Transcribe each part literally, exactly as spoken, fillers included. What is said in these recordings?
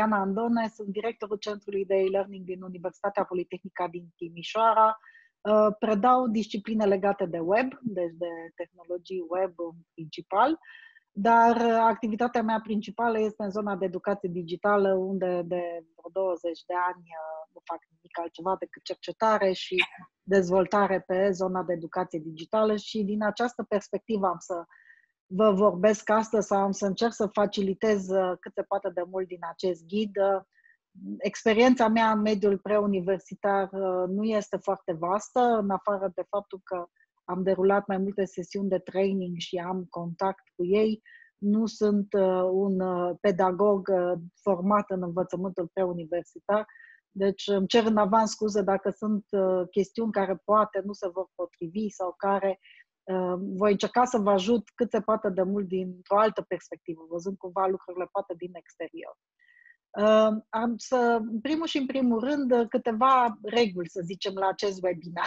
Diana Andone, sunt directorul Centrului de e-learning din Universitatea Politehnică din Timișoara. Predau discipline legate de web, deci de tehnologii web în principal, dar activitatea mea principală este în zona de educație digitală, unde de vreo douăzeci de ani nu fac nimic altceva decât cercetare și dezvoltare pe zona de educație digitală și din această perspectivă am să vă vorbesc astăzi sau am să încerc să facilitez cât se poate de mult din acest ghid. Experiența mea în mediul preuniversitar nu este foarte vastă, în afară de faptul că am derulat mai multe sesiuni de training și am contact cu ei. Nu sunt un pedagog format în învățământul preuniversitar, deci îmi cer în avans scuze dacă sunt chestiuni care poate nu se vor potrivi sau care voi încerca să vă ajut cât se poate de mult dintr-o altă perspectivă, văzând cumva lucrurile poate din exterior. Am să, în primul și în primul rând, câteva reguli, să zicem, la acest webinar.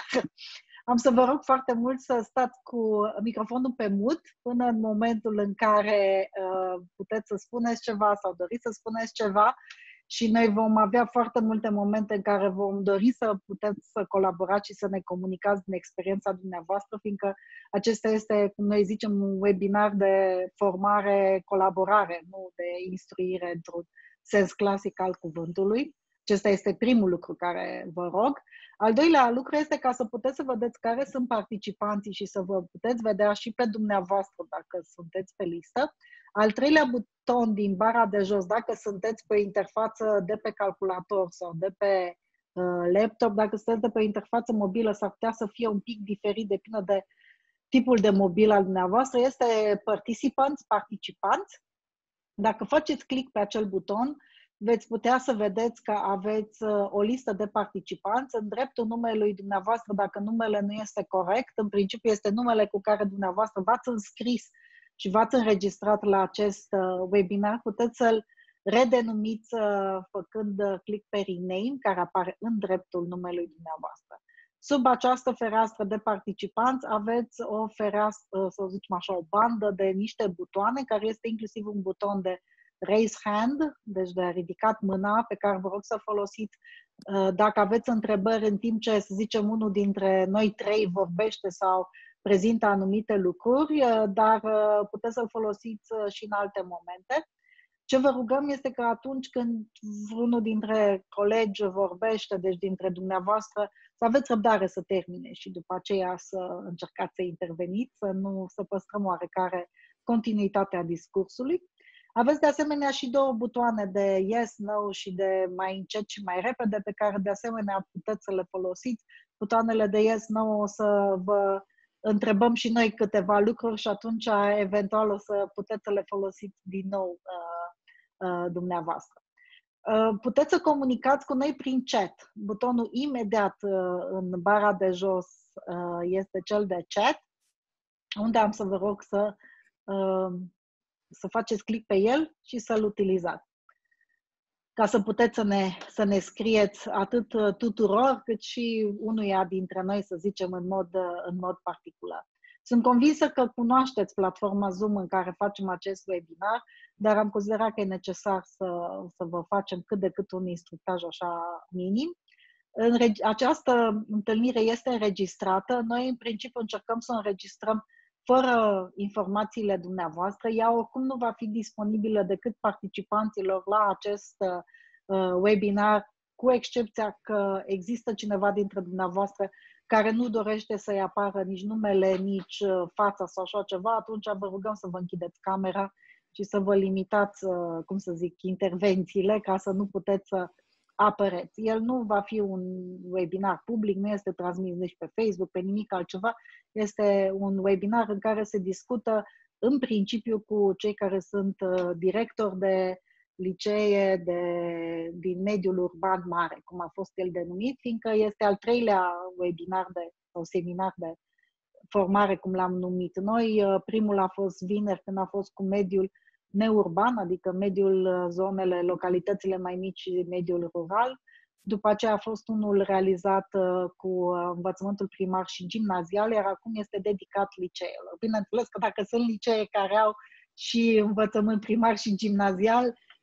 Am să vă rog foarte mult să stați cu microfonul pe mut până în momentul în care uh, puteți să spuneți ceva sau doriți să spuneți ceva și noi vom avea foarte multe momente în care vom dori să puteți să colaborați și să ne comunicați din experiența dumneavoastră, fiindcă acesta este, cum noi zicem, un webinar de formare, colaborare, nu de instruire într-un sens clasic al cuvântului. Acesta este primul lucru care vă rog. Al doilea lucru este ca să puteți să vedeți care sunt participanții și să vă puteți vedea și pe dumneavoastră dacă sunteți pe listă. Al treilea buton din bara de jos, dacă sunteți pe interfață de pe calculator sau de pe uh, laptop, dacă sunteți de pe interfață mobilă, s-ar putea să fie un pic diferit, depinde de tipul de mobil al dumneavoastră, este participants, participanți. Dacă faceți click pe acel buton, veți putea să vedeți că aveți o listă de participanți. În dreptul numelui dumneavoastră, dacă numele nu este corect, în principiu este numele cu care dumneavoastră v-ați înscris și v-ați înregistrat la acest webinar, puteți să-l redenumiți făcând click pe rename, care apare în dreptul numelui dumneavoastră. Sub această fereastră de participanți aveți o fereastră, să zicem așa, o bandă de niște butoane, care este inclusiv un buton de raise hand, deci de ridicat mâna, pe care vă rog să folosiți dacă aveți întrebări în timp ce, să zicem, unul dintre noi trei vorbește sau prezintă anumite lucruri, dar puteți să-l folosiți și în alte momente. Ce vă rugăm este că atunci când unul dintre colegi vorbește, deci dintre dumneavoastră, să aveți răbdare să termine și după aceea să încercați să interveniți, să nu să păstrăm oarecare continuitatea discursului. Aveți de asemenea și două butoane de yes, no și de mai încet și mai repede, pe care de asemenea puteți să le folosiți. Butoanele de yes, no o să vă întrebăm și noi câteva lucruri și atunci eventual o să puteți să le folosiți din nou uh, uh, dumneavoastră. Uh, puteți să comunicați cu noi prin chat. Butonul imediat uh, în bara de jos uh, este cel de chat, unde am să vă rog să uh, să faceți click pe el și să-l utilizați. Ca să puteți să ne, să ne scrieți atât tuturor, cât și unuia dintre noi, să zicem, în mod, în mod particular. Sunt convinsă că cunoașteți platforma Zoom în care facem acest webinar, dar am considerat că e necesar să, să vă facem cât de cât un instructaj așa minim. Această întâlnire este înregistrată. Noi, în principiu, încercăm să o înregistrăm fără informațiile dumneavoastră. Ea oricum nu va fi disponibilă decât participanților la acest uh, webinar, cu excepția că există cineva dintre dumneavoastră care nu dorește să-i apară nici numele, nici uh, fața sau așa ceva, atunci vă rugăm să vă închideți camera și să vă limitați, uh, cum să zic, intervențiile ca să nu puteți să apăreți. El nu va fi un webinar public, nu este transmis nici pe Facebook, pe nimic altceva. Este un webinar în care se discută în principiu cu cei care sunt directori de licee de, din mediul urban mare, cum a fost el denumit, fiindcă este al treilea webinar de, sau seminar de formare, cum l-am numit noi. Primul a fost vineri, când a fost cu mediul neurban, adică mediul, zonele, localitățile mai mici și mediul rural. După aceea a fost unul realizat cu învățământul primar și gimnazial, iar acum este dedicat liceelor. Bineînțeles că dacă sunt licee care au și învățământ primar și gimnazial,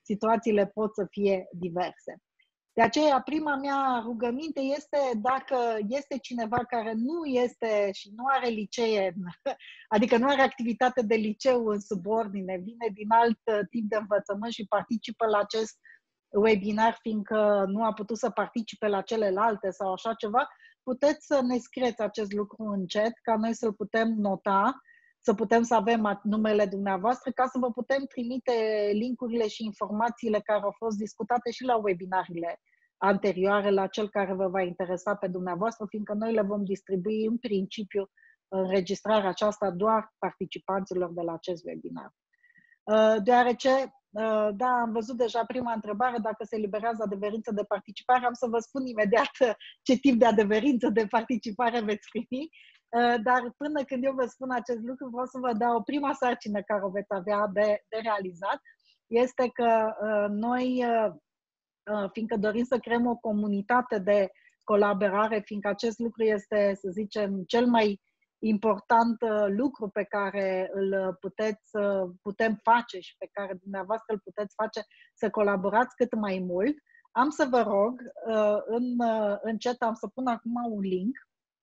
situațiile pot să fie diverse. De aceea, prima mea rugăminte este dacă este cineva care nu este și nu are licee, adică nu are activitate de liceu în subordine, vine din alt tip de învățământ și participă la acest webinar fiindcă nu a putut să participe la celelalte sau așa ceva, puteți să ne scrieți acest lucru în chat ca noi să-l putem nota, să putem să avem numele dumneavoastră, ca să vă putem trimite linkurile și informațiile care au fost discutate și la webinarile anterioare, la cel care vă va interesa pe dumneavoastră, fiindcă noi le vom distribui în principiu înregistrarea aceasta doar participanților de la acest webinar. Deoarece, da, am văzut deja prima întrebare, dacă se eliberează adeverință de participare, am să vă spun imediat ce tip de adeverință de participare veți primi. Dar până când eu vă spun acest lucru, vreau să vă dau prima sarcină care o veți avea de, de realizat, este că uh, noi, uh, fiindcă dorim să creăm o comunitate de colaborare, fiindcă acest lucru este, să zicem, cel mai important uh, lucru pe care îl puteți, uh, putem face și pe care dumneavoastră îl puteți face, să colaborați cât mai mult, am să vă rog, uh, în, uh, în chat am să pun acum un link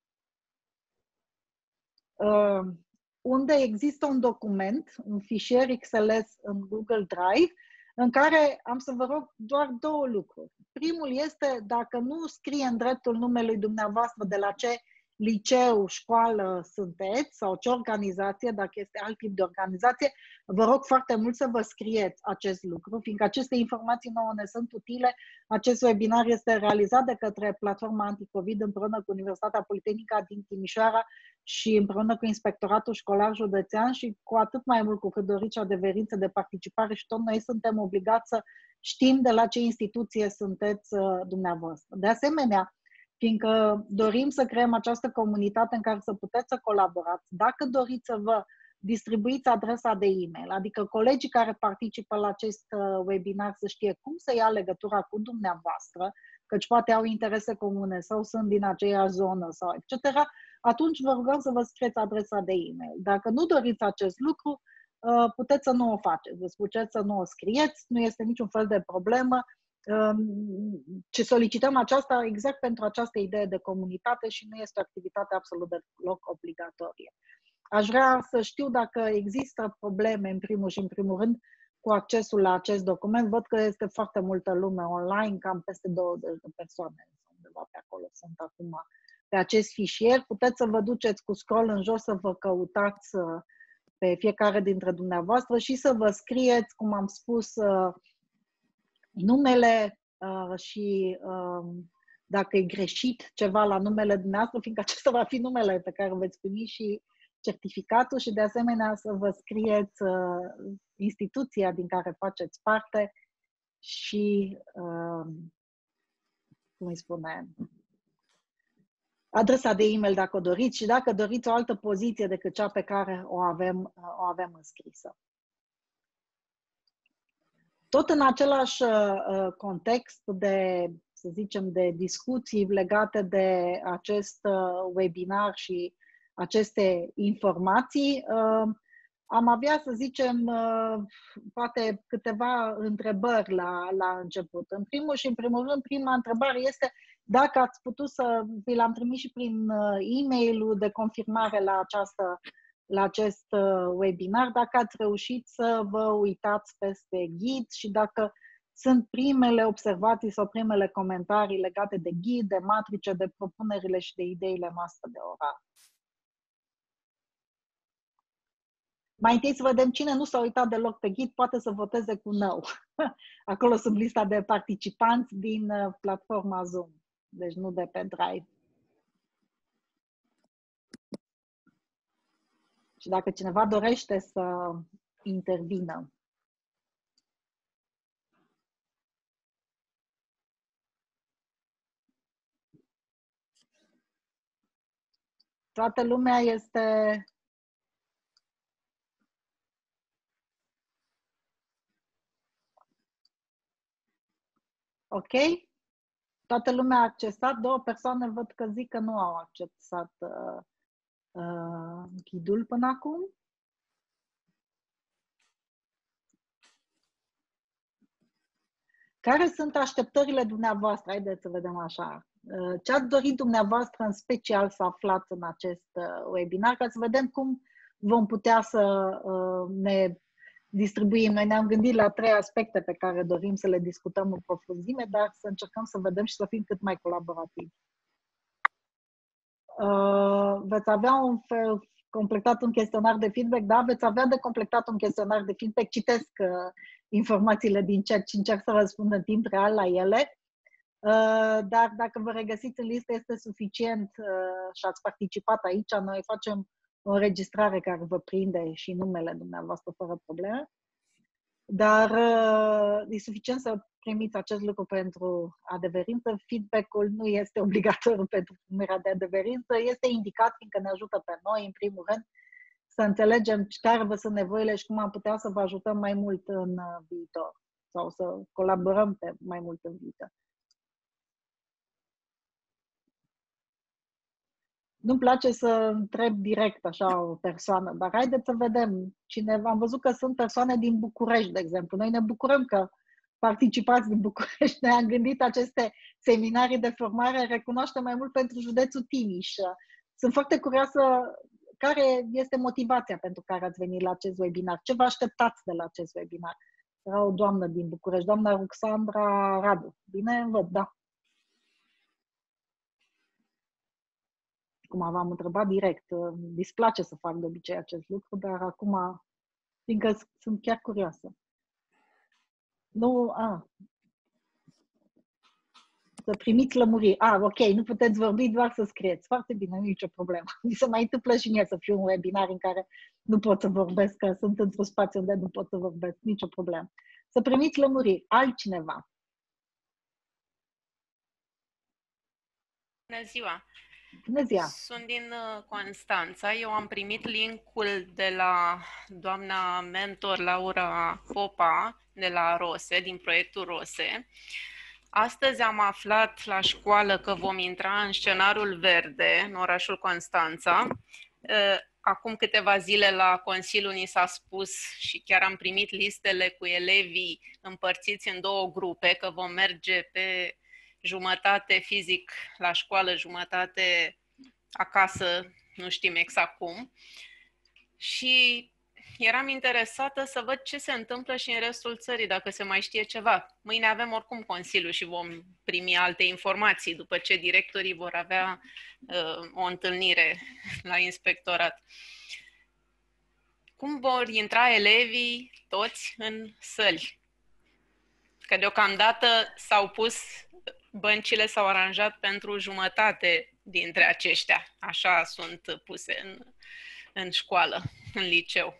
Uh, unde există un document, un fișier X L S în Google Drive, în care am să vă rog doar două lucruri. Primul este, dacă nu scrie în dreptul numelui dumneavoastră de la ce liceu, școală sunteți sau ce organizație, dacă este alt tip de organizație, vă rog foarte mult să vă scrieți acest lucru, fiindcă aceste informații nouă ne sunt utile. Acest webinar este realizat de către Platforma Anticovid împreună cu Universitatea Politehnică din Timișoara și împreună cu Inspectoratul Școlar Județean și cu atât mai mult cu cât doriți adeverință de participare și tot noi suntem obligați să știm de la ce instituție sunteți dumneavoastră. De asemenea, fiindcă dorim să creăm această comunitate în care să puteți să colaborați, dacă doriți să vă distribuiți adresa de e-mail, adică colegii care participă la acest webinar să știe cum să ia legătura cu dumneavoastră, căci poate au interese comune sau sunt din aceeași zonă sau et cetera, atunci vă rugăm să vă scrieți adresa de e-mail. Dacă nu doriți acest lucru, puteți să nu o faceți, deci puteți să nu o scrieți, nu este niciun fel de problemă. Ce solicităm aceasta exact pentru această idee de comunitate și nu este o activitate absolut deloc obligatorie. Aș vrea să știu dacă există probleme, în primul și în primul rând, cu accesul la acest document. Văd că este foarte multă lume online, cam peste douăzeci de persoane undeva pe acolo sunt acum pe acest fișier. Puteți să vă duceți cu scroll în jos să vă căutați pe fiecare dintre dumneavoastră și să vă scrieți, cum am spus, numele uh, și uh, dacă e greșit ceva la numele dumneavoastră, fiindcă acesta va fi numele pe care veți primi și certificatul și de asemenea să vă scrieți uh, instituția din care faceți parte și, uh, cum îi spune, adresa de e-mail dacă o doriți și dacă doriți o altă poziție decât cea pe care o avem, o avem înscrisă. Tot în același uh, context de, să zicem, de discuții legate de acest uh, webinar și aceste informații, uh, am avea, să zicem, uh, poate câteva întrebări la, la început. În primul și în primul rând, prima întrebare este dacă ați putut să vi l-am trimis și prin uh, e-mail-ul de confirmare la această la acest webinar, dacă ați reușit să vă uitați peste ghid și dacă sunt primele observații sau primele comentarii legate de ghid, de matrice, de propunerile și de ideile noastre de orar. Mai întâi să vedem cine nu s-a uitat deloc pe ghid, poate să voteze cu no. Acolo sunt lista de participanți din platforma Zoom, deci nu de pe Drive. Și dacă cineva dorește să intervină. Toată lumea este... Ok? Toată lumea a accesat. Două persoane văd că zic că nu au accesat uh, uh, ghidul până acum. Care sunt așteptările dumneavoastră? Haideți să vedem așa. Ce ați dorit dumneavoastră în special să aflați în acest webinar, ca să vedem cum vom putea să ne distribuim. Noi ne-am gândit la trei aspecte pe care dorim să le discutăm în profunzime, dar să încercăm să vedem și să fim cât mai colaborativi. Veți avea un fel, completat un chestionar de feedback, da? Veți avea de completat un chestionar de feedback. Citesc informațiile din chat și încerc să răspund în timp real la ele. Dar dacă vă regăsiți în listă, este suficient și ați participat aici. Noi facem o înregistrare care vă prinde și numele dumneavoastră fără probleme. Dar e suficient să primiți acest lucru pentru adeverință. Feedback-ul nu este obligatoriu pentru primirea de adeverință, este indicat fiindcă ne ajută pe noi, în primul rând, să înțelegem care vă sunt nevoile și cum am putea să vă ajutăm mai mult în viitor sau să colaborăm pe mai mult în viitor. Nu-mi place să întreb direct așa o persoană, dar haideți să vedem. Cineva, am văzut că sunt persoane din București, de exemplu. Noi ne bucurăm că participați din București. Ne-am gândit aceste seminarii de formare, recunoaște mai mult pentru județul Timiș. Sunt foarte curioasă care este motivația pentru care ați venit la acest webinar. Ce vă așteptați de la acest webinar? Era o doamnă din București, doamna Ruxandra Radu. Bine văd, da. Cum v-am întrebat direct, îmi displace să fac de obicei acest lucru, dar acum, fiindcă sunt chiar curioasă. Nu, a. Să primiți lămuriri. A, ok, nu puteți vorbi, doar să scrieți. Foarte bine, nu e nicio problemă. Mi se mai întâmplă și mie să fiu un webinar în care nu pot să vorbesc, că sunt într-un spațiu unde nu pot să vorbesc. Nicio problemă. Să primiți lămuriri. Altcineva. Bună ziua! Bună ziua! Sunt din Constanța. Eu am primit linkul de la doamna mentor Laura Popa de la ROSE, din proiectul ROSE. Astăzi am aflat la școală că vom intra în scenariul verde, în orașul Constanța. Acum câteva zile la Consiliu ni s-a spus și chiar am primit listele cu elevii împărțiți în două grupe, că vom merge pe jumătate fizic la școală, jumătate acasă, nu știm exact cum. Și eram interesată să văd ce se întâmplă și în restul țării, dacă se mai știe ceva. Mâine avem oricum Consiliu și vom primi alte informații după ce directorii vor avea uh, o întâlnire la inspectorat. Cum vor intra elevii toți în săli? Că deocamdată s-au pus, băncile s-au aranjat pentru jumătate dintre aceștia. Așa sunt puse în, în școală, în liceu.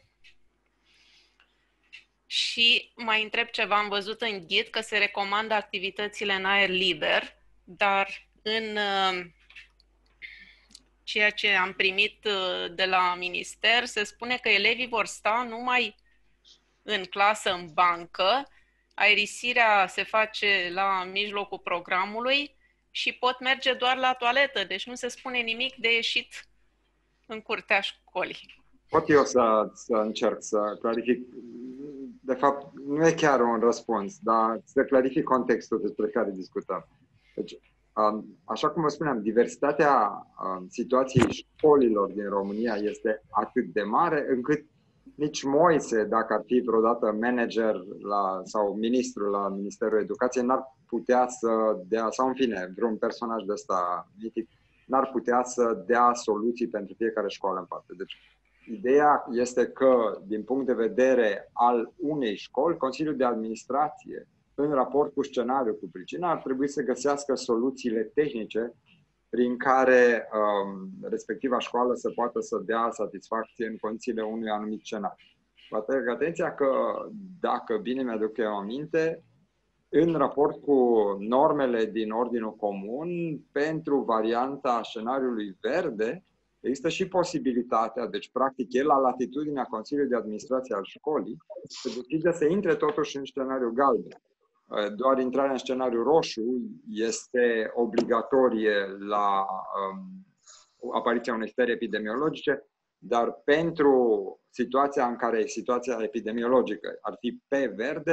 Și mai întreb ceva, am văzut în ghid că se recomandă activitățile în aer liber, dar în uh, ceea ce am primit uh, de la minister se spune că elevii vor sta numai în clasă, în bancă, aerisirea se face la mijlocul programului și pot merge doar la toaletă, deci nu se spune nimic de ieșit în curtea școlii. Pot eu să, să încerc să clarific. De fapt, nu e chiar un răspuns, dar să clarific contextul despre care discutăm. Deci, așa cum vă spuneam, diversitatea situației școlilor din România este atât de mare încât nici Moise, dacă ar fi vreodată manager la, sau ministru la Ministerul Educației, n-ar putea să dea, sau în fine, vreun personaj de ăsta mitic, n-ar putea să dea soluții pentru fiecare școală în parte. Deci, ideea este că, din punct de vedere al unei școli, Consiliul de Administrație, în raport cu scenariul, cu pricina, ar trebui să găsească soluțiile tehnice prin care um, respectiva școală să poată să dea satisfacție în condițiile unui anumit scenariu. Vă atrag atenția că, dacă bine mi-aduc eu aminte, în raport cu normele din Ordinul Comun, pentru varianta scenariului verde, există și posibilitatea, deci practic e la latitudinea Consiliului de Administrație al școlii, să decide să intre totuși în scenariul galben. Doar intrarea în scenariul roșu este obligatorie la um, apariția unei stări epidemiologice, dar pentru situația în care situația epidemiologică ar fi pe verde,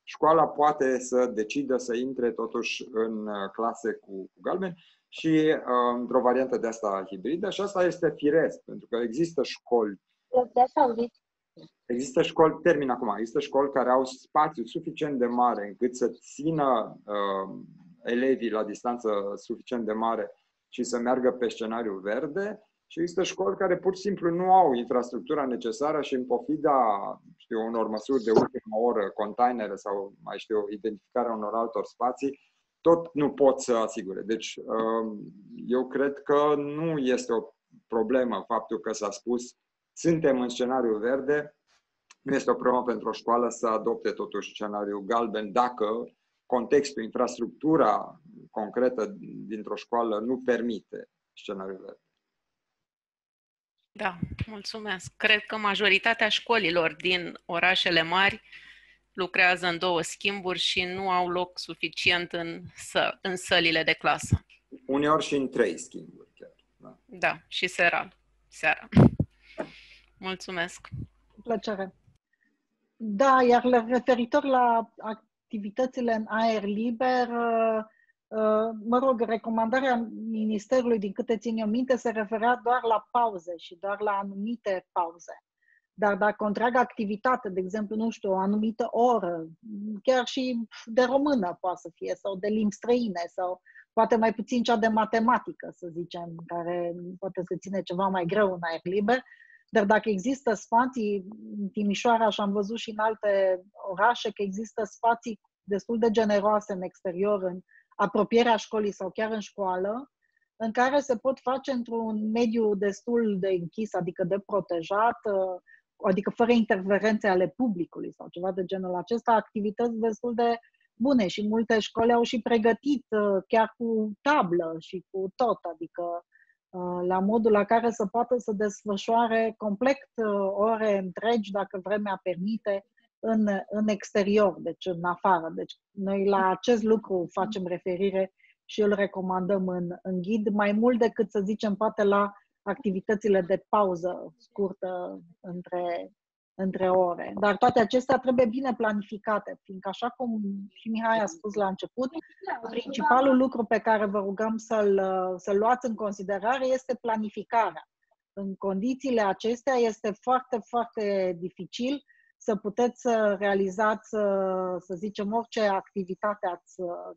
școala poate să decidă să intre totuși în clase cu, cu galben și într-o variantă de asta hibridă și asta este firesc, pentru că există școli. Există școli, termin acum, există școli care au spațiu suficient de mare încât să țină uh, elevii la distanță suficient de mare și să meargă pe scenariu verde și există școli care pur și simplu nu au infrastructura necesară și în pofida, știu, unor măsuri de ultimă oră, containere sau, mai știu, identificarea unor altor spații, tot nu pot să asigure. Deci, uh, eu cred că nu este o problemă faptul că s-a spus suntem în scenariu verde. Nu este o problemă pentru o școală să adopte totuși scenariul galben dacă contextul, infrastructura concretă dintr-o școală nu permite scenariul verde. Da, mulțumesc. Cred că majoritatea școlilor din orașele mari lucrează în două schimburi și nu au loc suficient în, să, în sălile de clasă. Uneori și în trei schimburi chiar. Da, da și seara. seara. Mulțumesc. Cu plăcere. Da, iar referitor la activitățile în aer liber, mă rog, recomandarea Ministerului, din câte țin eu minte, se referea doar la pauze și doar la anumite pauze. Dar dacă o întreagă activitate, de exemplu, nu știu, o anumită oră, chiar și de română poate să fie, sau de limbi străine, sau poate mai puțin cea de matematică, să zicem, care poate să ține ceva mai greu în aer liber, dar dacă există spații în Timișoara, și am văzut și în alte orașe, că există spații destul de generoase în exterior, în apropierea școlii sau chiar în școală, în care se pot face într-un mediu destul de închis, adică de protejat, adică fără interferențe ale publicului sau ceva de genul acesta, activități destul de bune și multe școli au și pregătit chiar cu tablă și cu tot, adică la modul la care să poată să desfășoare complet ore întregi, dacă vremea permite, în, în exterior, deci în afară. Deci noi la acest lucru facem referire și îl recomandăm în, în ghid, mai mult decât să zicem poate la activitățile de pauză scurtă între, între ore. Dar toate acestea trebuie bine planificate, fiindcă așa cum și Mihai a spus la început, principalul lucru pe care vă rugăm să-l, să-l luați în considerare este planificarea. În condițiile acestea este foarte, foarte dificil să puteți să realizați, să zicem, orice activitate ați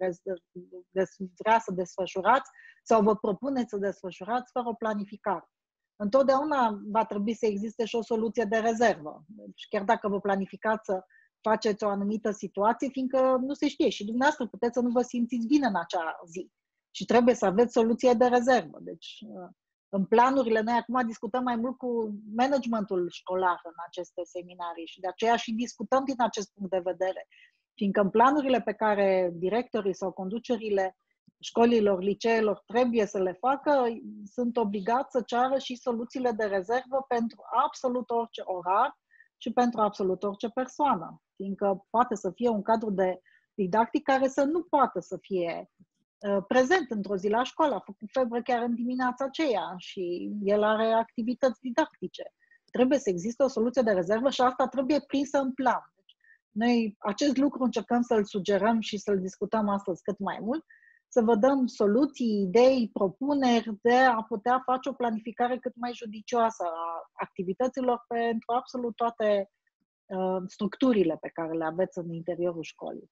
vrea să desfășurați sau vă propuneți să desfășurați fără o planificare. Întotdeauna va trebui să existe și o soluție de rezervă. Deci chiar dacă vă planificați să faceți o anumită situație, fiindcă nu se știe și dumneavoastră puteți să nu vă simțiți bine în acea zi și trebuie să aveți soluție de rezervă. Deci în planurile, noi acum discutăm mai mult cu managementul școlar în aceste seminarii și de aceea și discutăm din acest punct de vedere. Fiindcă în planurile pe care directorii sau conducerile școlilor, liceelor trebuie să le facă, sunt obligați să ceară și soluțiile de rezervă pentru absolut orice orar și pentru absolut orice persoană. Fiindcă poate să fie un cadru de didactic care să nu poată să fie prezent într-o zi la școală, a făcut febră chiar în dimineața aceea și el are activități didactice. Trebuie să existe o soluție de rezervă și asta trebuie prinsă în plan. Deci, noi acest lucru încercăm să-l sugerăm și să-l discutăm astăzi cât mai mult, să vă dăm soluții, idei, propuneri de a putea face o planificare cât mai judicioasă a activităților pentru absolut toate uh, structurile pe care le aveți în interiorul școlii.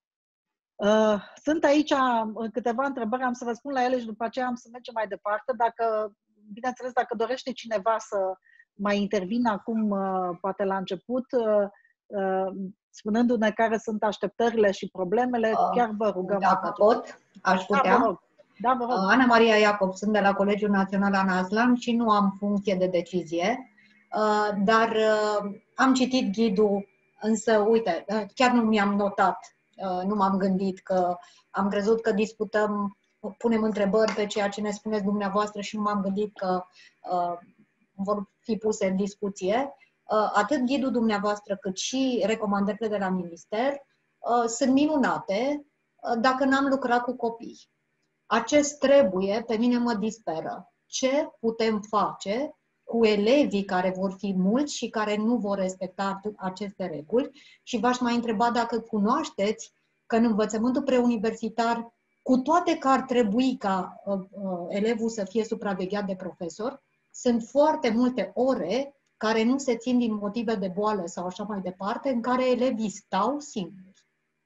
Uh, sunt aici câteva întrebări, am să răspund la ele și după aceea am să mergem mai departe. Dacă, bineînțeles, dacă dorește cineva să mai intervină acum, uh, poate la început, uh, uh, spunându-ne care sunt așteptările și problemele, uh, chiar vă rugăm. Dacă pot, aș putea. Da, vă rog. Da, vă rog. Uh, Ana Maria Iacob, sunt de la Colegiul Național Ana Aslan și nu am funcție de decizie, uh, dar uh, am citit ghidul, însă, uite, uh, chiar nu mi-am notat. Nu m-am gândit că am crezut că discutăm, punem întrebări pe ceea ce ne spuneți dumneavoastră și nu m-am gândit că uh, vor fi puse în discuție. Uh, atât ghidul dumneavoastră cât și recomandările de la minister uh, sunt minunate uh, dacă n-am lucrat cu copii. Acest trebuie, pe mine mă disperă. Ce putem face cu elevii care vor fi mulți și care nu vor respecta aceste reguli. Și v-aș mai întreba dacă cunoașteți că în învățământul preuniversitar, cu toate că ar trebui ca uh, uh, elevul să fie supravegheat de profesor, sunt foarte multe ore care nu se țin din motive de boală sau așa mai departe, în care elevii stau singuri.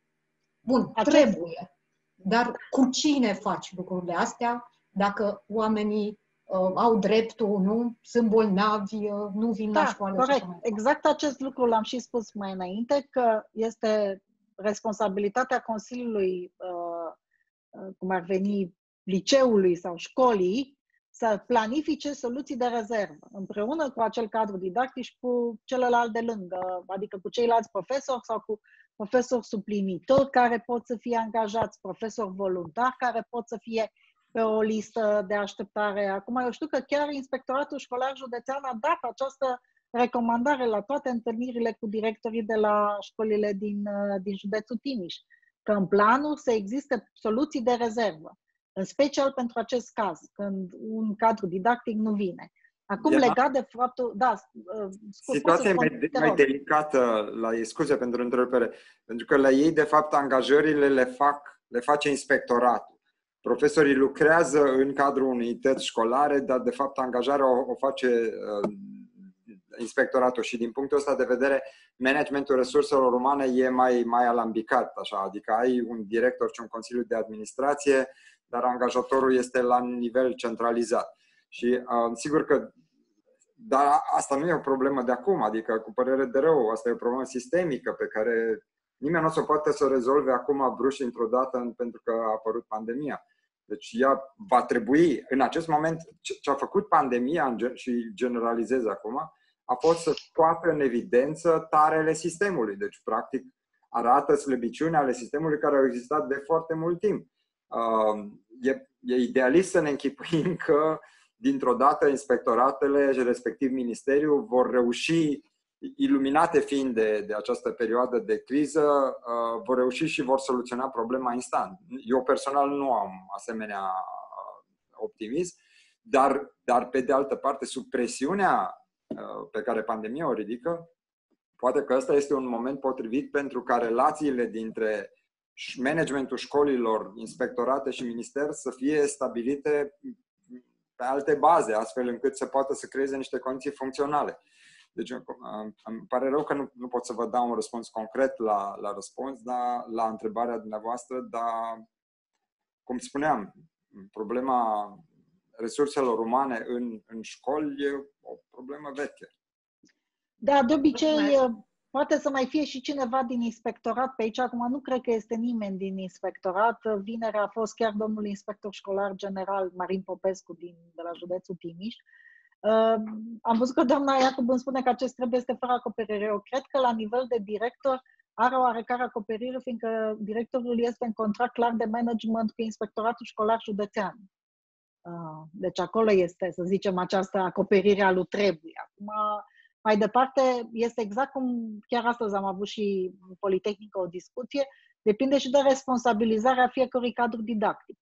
Bun, Acest... trebuie. Dar cu cine faci lucrurile astea dacă oamenii uh, au dreptul, nu? Sunt bolnavi, uh, nu vin da, la școală? Corect. Exact acest lucru l-am și spus mai înainte, că este responsabilitatea Consiliului, uh, uh, cum ar veni, liceului sau școlii, să planifice soluții de rezervă, împreună cu acel cadru didactic și cu celălalt de lângă, adică cu ceilalți profesori sau cu profesori suplinitori care pot să fie angajați, profesori voluntari care pot să fie pe o listă de așteptare. Acum, eu știu că chiar Inspectoratul Școlar Județean a dat această recomandare la toate întâlnirile cu directorii de la școlile din, din județul Timiș, că în planul să existe soluții de rezervă, în special pentru acest caz, când un cadru didactic nu vine. Acum, Era... legat de faptul... Da, scurt, situația e mai, mai delicată la ei, scuze pentru întrerupere, pentru că la ei, de fapt, angajările le, fac, le face inspectoratul. Profesorii lucrează în cadrul unități școlare, dar, de fapt, angajarea o, o face uh, inspectoratul și, din punctul ăsta de vedere, managementul resurselor umane e mai, mai alambicat, așa, adică ai un director și un consiliu de administrație, dar angajatorul este la nivel centralizat. Și uh, sigur că dar asta nu e o problemă de acum, adică cu părere de rău, asta e o problemă sistemică pe care nimeni nu o să poate să o rezolve acum bruș într-o dată pentru că a apărut pandemia. Deci ea va trebui, în acest moment, ce a făcut pandemia, și generalizez acum, a fost să scoată în evidență tarele sistemului. Deci, practic, arată slăbiciunea ale sistemului care au existat de foarte mult timp. Uh, e, e idealist să ne închipuim că dintr-o dată inspectoratele și respectiv ministeriul vor reuși, iluminate fiind de, de această perioadă de criză, uh, vor reuși și vor soluționa problema instant. Eu personal nu am asemenea optimism, dar, dar pe de altă parte, sub presiunea uh, pe care pandemia o ridică, poate că ăsta este un moment potrivit pentru ca relațiile dintre managementul școlilor, inspectorate și minister să fie stabilite pe alte baze, astfel încât să poată să creeze niște condiții funcționale. Deci îmi pare rău că nu, nu pot să vă dau un răspuns concret la, la răspuns, dar, la întrebarea dumneavoastră, dar, cum spuneam, problema resurselor umane în, în școli e o problemă veche. Da, de obicei, poate să mai fie și cineva din inspectorat pe aici. Acum nu cred că este nimeni din inspectorat. Vineri a fost chiar domnul inspector școlar general Marin Popescu din, de la județul Timiș. Uh, am văzut că doamna Iacob îmi spune că acest trebuie este fără acoperire. Eu cred că la nivel de director are o oarecare acoperire, fiindcă directorul este în contract clar de management cu Inspectoratul Școlar Județean. Uh, deci acolo este, să zicem, această acoperire a lui trebuie. Acum, mai departe, este exact cum chiar astăzi am avut și în Politehnică o discuție, depinde și de responsabilizarea fiecărui cadru didactic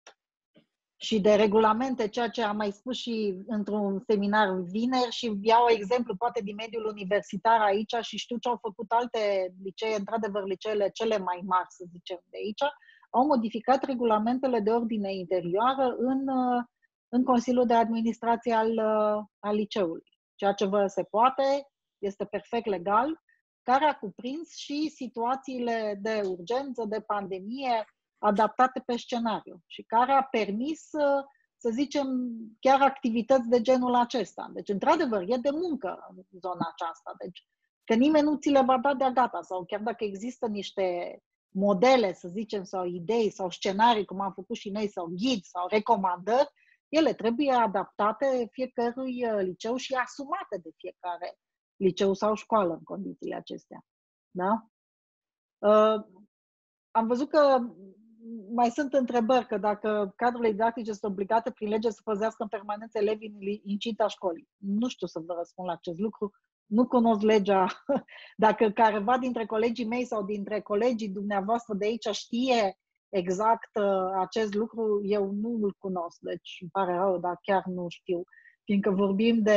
și de regulamente, ceea ce am mai spus și într-un seminar vineri și iau exemplu poate din mediul universitar aici și știu ce au făcut alte licee, într-adevăr liceele cele mai mari, să zicem, de aici, au modificat regulamentele de ordine interioară în, în Consiliul de Administrație al, al liceului. Ceea ce vă se poate, este perfect legal, care a cuprins și situațiile de urgență, de pandemie, adaptate pe scenariu și care a permis, să zicem, chiar activități de genul acesta. Deci, într-adevăr, e de muncă în zona aceasta. Deci, că nimeni nu ți le va da de-a gata sau chiar dacă există niște modele, să zicem, sau idei sau scenarii, cum am făcut și noi, sau ghid sau recomandări, ele trebuie adaptate fiecărui liceu și asumate de fiecare liceu sau școală în condițiile acestea. Da? Uh, am văzut că mai sunt întrebări, că dacă cadrele didactice sunt obligate prin lege să păzească în permanență elevii în incinta școlii. Nu știu să vă răspund la acest lucru. Nu cunosc legea. Dacă careva dintre colegii mei sau dintre colegii dumneavoastră de aici știe exact uh, acest lucru, eu nu îl cunosc. Deci îmi pare rău, dar chiar nu știu. Fiindcă vorbim de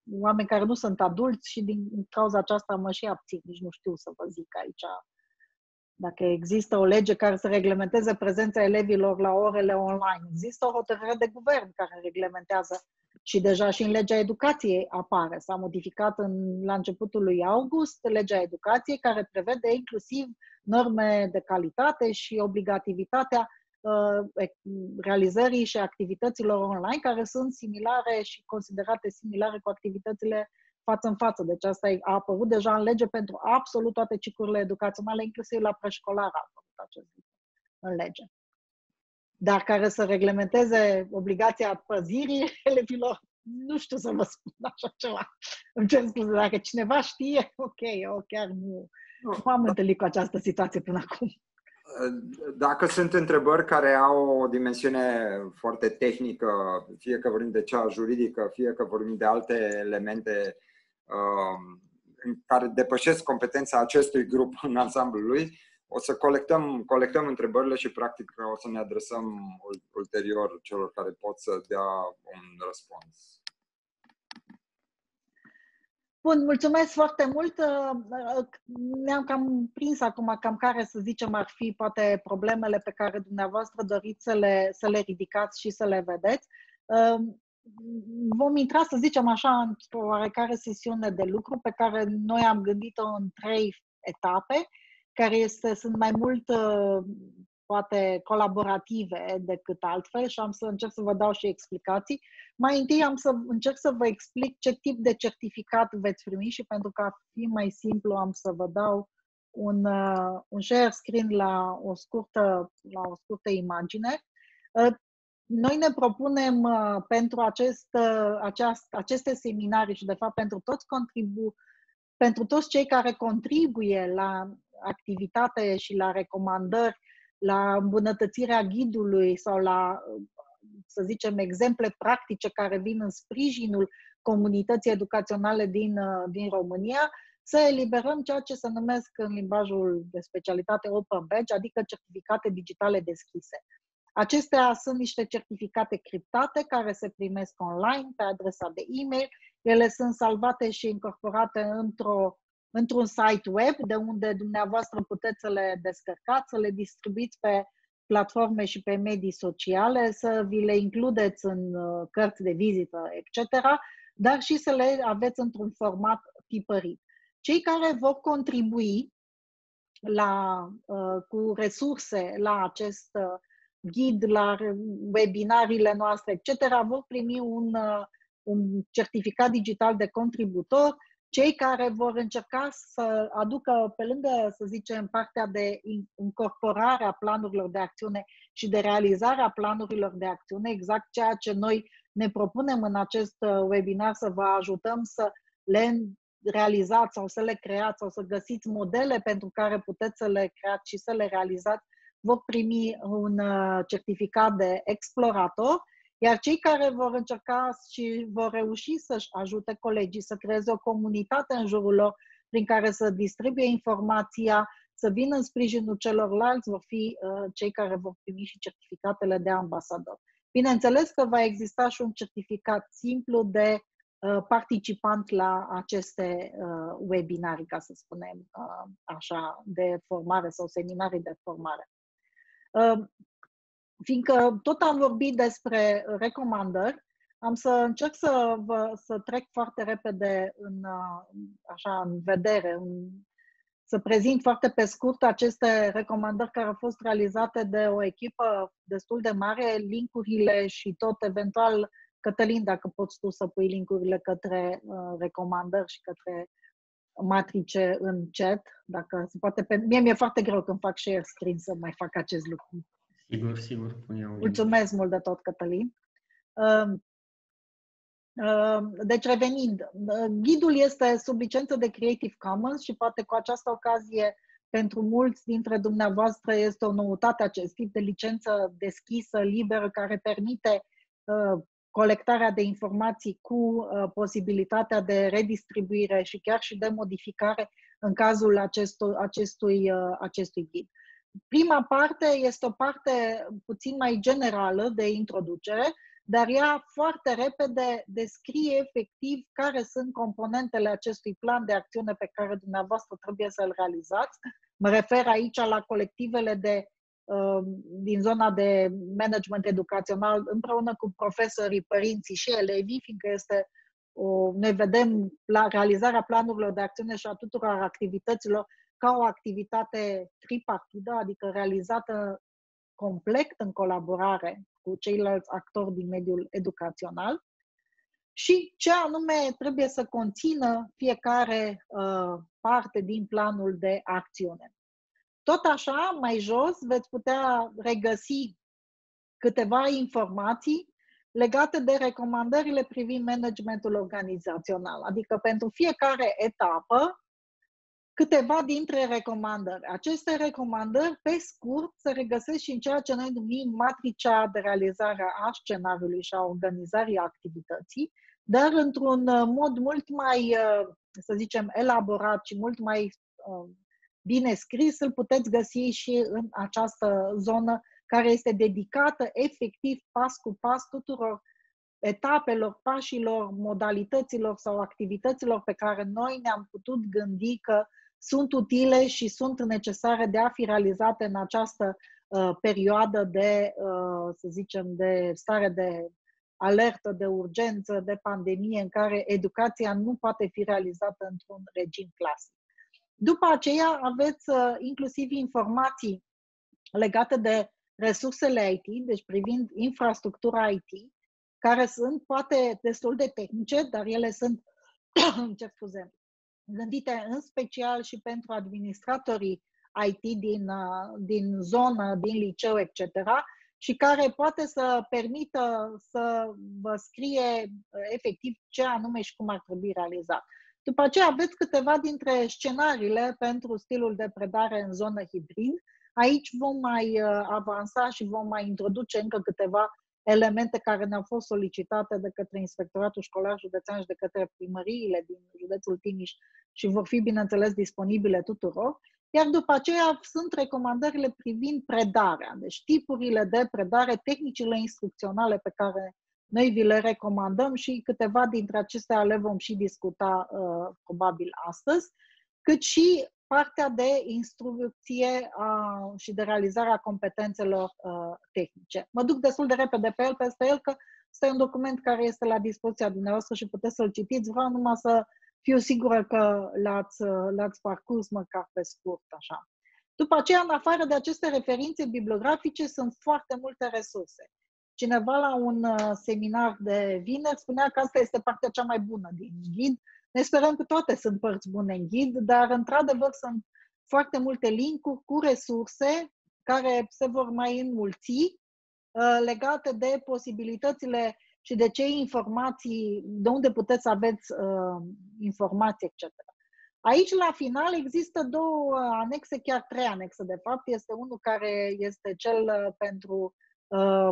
oameni care nu sunt adulți și din cauza aceasta mă și abțin. Nici nu știu să vă zic aici dacă există o lege care să reglementeze prezența elevilor la orele online. Există o hotărâre de guvern care reglementează și deja și în legea educației apare. S-a modificat în, la începutul lui august legea educației care prevede inclusiv norme de calitate și obligativitatea uh, realizării și activităților online care sunt similare și considerate similare cu activitățile față în față. Deci asta a apărut deja în lege pentru absolut toate ciclurile educaționale, inclusiv la preșcolar a apărut acest lucru în lege. Dar care să reglementeze obligația păzirii elevilor, nu știu să vă spun așa ceva. Îmi cer scuze, dacă cineva știe, ok, eu chiar nu, nu m-am întâlnit cu această situație până acum. Dacă sunt întrebări care au o dimensiune foarte tehnică, fie că vorbim de cea juridică, fie că vorbim de alte elemente uh, care depășesc competența acestui grup în ansamblul lui, o să colectăm, colectăm întrebările și practic o să ne adresăm ulterior celor care pot să dea un răspuns. Bun, mulțumesc foarte mult. Ne-am cam prins acum cam care, să zicem, ar fi poate problemele pe care dumneavoastră doriți să le, să le ridicați și să le vedeți. Vom intra, să zicem așa, într-o oarecare sesiune de lucru pe care noi am gândit-o în trei etape, care este, sunt mai mult poate colaborative decât altfel și am să încerc să vă dau și explicații. Mai întâi am să încerc să vă explic ce tip de certificat veți primi și pentru că a fi mai simplu am să vă dau un, uh, un share screen la o scurtă, la o scurtă imagine. Uh, noi ne propunem uh, pentru acest, uh, aceast, aceste seminarii și de fapt pentru toți contribu pentru toți cei care contribuie la activitate și la recomandări, la îmbunătățirea ghidului sau la, să zicem, exemple practice care vin în sprijinul comunității educaționale din, din România, să eliberăm ceea ce se numesc în limbajul de specialitate Open Badge, adică certificate digitale deschise. Acestea sunt niște certificate criptate care se primesc online pe adresa de e-mail. Ele sunt salvate și incorporate într-o într-un site web, de unde dumneavoastră puteți să le descărcați, să le distribuiți pe platforme și pe medii sociale, să vi le includeți în cărți de vizită, et cetera, dar și să le aveți într-un format tipărit. Cei care vor contribui la, cu resurse la acest ghid, la webinariile noastre, et cetera, vor primi un, un certificat digital de contributor. Cei care vor încerca să aducă, pe lângă, să zicem, partea de incorporare a planurilor de acțiune și de realizare a planurilor de acțiune, exact ceea ce noi ne propunem în acest webinar, să vă ajutăm să le realizați sau să le creați sau să găsiți modele pentru care puteți să le creați și să le realizați, vor primi un certificat de explorator. Iar cei care vor încerca și vor reuși să-și ajute colegii să creeze o comunitate în jurul lor prin care să distribuie informația, să vină în sprijinul celorlalți, vor fi uh, cei care vor primi și certificatele de ambasador. Bineînțeles că va exista și un certificat simplu de uh, participant la aceste uh, webinarii, ca să spunem uh, așa, de formare sau seminarii de formare. Uh, Fiindcă tot am vorbit despre recomandări, am să încerc să, vă, să trec foarte repede în, așa, în vedere, în, să prezint foarte pe scurt aceste recomandări care au fost realizate de o echipă destul de mare, linkurile și tot, eventual, Cătălin, dacă poți tu să pui linkurile către uh, recomandări și către matrice în chat, dacă se poate. Pe... Mie mi-e foarte greu când fac share screen să mai fac acest lucru. Sigur, sigur. Mulțumesc mult de tot, Cătălin. Deci, revenind, ghidul este sub licență de Creative Commons și poate cu această ocazie, pentru mulți dintre dumneavoastră, este o noutate acest tip de licență deschisă, liberă, care permite colectarea de informații cu posibilitatea de redistribuire și chiar și de modificare în cazul acestui, acestui, acestui ghid. Prima parte este o parte puțin mai generală de introducere, dar ea foarte repede descrie efectiv care sunt componentele acestui plan de acțiune pe care dumneavoastră trebuie să-l realizați. Mă refer aici la colectivele de, din zona de management educațional, împreună cu profesorii, părinții și elevii, fiindcă este o, noi vedem la realizarea planurilor de acțiune și a tuturor activităților ca o activitate tripartidă, adică realizată complet în colaborare cu ceilalți actori din mediul educațional, și ce anume trebuie să conțină fiecare uh, parte din planul de acțiune. Tot așa, mai jos, veți putea regăsi câteva informații legate de recomandările privind managementul organizațional, adică pentru fiecare etapă, câteva dintre recomandări. Aceste recomandări, pe scurt, se regăsesc și în ceea ce noi numim matricea de realizare a scenariului și a organizării activității, dar într-un mod mult mai, să zicem, elaborat și mult mai bine scris, îl puteți găsi și în această zonă care este dedicată efectiv pas cu pas tuturor etapelor, pașilor, modalităților sau activităților pe care noi ne-am putut gândi că sunt utile și sunt necesare de a fi realizate în această uh, perioadă de, uh, să zicem, de stare de alertă, de urgență, de pandemie, în care educația nu poate fi realizată într-un regim clasic. După aceea aveți uh, inclusiv informații legate de resursele I T, deci privind infrastructura I T, care sunt poate destul de tehnice, dar ele sunt, ce scuze, gândite în special și pentru administratorii I T din, din zonă, din liceu, et cetera, și care poate să permită să vă scrie efectiv ce anume și cum ar trebui realizat. După aceea aveți câteva dintre scenariile pentru stilul de predare în zonă hibrid. Aici vom mai avansa și vom mai introduce încă câteva elemente care ne-au fost solicitate de către Inspectoratul Școlar Județean și de către primăriile din județul Timiș și vor fi, bineînțeles, disponibile tuturor. Iar după aceea sunt recomandările privind predarea, deci tipurile de predare, tehnicile instrucționale pe care noi vi le recomandăm și câteva dintre acestea le vom și discuta uh, probabil astăzi, cât și partea de instrucție uh, și de realizarea competențelor uh, tehnice. Mă duc destul de repede pe el, peste el, că este un document care este la dispoziția dumneavoastră și puteți să-l citiți. Vreau numai să fiu sigură că l-ați, l-ați parcurs măcar pe scurt, așa. După aceea, în afară de aceste referințe bibliografice, sunt foarte multe resurse. Cineva la un uh, seminar de vineri spunea că asta este partea cea mai bună din ghid. Ne sperăm că toate sunt părți bune în ghid, dar într-adevăr sunt foarte multe linkuri cu resurse care se vor mai înmulți uh, legate de posibilitățile și de ce informații, de unde puteți să aveți uh, informații, et cetera. Aici, la final, există două anexe, chiar trei anexe, de fapt. Este unul care este cel uh, pentru uh,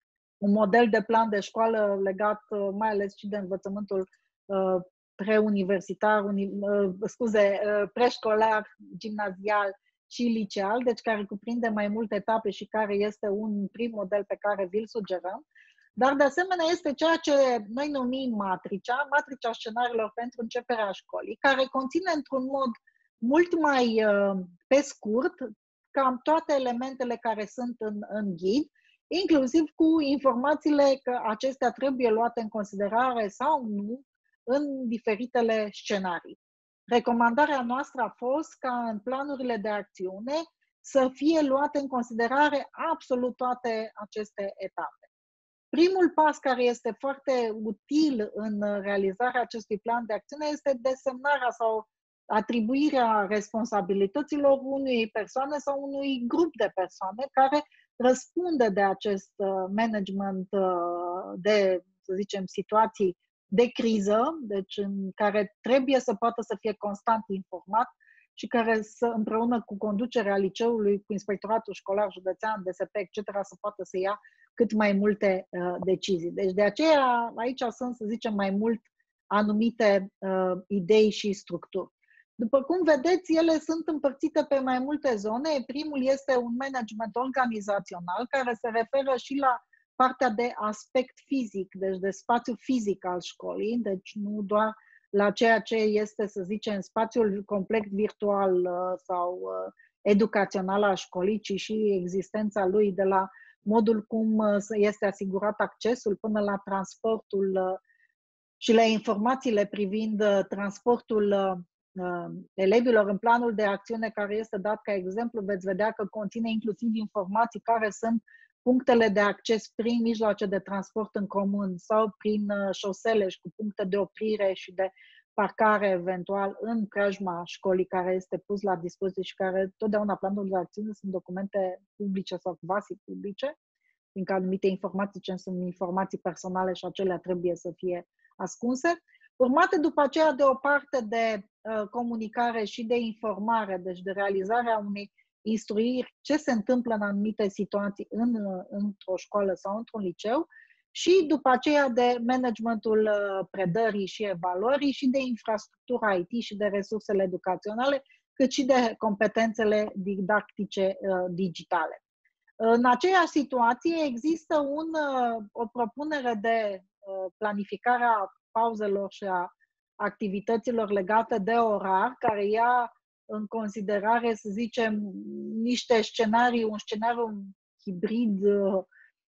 un model de plan de școală legat uh, mai ales și de învățământul uh, preuniversitar, uni, uh, scuze, uh, preșcolar, gimnazial și liceal, deci care cuprinde mai multe etape și care este un prim model pe care vi-l sugerăm. Dar, de asemenea, este ceea ce noi numim matricea, matricea scenariilor pentru începerea școlii, care conține într-un mod mult mai uh, pe scurt cam toate elementele care sunt în, în ghid, inclusiv cu informațiile că acestea trebuie luate în considerare sau nu în diferitele scenarii. Recomandarea noastră a fost ca în planurile de acțiune să fie luate în considerare absolut toate aceste etape. Primul pas care este foarte util în realizarea acestui plan de acțiune este desemnarea sau atribuirea responsabilităților unei persoane sau unui grup de persoane care răspunde de acest management de, să zicem, situații de criză, deci în care trebuie să poată să fie constant informat și care să, împreună cu conducerea liceului, cu Inspectoratul Școlar Județean, D S P, et cetera, să poată să ia cât mai multe uh, decizii. Deci de aceea aici sunt, să zicem, mai mult anumite uh, idei și structuri. După cum vedeți, ele sunt împărțite pe mai multe zone. Primul este un management organizațional care se referă și la partea de aspect fizic, deci de spațiu fizic al școlii, deci nu doar la ceea ce este, să zicem, spațiul complet virtual uh, sau uh, educațional al școlii, ci și existența lui, de la modul cum uh, este asigurat accesul până la transportul uh, și la informațiile privind uh, transportul uh, elevilor în planul de acțiune care este dat ca exemplu, veți vedea că conține inclusiv informații care sunt punctele de acces prin mijloace de transport în comun sau prin șosele și cu puncte de oprire și de parcare eventual în preajma școlii care este pus la dispoziție și care totdeauna planul de acțiune sunt documente publice sau quasi publice, fiindcă anumite informații ce sunt informații personale și acelea trebuie să fie ascunse, urmate după aceea de o parte de uh, comunicare și de informare, deci de realizarea unei instruiri ce se întâmplă în anumite situații în, într-o școală sau într-un liceu și după aceea de managementul predării și evaluării și de infrastructura I T și de resursele educaționale, cât și de competențele didactice uh, digitale. În aceeași situație există un, uh, o propunere de uh, planificare a pauzelor și a activităților legate de orar, care ia în considerare, să zicem, niște scenarii, un scenariu hibrid uh,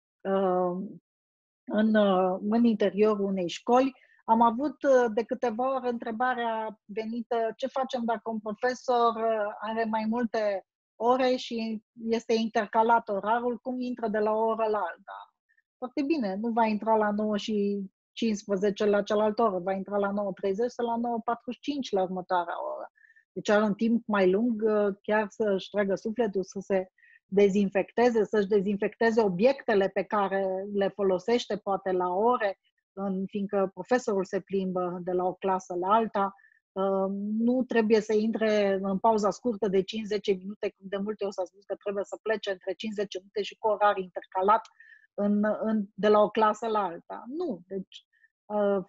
uh, în, uh, în interiorul unei școli. Am avut uh, de câteva ori întrebarea venită, ce facem dacă un profesor uh, are mai multe ore și este intercalat orarul, cum intră de la o oră la alta? Foarte bine, nu va intra la nouă și cincisprezece la cealaltă oră, va intra la nouă treizeci sau la nouă patruzeci și cinci la următoarea oră. Deci are un timp mai lung chiar să-și tragă sufletul, să se dezinfecteze, să-și dezinfecteze obiectele pe care le folosește poate la ore, fiindcă profesorul se plimbă de la o clasă la alta. Nu trebuie să intre în pauza scurtă de cinci zece minute, când de multe ori s-a spus că trebuie să plece între cinci zece minute și cu orar intercalat în, în, de la o clasă la alta. Nu. Deci, uh,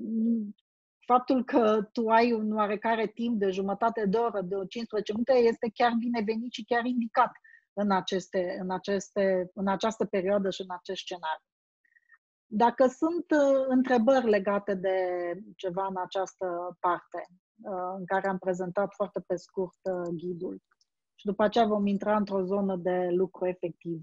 faptul că tu ai un oarecare timp de jumătate de oră, de cincisprezece minute, este chiar binevenit și chiar indicat în, aceste, în, aceste, în această perioadă și în acest scenariu. Dacă sunt uh, întrebări legate de ceva în această parte, uh, în care am prezentat foarte pe scurt uh, ghidul, și după aceea vom intra într-o zonă de lucru efectiv.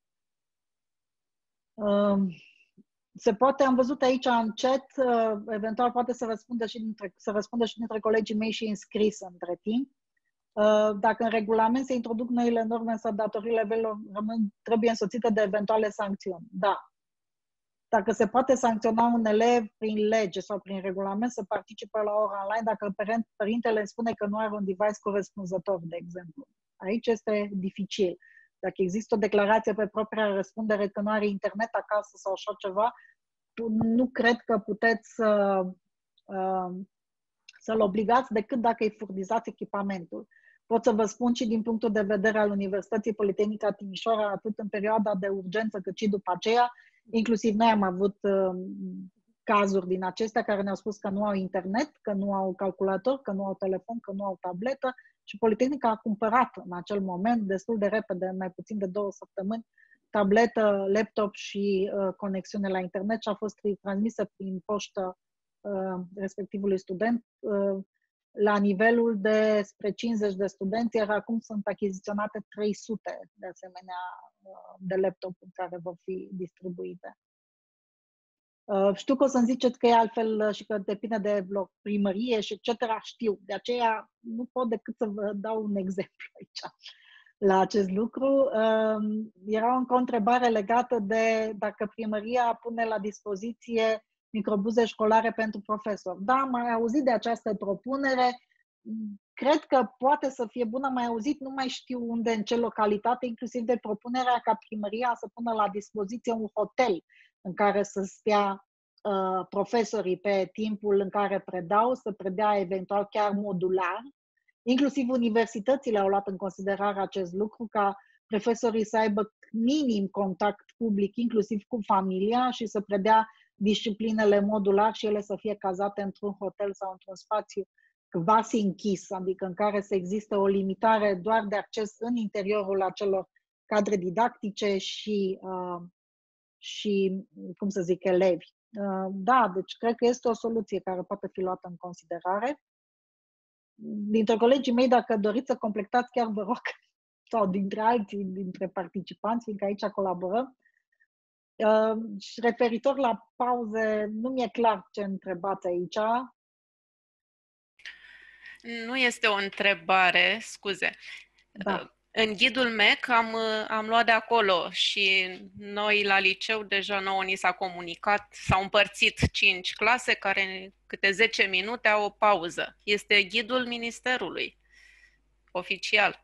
Uh, Se poate, am văzut aici în chat, uh, eventual poate să răspundă și dintre, să răspundă și dintre colegii mei și înscris între timp. Uh, dacă în regulament se introduc noile norme sau datoriile elevilor rămân, trebuie însoțite de eventuale sancțiuni. Da. Dacă se poate sancționa un elev prin lege sau prin regulament să participe la ora online dacă părintele îmi spune că nu are un device corespunzător, de exemplu. Aici este dificil. Dacă există o declarație pe propria răspundere că nu are internet acasă sau așa ceva, nu cred că puteți să, să-l obligați decât dacă îi furnizați echipamentul. Pot să vă spun și din punctul de vedere al Universității Politehnică Timișoara, atât în perioada de urgență cât și după aceea, inclusiv noi am avut cazuri din acestea care ne-au spus că nu au internet, că nu au calculator, că nu au telefon, că nu au tabletă și Politehnica a cumpărat în acel moment, destul de repede, mai puțin de două săptămâni, tabletă, laptop și uh, conexiune la internet și a fost transmisă prin poștă uh, respectivului student uh, la nivelul de spre cincizeci de studenți, iar acum sunt achiziționate trei sute de asemenea uh, de laptopuri care vor fi distribuite. Uh, știu că o să-mi ziceți că e altfel și că depinde de bloc, primărie și et cetera. Știu, de aceea nu pot decât să vă dau un exemplu aici la acest lucru. Uh, era o întrebare legată de dacă primăria pune la dispoziție microbuze școlare pentru profesori. Da, am mai auzit de această propunere. Cred că poate să fie bună, am mai auzit, nu mai știu unde, în ce localitate, inclusiv de propunerea ca primăria să pună la dispoziție un hotel în care să stea uh, profesorii pe timpul în care predau, să predea eventual chiar modular. Inclusiv universitățile au luat în considerare acest lucru, ca profesorii să aibă minim contact public, inclusiv cu familia, și să predea disciplinele modular și ele să fie cazate într-un hotel sau într-un spațiu quasi închis, adică în care să existe o limitare doar de acces în interiorul acelor cadre didactice și uh, și, cum să zic, elevi. Da, deci cred că este o soluție care poate fi luată în considerare. Dintre colegii mei, dacă doriți să completați, chiar vă rog, sau dintre alții, dintre participanți, fiindcă aici colaborăm. Și referitor la pauze, nu mi-e clar ce întrebați aici. Nu este o întrebare, scuze. Da. În ghidul M E C am, am luat de acolo și noi la liceu deja nouă ni s-a comunicat, s-au împărțit cinci clase care câte zece minute au o pauză. Este ghidul ministerului, oficial.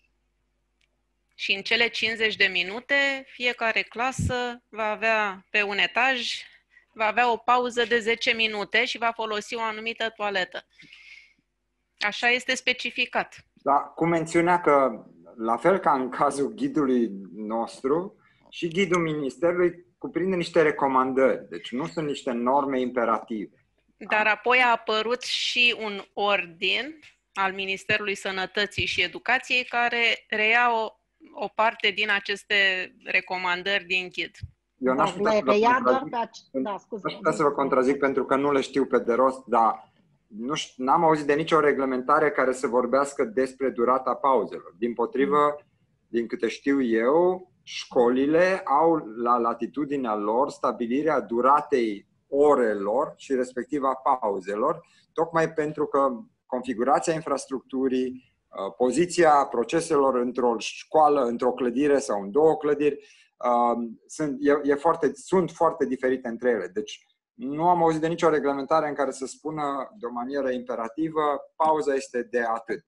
Și în cele cincizeci de minute, fiecare clasă va avea pe un etaj, va avea o pauză de zece minute și va folosi o anumită toaletă. Așa este specificat. Da, cu mențiunea că, la fel ca în cazul ghidului nostru, și ghidul ministerului cuprinde niște recomandări, deci nu sunt niște norme imperative. Dar apoi a apărut și un ordin al Ministerului Sănătății și Educației care reia o, o parte din aceste recomandări din ghid. Eu n-aș putea să vă contrazic, da, scuze, putea să vă contrazic pentru că nu le știu pe de rost, dar nu știu, n-am auzit de nicio reglementare care să vorbească despre durata pauzelor. Dimpotrivă, din câte știu eu, școlile au la latitudinea lor stabilirea duratei orelor și respectiv a pauzelor, tocmai pentru că configurația infrastructurii, poziția proceselor într-o școală, într-o clădire sau în două clădiri, sunt, e, e foarte, sunt foarte diferite între ele. Deci nu am auzit de nicio reglementare în care să spună de o manieră imperativă pauza este de atât.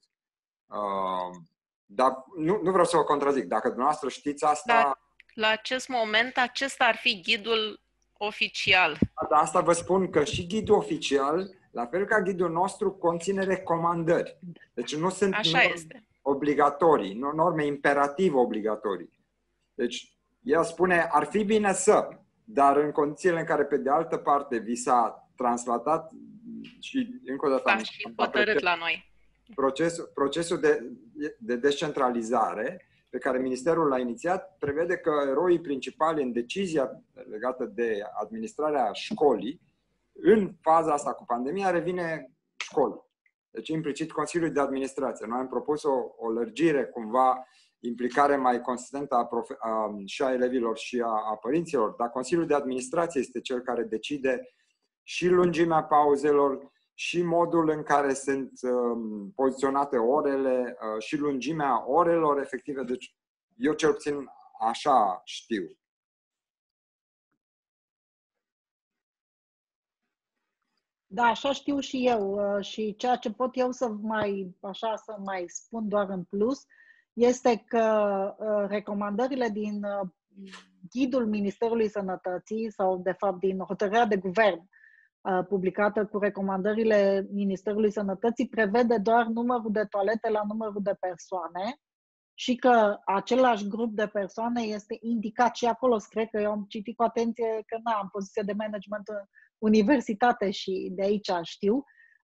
Dar nu, nu vreau să vă contrazic. Dacă dumneavoastră știți asta... Dar la acest moment, acesta ar fi ghidul oficial. Dar asta vă spun că și ghidul oficial, la fel ca ghidul nostru, conține recomandări. Deci nu sunt Așa norme este. obligatorii, nu norme imperativ obligatorii. Deci el spune, ar fi bine să, dar în condițiile în care pe de altă parte vi s-a translatat și încă o dată Da, am, și am hotărât la noi. Procesul, procesul de, de descentralizare pe care Ministerul l-a inițiat prevede că eroii principali în decizia legată de administrarea școlii, în faza asta cu pandemia, revine școlii. Deci implicit Consiliul de Administrație. Noi am propus o, o lărgire, cumva, implicare mai consistentă a profe- a, și a elevilor și a, a părinților, dar Consiliul de Administrație este cel care decide și lungimea pauzelor, și modul în care sunt um, poziționate orele, uh, și lungimea orelor efective. Deci eu cel puțin așa știu. Da, așa știu și eu. Uh, și ceea ce pot eu să mai, așa, să mai spun doar în plus este că uh, recomandările din uh, ghidul Ministerului Sănătății sau, de fapt, din hotărârea de guvern publicată cu recomandările Ministerului Sănătății prevede doar numărul de toalete la numărul de persoane și că același grup de persoane este indicat și acolo. Cred că eu am citit cu atenție că na, am poziție de management în universitate și de aici știu,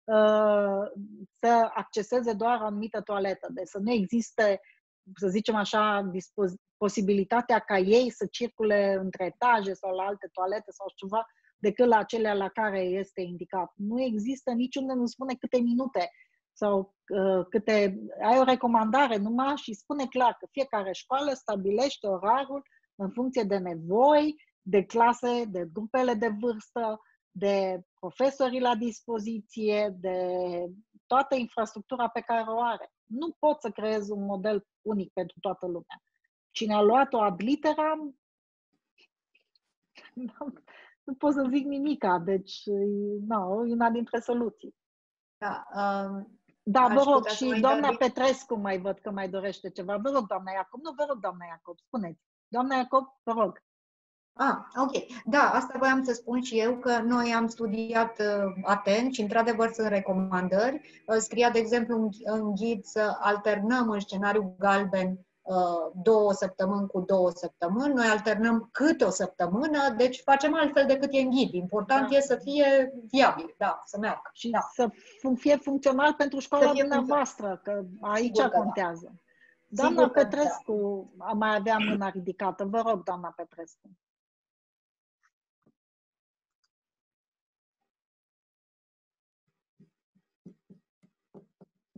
să acceseze doar o anumită toaletă. Deci să nu existe, să zicem așa, posibilitatea ca ei să circule între etaje sau la alte toalete sau ceva, decât la acelea la care este indicat. Nu există niciunde, nu spune câte minute sau uh, câte... Ai o recomandare numai și spune clar că fiecare școală stabilește orarul în funcție de nevoi, de clase, de grupele de vârstă, de profesorii la dispoziție, de toată infrastructura pe care o are. Nu poți să creezi un model unic pentru toată lumea. Cine a luat-o ad literam, nu pot să zic nimica, deci, nu, e una dintre soluții. Da, um, da vă rog, și doamna intervin. Petrescu mai văd că mai dorește ceva. Vă rog, doamna Iacob. Nu, vă rog, doamna Iacob, spuneți. Doamna Iacob, vă rog. Ah, ok. Da, asta voiam să spun și eu, că noi am studiat uh, atent și, într-adevăr, sunt recomandări. Uh, scria, de exemplu, în, în ghid să alternăm în scenariu galben două săptămâni cu două săptămâni, noi alternăm câte o săptămână, deci facem altfel decât e în ghid. Important da. e să fie viabil, da, să meargă. Și da. să fie funcțional pentru școala dumneavoastră, că aici Sigur contează. Da. Doamna Sigur Petrescu, da. mai avea mâna ridicată. Vă rog, doamna Petrescu.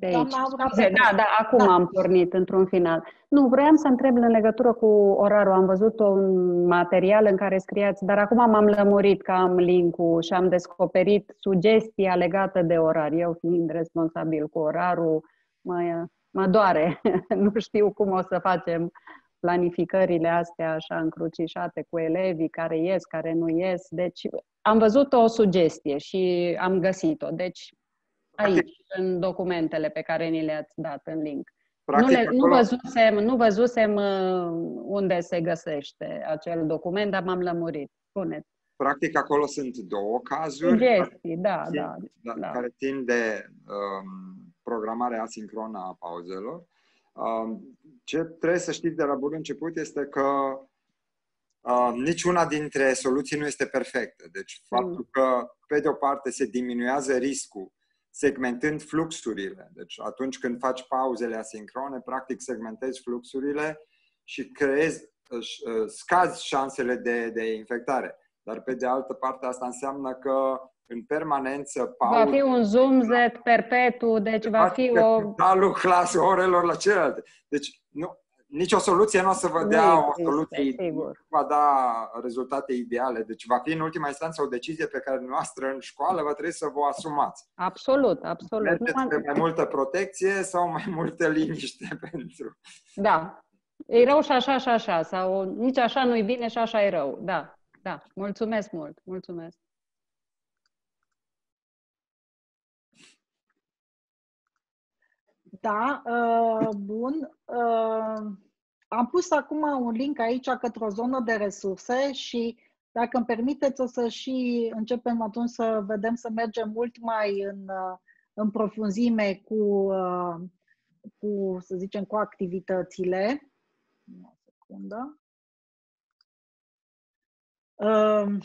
aici. Doamna Aura Scuze, da, da, acum Da. am pornit într-un final. Nu, vroiam să întreb în legătură cu orarul. Am văzut un material în care scriați, dar acum m-am lămurit că am link-ul și am descoperit sugestia legată de orar. Eu fiind responsabil cu orarul, mă, mă doare. Nu știu cum o să facem planificările astea așa încrucișate cu elevii care ies, care nu ies. Deci am văzut o sugestie și am găsit-o. Deci aici, în documentele pe care ni le-ați dat în link. Practic, nu, le, nu, acolo- văzusem, nu văzusem uh, unde se găsește acel document, dar m-am lămurit. Spuneți. Practic, acolo sunt două cazuri Sugestii, da, țin- da, da, da. care țin de um, programarea asincronă a pauzelor. Um, ce trebuie să știți de la bun început este că uh, niciuna dintre soluții nu este perfectă. Deci faptul că, pe de o parte, se diminuează riscul segmentând fluxurile. Deci atunci când faci pauzele asincrone, practic segmentezi fluxurile și creezi, uh, scazi șansele de, de infectare. Dar pe de altă parte asta înseamnă că în permanență pauză... Va fi un zoom-zet perpetu, deci va fi o... Totalul clasă orelor la celelalte. Deci nu, nicio soluție nu o să vă Nu dea o există, soluție, sigur. va da rezultate ideale. Deci va fi în ultima instanță o decizie pe care noastră în școală va trebui să vă asumați. Absolut, absolut. Mergeți Numai- pe mai multă protecție sau mai multă liniște pentru... Da. E rău și așa și așa. Sau nici așa nu-i bine și așa e rău. Da, da. Mulțumesc mult. Mulțumesc. Da, uh, bun. Uh, am pus acum un link aici către o zonă de resurse și dacă îmi permiteți o să și începem atunci să vedem să mergem mult mai în, uh, în profunzime cu, uh, cu, să zicem, cu activitățile. O secundă. Uh,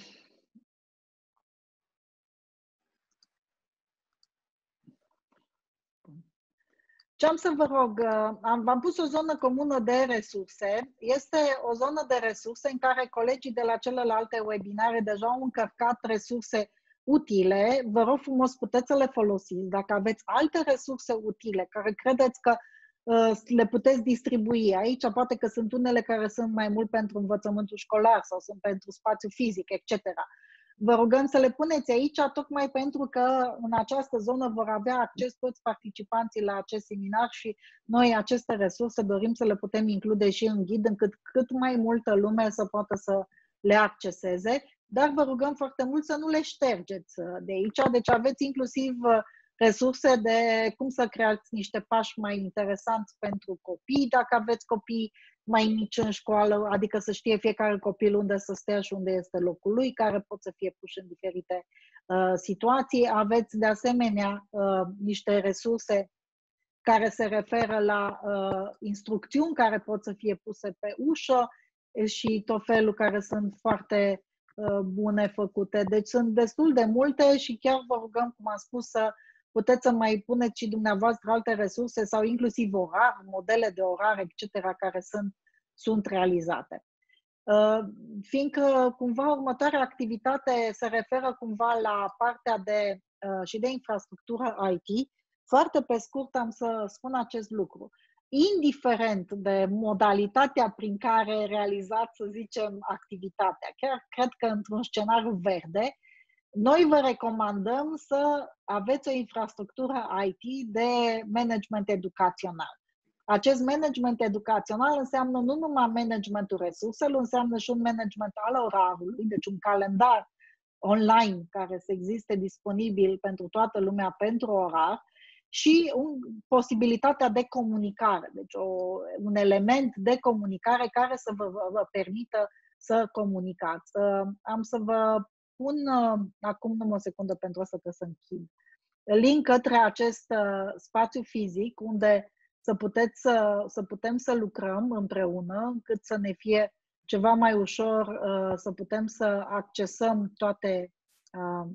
Ce am să vă rog, am, v-am pus o zonă comună de resurse. Este o zonă de resurse în care colegii de la celelalte webinare deja au încărcat resurse utile. Vă rog frumos, puteți să le folosiți. Dacă aveți alte resurse utile care credeți că uh, le puteți distribui aici, poate că sunt unele care sunt mai mult pentru învățământul școlar sau sunt pentru spațiu fizic, et cetera. Vă rugăm să le puneți aici, tocmai pentru că în această zonă vor avea acces toți participanții la acest seminar și noi aceste resurse dorim să le putem include și în ghid, încât cât mai multă lume să poată să le acceseze, dar vă rugăm foarte mult să nu le ștergeți de aici, deci aveți inclusiv resurse de cum să creați niște pași mai interesanți pentru copii, dacă aveți copii mai mici în școală, adică să știe fiecare copil unde să stea și unde este locul lui, care pot să fie puși în diferite uh, situații. Aveți de asemenea uh, niște resurse care se referă la uh, instrucțiuni care pot să fie puse pe ușă și tot felul care sunt foarte uh, bune făcute. Deci sunt destul de multe și chiar vă rugăm, cum am spus, să puteți să mai puneți și dumneavoastră alte resurse sau inclusiv orar, modele de orar, et cetera, care sunt, sunt realizate. Uh, fiindcă cumva următoarea activitate se referă cumva la partea de, uh, și de infrastructură I T, foarte pe scurt am să spun acest lucru. Indiferent de modalitatea prin care realizați, să zicem, activitatea, chiar cred că într-un scenariu verde, noi vă recomandăm să aveți o infrastructură I T de management educațional. Acest management educațional înseamnă nu numai managementul resurselor, înseamnă și un management al orarului, deci un calendar online care să existe disponibil pentru toată lumea pentru orar și un, posibilitatea de comunicare, deci o, un element de comunicare care să vă, vă, vă permită să comunicați. Am să vă pun uh, acum numai o secundă pentru asta trebuie să închid. Link către acest uh, spațiu fizic unde să, puteți să, să putem să lucrăm împreună, încât să ne fie ceva mai ușor uh, să putem să accesăm toate uh,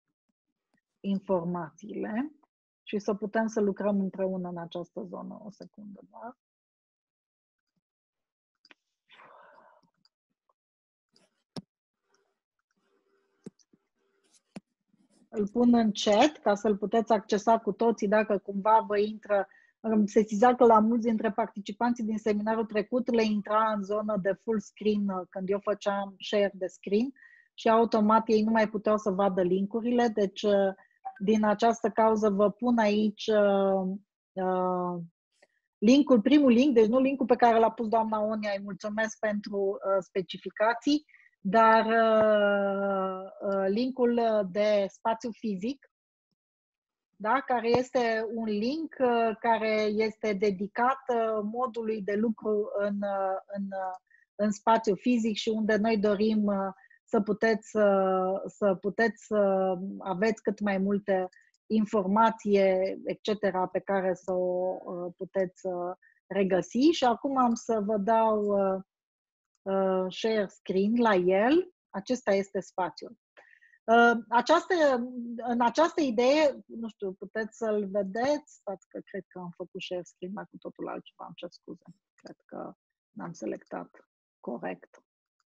informațiile și să putem să lucrăm împreună în această zonă. O secundă, da? îl pun în chat ca să-l puteți accesa cu toții dacă cumva vă intră. Am sesizat că la mulți dintre participanții din seminarul trecut le intra în zonă de full screen când eu făceam share de screen și automat ei nu mai puteau să vadă linkurile. Deci, din această cauză vă pun aici uh, uh, linkul, primul link, deci nu linkul pe care l-a pus doamna Onia, îi mulțumesc pentru uh, specificații, dar uh, uh, linkul de spațiu fizic, da? Care este un link uh, care este dedicat uh, modului de lucru în, uh, în, uh, în spațiu fizic și unde noi dorim uh, să puteți, uh, să puteți să aveți cât mai multe informație, et cetera, pe care să o uh, puteți uh, regăsi. Și acum am să vă dau uh, uh, share screen la el. Acesta este spațiul. Uh, această, în această idee, nu știu, puteți să-l vedeți, stați că cred că am făcut share screen, dar cu totul altceva, îmi cer scuze. Cred că n-am selectat corect.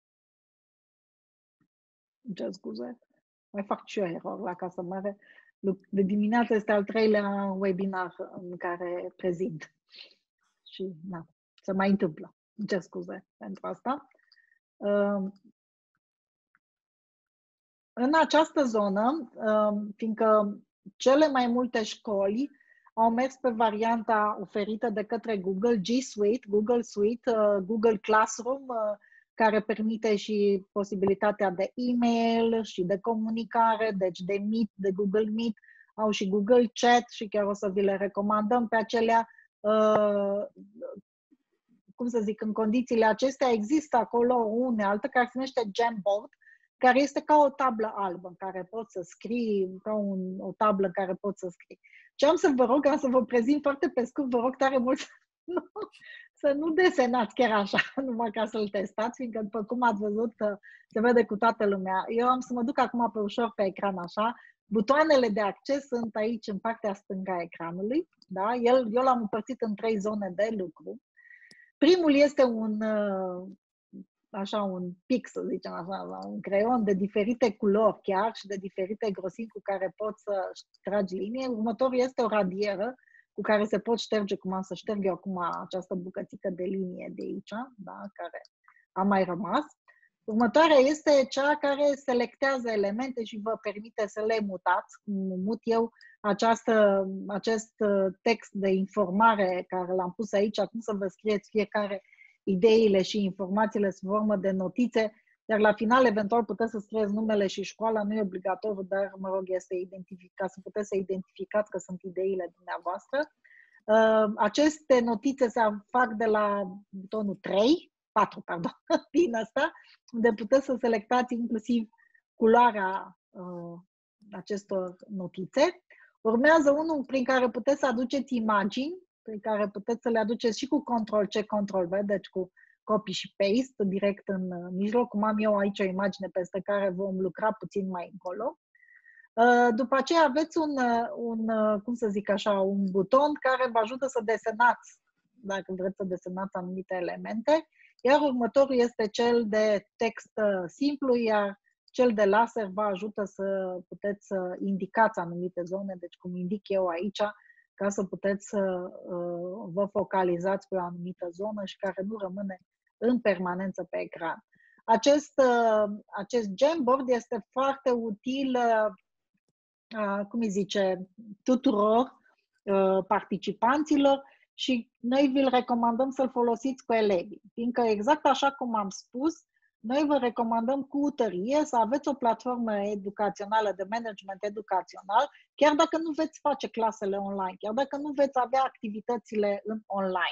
Îmi cer scuze. Mai fac și eu error la casă mare. De dimineață este al treilea webinar în care prezint. Și, na, se mai întâmplă. Îmi cer scuze pentru asta. Uh, În această zonă, fiindcă cele mai multe școli au mers pe varianta oferită de către Google, G Suite, Google Suite, Google Classroom, care permite și posibilitatea de e-mail și de comunicare, deci de Meet, de Google Meet, au și Google Chat și chiar o să vi le recomandăm pe acelea. Cum să zic, în condițiile acestea există acolo o unealtă care se numește Jamboard, care este ca o tablă albă în care poți să scrii, ca un, o tablă în care poți să scrii. Ce am să vă rog, am să vă prezint foarte pe scurt, vă rog tare mult să nu, să nu desenați chiar așa, numai ca să-l testați, fiindcă după cum ați văzut, se vede cu toată lumea. Eu am să mă duc acum pe ușor pe ecran așa. Butoanele de acces sunt aici în partea stângă a ecranului. Da? El, eu l-am împărțit în trei zone de lucru. Primul este un... așa un pic, să zicem așa, un creion de diferite culori chiar și de diferite grosimi cu care poți să tragi linie. Următorul este o radieră cu care se pot șterge, cum am să șterg eu acum această bucățică de linie de aici, da, care a mai rămas. Următoarea este cea care selectează elemente și vă permite să le mutați. Cum mut eu această, acest text de informare care l-am pus aici, acum să vă scrieți fiecare ideile și informațiile sub formă de notițe, iar la final, eventual, puteți să scrieți numele și școala, nu e obligatoriu, dar, mă rog, este identificat, să puteți să identificați că sunt ideile dumneavoastră. Uh, aceste notițe se fac de la butonul trei, patru, pardon, din asta, unde puteți să selectați inclusiv culoarea uh, acestor notițe. Urmează unul prin care puteți să aduceți imagini, prin care puteți să le aduceți și cu control C, control V, deci cu copy și paste direct în mijloc, cum am eu aici o imagine peste care vom lucra puțin mai încolo. După aceea aveți un, un, cum să zic așa, un buton care vă ajută să desenați, dacă vreți să desenați anumite elemente, iar următorul este cel de text simplu, iar cel de laser vă ajută să puteți să indicați anumite zone, deci cum indic eu aici, ca să puteți să uh, vă focalizați pe o anumită zonă și care nu rămâne în permanență pe ecran. Acest, uh, acest Jamboard este foarte util, uh, cum îi zice, tuturor uh, participanților și noi vi-l recomandăm să-l folosiți cu elevii, fiindcă exact așa cum am spus, noi vă recomandăm cu tărie să aveți o platformă educațională de management educațional, chiar dacă nu veți face clasele online, chiar dacă nu veți avea activitățile în online.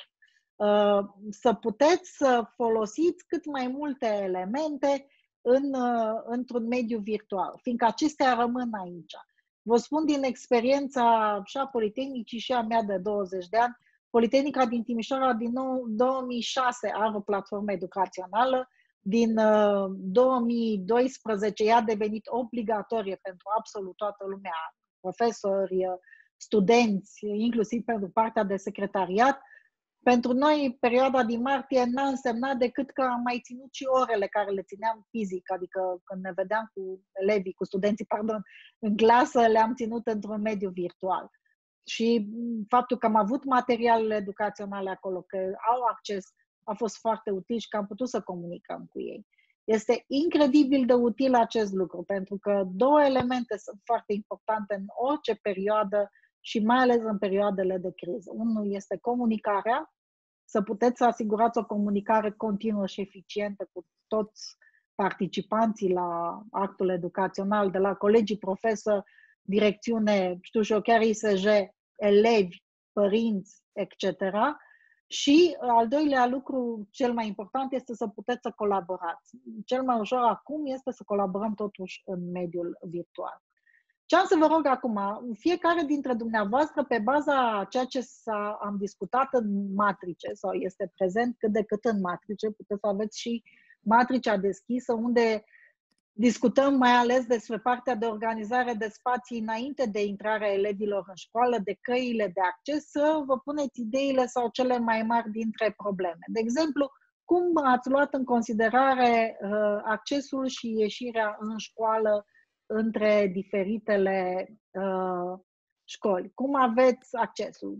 Să puteți să folosiți cât mai multe elemente în, într-un mediu virtual, fiindcă acestea rămân aici. Vă spun din experiența și a Politehnicii și a mea de douăzeci de ani, Politehnica din Timișoara din două mii șase are o platformă educațională. Din uh, două mii doisprezece ea a devenit obligatorie pentru absolut toată lumea, profesori, studenți, inclusiv pentru partea de secretariat, pentru noi, perioada din martie n-a însemnat decât că am mai ținut și orele care le țineam fizic, adică când ne vedeam cu elevii, cu studenții, pardon, în clasă, le-am ținut într-un mediu virtual. Și faptul că am avut materialele educaționale acolo, că au acces, a fost foarte util și că am putut să comunicăm cu ei. Este incredibil de util acest lucru, pentru că două elemente sunt foarte importante în orice perioadă și mai ales în perioadele de criză. Unul este comunicarea, să puteți să asigurați o comunicare continuă și eficientă cu toți participanții la actul educațional, de la colegii, profesori, direcțiune, știu și eu, chiar I S J, elevi, părinți, et cetera. Și al doilea lucru, cel mai important, este să puteți să colaborați. Cel mai ușor acum este să colaborăm totuși în mediul virtual. Ce am să vă rog acum, fiecare dintre dumneavoastră, pe baza ceea ce am discutat în matrice, sau este prezent cât de cât în matrice, puteți să aveți și matricea deschisă, unde discutăm mai ales despre partea de organizare de spații înainte de intrarea elevilor în școală, de căile de acces, să vă puneți ideile sau cele mai mari dintre probleme. De exemplu, cum ați luat în considerare uh, accesul și ieșirea în școală între diferitele uh, școli? Cum aveți accesul?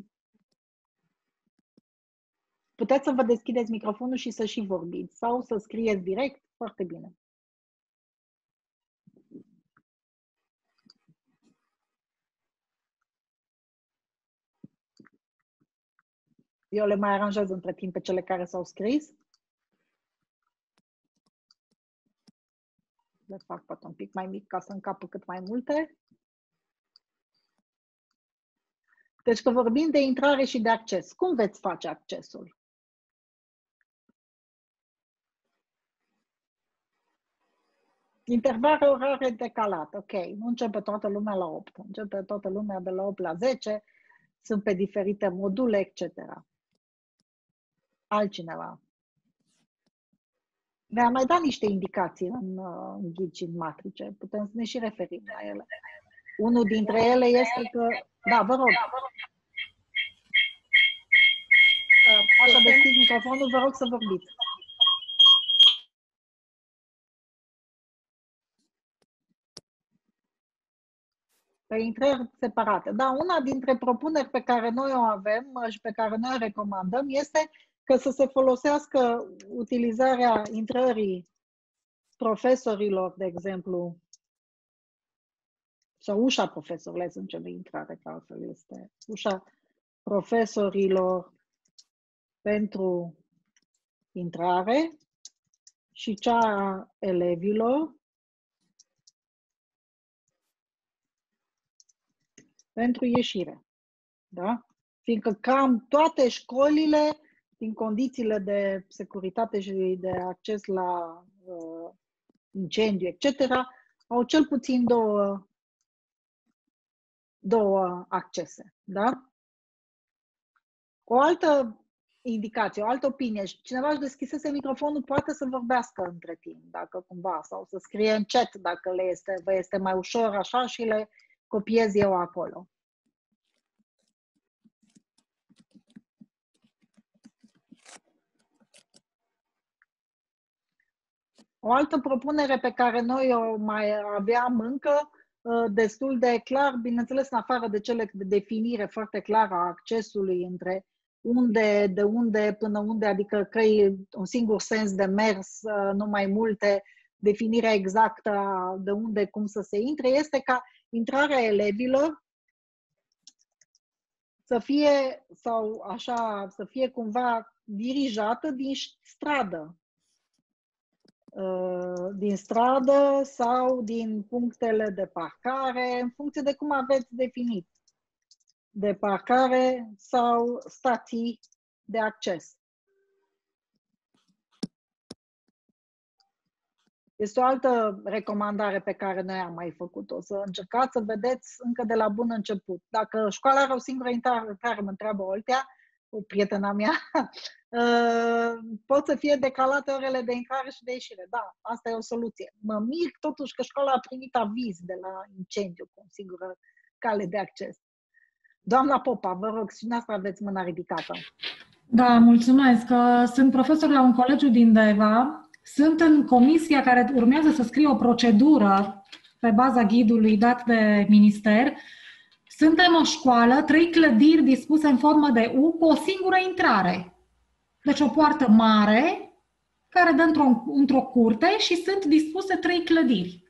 Puteți să vă deschideți microfonul și să și vorbiți sau să scrieți direct? Foarte bine. Eu le mai aranjez între timp pe cele care s-au scris. Le fac poate un pic mai mic ca să încapă cât mai multe. Deci că vorbim de intrare și de acces. Cum veți face accesul? Intervale orare decalate. Ok, nu începe toată lumea la opt. Începe toată lumea de la opt la zece. Sunt pe diferite module, et cetera. Altcineva. Ne-a mai dat niște indicații în, în ghid și în matrice. Putem să ne și referim la ele. Unul dintre ele este că... Da, vă rog. Așa deschizi microfonul, vă rog să vorbiți. Pe intrări separate. Da, una dintre propuneri pe care noi o avem și pe care noi o recomandăm este că să se folosească utilizarea intrării profesorilor, de exemplu, sau ușa profesorilor, sunt cele intrare, că altfel este ușa profesorilor pentru intrare și cea a elevilor pentru ieșire. Da? Fiindcă cam toate școlile, din condițiile de securitate și de acces la uh, incendiu, et cetera, au cel puțin două, două accese. Da? O altă indicație, o altă opinie, cineva își deschisese microfonul, poate să vorbească între timp, dacă cumva, sau să scrie în chat, dacă le este, vă este mai ușor așa și le copiez eu acolo. O altă propunere pe care noi o mai aveam încă, destul de clar, bineînțeles în afară de cele de definire foarte clară a accesului între unde, de unde până unde, adică că e un singur sens de mers, nu mai multe, definirea exactă de unde, cum să se intre, este ca intrarea elevilor să fie, sau așa, să fie cumva dirijată din stradă. Din stradă sau din punctele de parcare, în funcție de cum aveți definit. De parcare sau stații de acces. Este o altă recomandare pe care noi am mai făcut-o, să încercați să vedeți încă de la bun început. Dacă școala are o singură intrare, care mă întreabă Oltea, o prietena mea, pot să fie decalate orele de intrare și de ieșire. Da, asta e o soluție. Mă mir totuși că școala a primit aviz de la incendiu cu o singură cale de acces. Doamna Popa, vă rog, și dumneavoastră aveți mâna ridicată. Da, mulțumesc. Sunt profesor la un colegiu din Deva. Sunt în comisia care urmează să scrie o procedură pe baza ghidului dat de minister. Suntem o școală, trei clădiri dispuse în formă de U cu o singură intrare. Deci o poartă mare care dă într-o, într-o curte și sunt dispuse trei clădiri.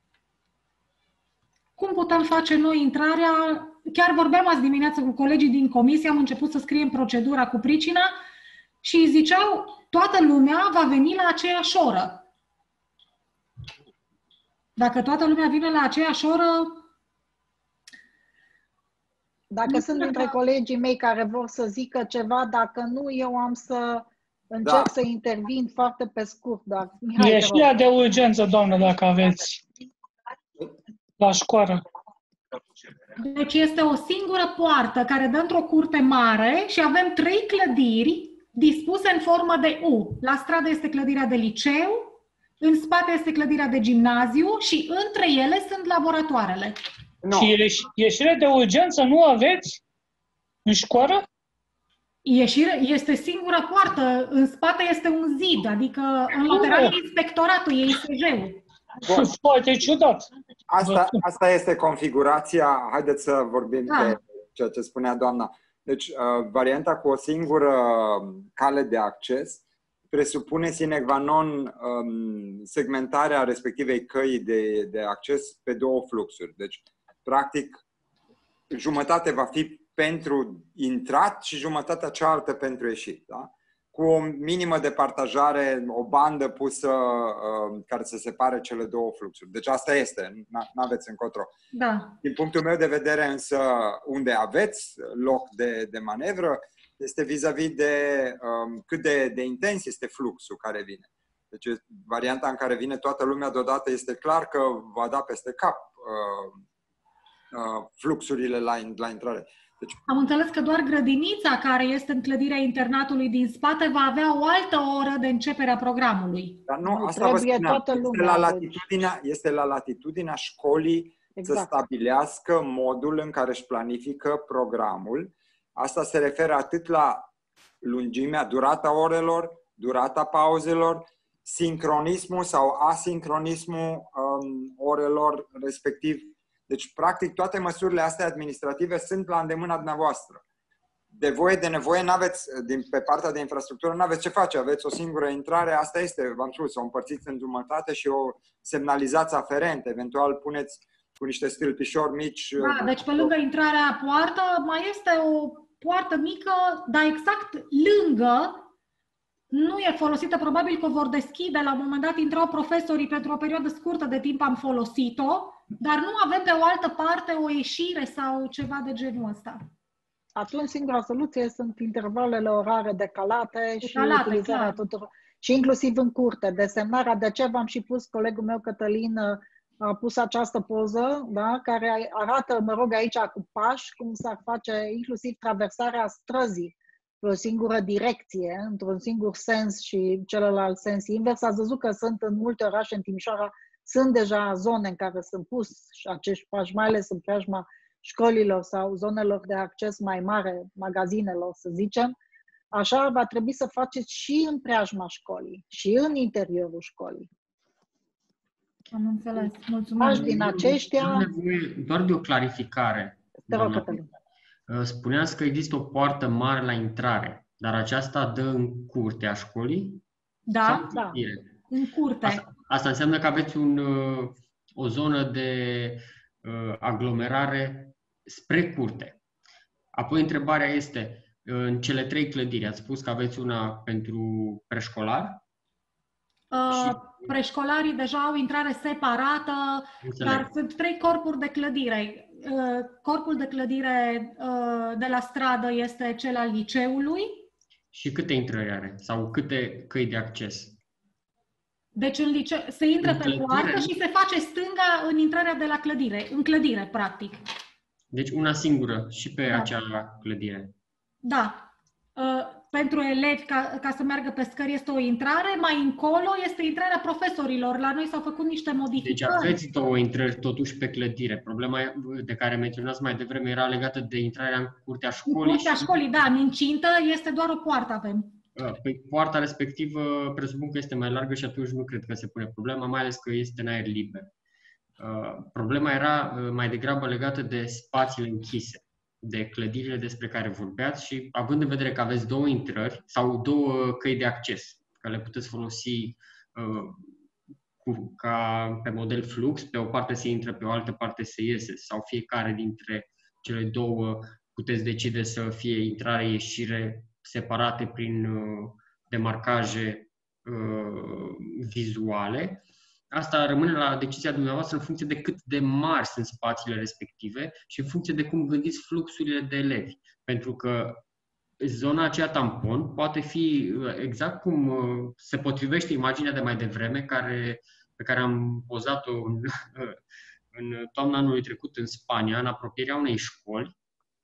Cum putem face noi intrarea? Chiar vorbeam azi dimineață cu colegii din comisie, am început să scriem procedura cu pricina și ziceau, toată lumea va veni la aceeași oră. Dacă toată lumea vine la aceeași oră... Dacă sunt dintre colegii mei care vor să zică ceva, dacă nu, eu am să încerc da. să intervin foarte pe scurt. Dar, Mihai, ieșirea de urgență, doamnă, dacă aveți la școală. Deci este o singură poartă care dă într-o curte mare și avem trei clădiri dispuse în formă de U. La stradă este clădirea de liceu, în spate este clădirea de gimnaziu și între ele sunt laboratoarele. No. Și ieșire de urgență nu aveți în școală? Ieșire, este singura poartă, în spate este un zid, adică în lateral e inspectoratul, e I S J-ul. Foarte ciudat. Asta, asta este configurația, haideți să vorbim da. de ceea ce spunea doamna. Deci, uh, varianta cu o singură cale de acces presupune sine qua non um, segmentarea respectivei căi de, de acces pe două fluxuri. Deci, practic, jumătate va fi pentru intrat și jumătatea cealaltă pentru ieșit. Da? Cu o minimă de partajare, o bandă pusă uh, care să separe cele două fluxuri. Deci asta este, n-aveți încotro. Da. Din punctul meu de vedere însă, unde aveți loc de, de manevră, este vis-a-vis de um, cât de, de intens este fluxul care vine. Deci varianta în care vine toată lumea deodată este clar că va da peste cap uh, uh, fluxurile la, la intrare. Deci, am înțeles că doar grădinița care este în clădirea internatului din spate va avea o altă oră de începere a programului. Dar nu, asta vă spuneam, este la, latitudinea, este la latitudinea școlii exact. Să stabilească modul în care își planifică programul. Asta se referă atât la lungimea, durata orelor, durata pauzelor, sincronismul sau asincronismul um, orelor respectiv. Deci, practic, toate măsurile astea administrative sunt la îndemâna dumneavoastră. De voie, de nevoie, n-aveți, din, pe partea de infrastructură, n-aveți ce face. Aveți o singură intrare, asta este, v-am spus, o împărțiți în jumătate și o semnalizați aferent. Eventual puneți cu niște stâlpișori mici. Da, deci pe lângă intrarea poartă mai este o poartă mică, dar exact lângă, nu e folosită, probabil că o vor deschide, la un moment dat intrau profesorii pentru o perioadă scurtă de timp, am folosit-o, dar nu avem pe o altă parte o ieșire sau ceva de genul ăsta. Atunci singura soluție sunt intervalele orare decalate, decalate și utilizarea clar. tuturor, și inclusiv în curte, desemnarea. De ce v-am și pus, colegul meu Cătălin a pus această poză, da, care arată, mă rog, aici cu pași, cum s-ar face inclusiv traversarea străzii pe o singură direcție, într-un singur sens și celălalt sens invers. Ați văzut că sunt în multe orașe, în Timișoara, sunt deja zone în care sunt pus acești pași, mai ales în preajma școlilor sau zonelor de acces mai mare, magazinelor, să zicem. Așa va trebui să faceți și în preajma școlii, și în interiorul școlii. Am înțeles. Mulțumesc. Din aceștia... Doar de o clarificare. Te rog, Cătălin. Spuneați că există o poartă mare la intrare, dar aceasta dă în curtea școlii? Da, da. În curte. Asta, asta înseamnă că aveți un, o zonă de uh, aglomerare spre curte. Apoi întrebarea este, în cele trei clădiri, ați spus că aveți una pentru preșcolar? Uh, și... Preșcolarii deja au intrare separată, Înțeleg. Dar sunt trei corpuri de clădire. Uh, corpul de clădire uh, de la stradă este cel al liceului. Și câte intrări are? Sau câte căi de acces? Deci în liceu, se intră în pe clădire, poartă și se face stânga în intrarea de la clădire, în clădire, practic. Deci una singură și pe da. acea clădire. Da. pentru elevi ca, ca să meargă pe scări este o intrare, mai încolo este intrarea profesorilor. La noi s-au făcut niște modificări. Deci aveți două intrări totuși pe clădire. Problema de care menționați mai devreme era legată de intrarea în curtea școlii. În curtea și... școlii, da, în incintă este doar o poartă avem. Pe poarta respectivă presupun că este mai largă și atunci nu cred că se pune problema, mai ales că este în aer liber. Problema era mai degrabă legată de spațiile închise, de clădirile despre care vorbeați și având în vedere că aveți două intrări sau două căi de acces, că le puteți folosi uh, cu, ca pe model flux, pe o parte se intră, pe o altă parte se iese, sau fiecare dintre cele două puteți decide să fie intrare-ieșire separate prin uh, demarcaje uh, vizuale. Asta rămâne la decizia dumneavoastră în funcție de cât de mari sunt spațiile respective și în funcție de cum gândiți fluxurile de elevi. Pentru că zona aceea tampon poate fi exact cum se potrivește imaginea de mai devreme care, pe care am pozat-o în, în toamna anului trecut în Spania, în apropierea unei școli.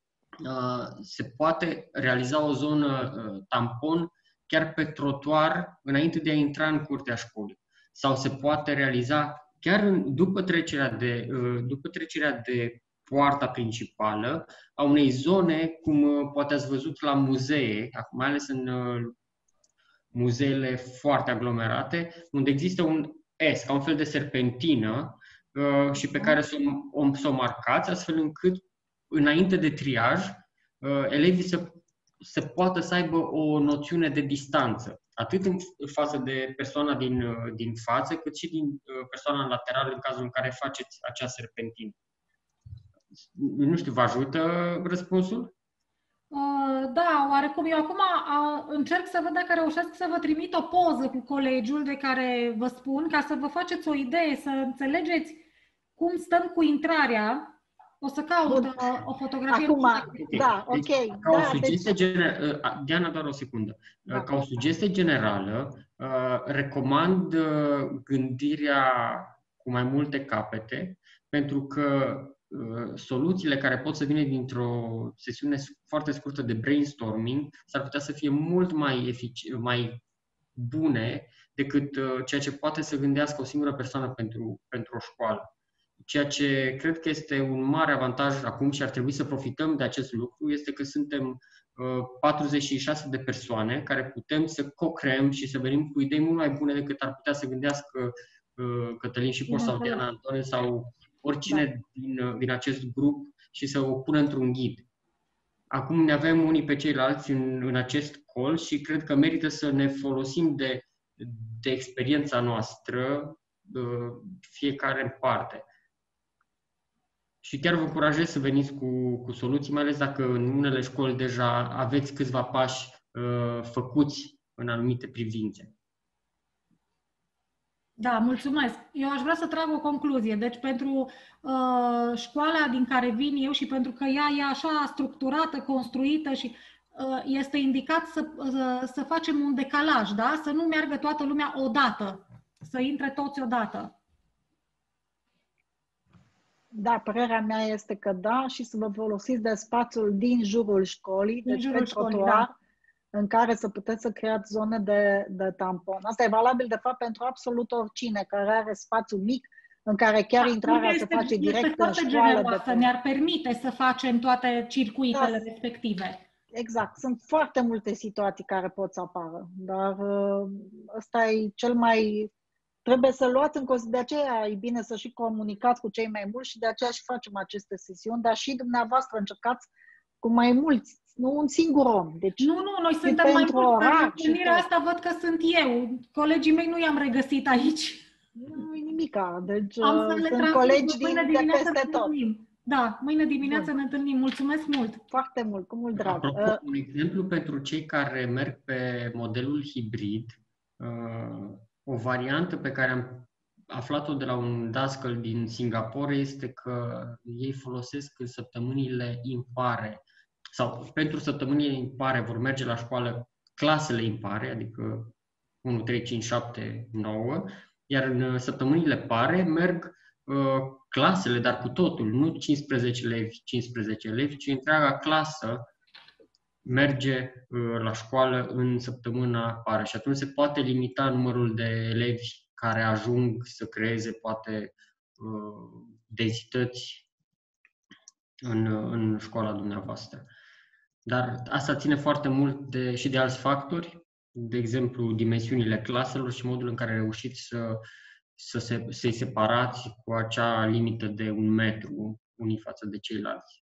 Se poate realiza o zonă tampon chiar pe trotuar înainte de a intra în curtea școlii. Sau se poate realiza chiar în, după, trecerea de, după trecerea de poarta principală a unei zone, cum poate ați văzut la muzee, mai ales în muzeele foarte aglomerate, unde există un S, ca un fel de serpentină, și pe care să o, să o marcați, astfel încât, înainte de triaj, elevii să, să poată să aibă o noțiune de distanță. Atât în față de persoana din, din față, cât și din persoana în lateral, în cazul în care faceți acea serpentină. Nu știu, vă ajută răspunsul? Uh, da, oarecum. Eu acum uh, încerc să văd dacă reușesc să vă trimit o poză cu colegiul de care vă spun, ca să vă faceți o idee, să înțelegeți cum stăm cu intrarea. O să caut uh, o fotografie. Acum, da, ok. Deci, ca da, o sugestie deci... generală, Diana, doar o secundă. Da. Ca o sugestie generală, recomand gândirea cu mai multe capete, pentru că soluțiile care pot să vină dintr-o sesiune foarte scurtă de brainstorming s-ar putea să fie mult mai, efic- mai bune decât ceea ce poate să gândească o singură persoană pentru, pentru o școală. Ceea ce cred că este un mare avantaj acum și ar trebui să profităm de acest lucru este că suntem uh, patruzeci și șase de persoane care putem să co-creăm și să venim cu idei mult mai bune decât ar putea să gândească uh, Cătălin Șipor sau Diana Antone sau oricine da. din, din acest grup și să o pună într-un ghid. Acum ne avem unii pe ceilalți în, în acest call și cred că merită să ne folosim de, de experiența noastră uh, fiecare în parte. Și chiar vă încurajez să veniți cu, cu soluții, mai ales dacă în unele școli deja aveți câțiva pași uh, făcuți în anumite privințe. Da, mulțumesc. Eu aș vrea să trag o concluzie. Deci pentru uh, școala din care vin eu și pentru că ea e așa structurată, construită și uh, este indicat să, uh, să facem un decalaj, da? Să nu meargă toată lumea odată, să intre toți odată. Da, părerea mea este că da și să vă folosiți de spațiul din jurul școlii, din deci jurul pe școlii, trotuar, da. în care să puteți să creați zone de, de tampon. Asta e valabil, de fapt, pentru absolut oricine care are spațiu mic, în care chiar da, intrarea se face direct în școală. De pe... ne-ar permite să facem toate circuitele da, respective. Exact. Sunt foarte multe situații care pot să apară, dar ăsta e cel mai... Trebuie să luați în considerare, de aceea e bine să și comunicați cu cei mai mulți și de aceea și facem aceste sesiuni, dar și dumneavoastră încercați cu mai mulți, nu un singur om. Deci, nu, nu, noi suntem mai mulți, dar în întâlnirea asta văd că sunt eu. Colegii mei nu i-am regăsit aici. Nu e nimica, deci am să sunt colegi din, de peste tot. Da, mâine dimineață Bun. ne întâlnim. Mulțumesc mult! Foarte mult, cu mult drag. Apropo, uh, un exemplu pentru cei care merg pe modelul hibrid, uh, o variantă pe care am aflat-o de la un dascăl din Singapore este că ei folosesc în săptămânile impare sau pentru săptămânile impare vor merge la școală clasele impare, adică unu, trei, cinci, șapte, nouă, iar în săptămânile pare merg uh, clasele, dar cu totul, nu cincisprezece elevi, cincisprezece elevi, ci întreaga clasă merge la școală în săptămâna vară și atunci se poate limita numărul de elevi care ajung să creeze poate densități în, în școala dumneavoastră. Dar asta ține foarte mult de, și de alți factori, de exemplu dimensiunile claselor și modul în care reușiți să, să se, să-i separați cu acea limită de un metru unii față de ceilalți.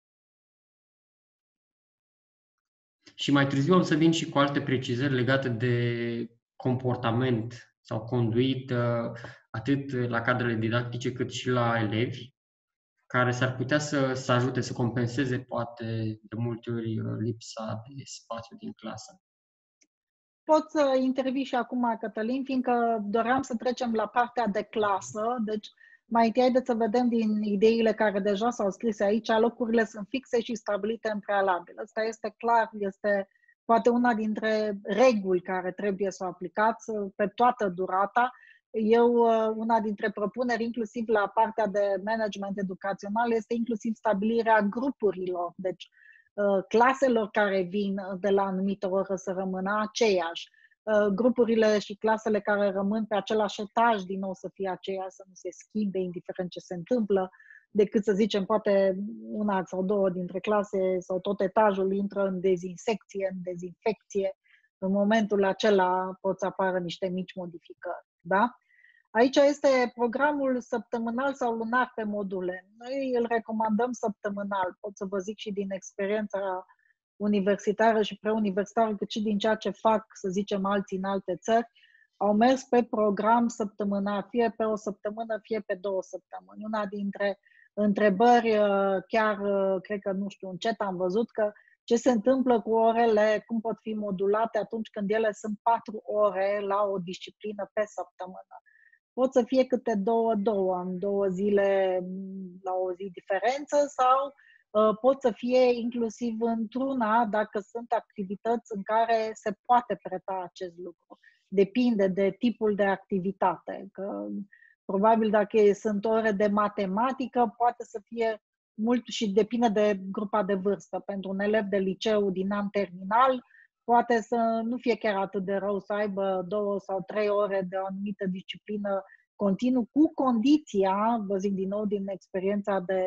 Și mai târziu am să vin și cu alte precizări legate de comportament sau conduită, atât la cadrele didactice cât și la elevi, care s-ar putea să, să ajute să compenseze, poate, de multe ori, lipsa de spațiu din clasă. Pot să intervii și acum, Cătălin, fiindcă doream să trecem la partea de clasă, deci mai întâi haideți să vedem din ideile care deja s-au scris aici, locurile sunt fixe și stabilite în prealabil. Asta este clar, este poate una dintre reguli care trebuie să o aplicați pe toată durata. Eu, una dintre propuneri, inclusiv la partea de management educațional, este inclusiv stabilirea grupurilor, deci claselor care vin de la anumită oră să rămână aceiași. Grupurile și clasele care rămân pe același etaj, din nou să fie aceiași, să nu se schimbe, indiferent ce se întâmplă, decât să zicem, poate una sau două dintre clase sau tot etajul intră în dezinsecție, în dezinfecție. În momentul acela pot să apară niște mici modificări. Da? Aici este programul săptămânal sau lunar pe module. Noi îl recomandăm săptămânal. Pot să vă zic și din experiența universitară și preuniversitară, cât și din ceea ce fac, să zicem, alții în alte țări, au mers pe program săptămânal, fie pe o săptămână, fie pe două săptămâni. Una dintre întrebări, chiar, cred că, nu știu, încet am văzut că ce se întâmplă cu orele, cum pot fi modulate atunci când ele sunt patru ore la o disciplină pe săptămână. Pot să fie câte două, două, în două zile la o zi diferență sau uh, pot să fie inclusiv într-una dacă sunt activități în care se poate preta acest lucru. Depinde de tipul de activitate. Că, probabil dacă sunt ore de matematică, poate să fie mult și depinde de grupa de vârstă. Pentru un elev de liceu din an terminal, poate să nu fie chiar atât de rău să aibă două sau trei ore de o anumită disciplină continuu, cu condiția, vă zic din nou din experiența de,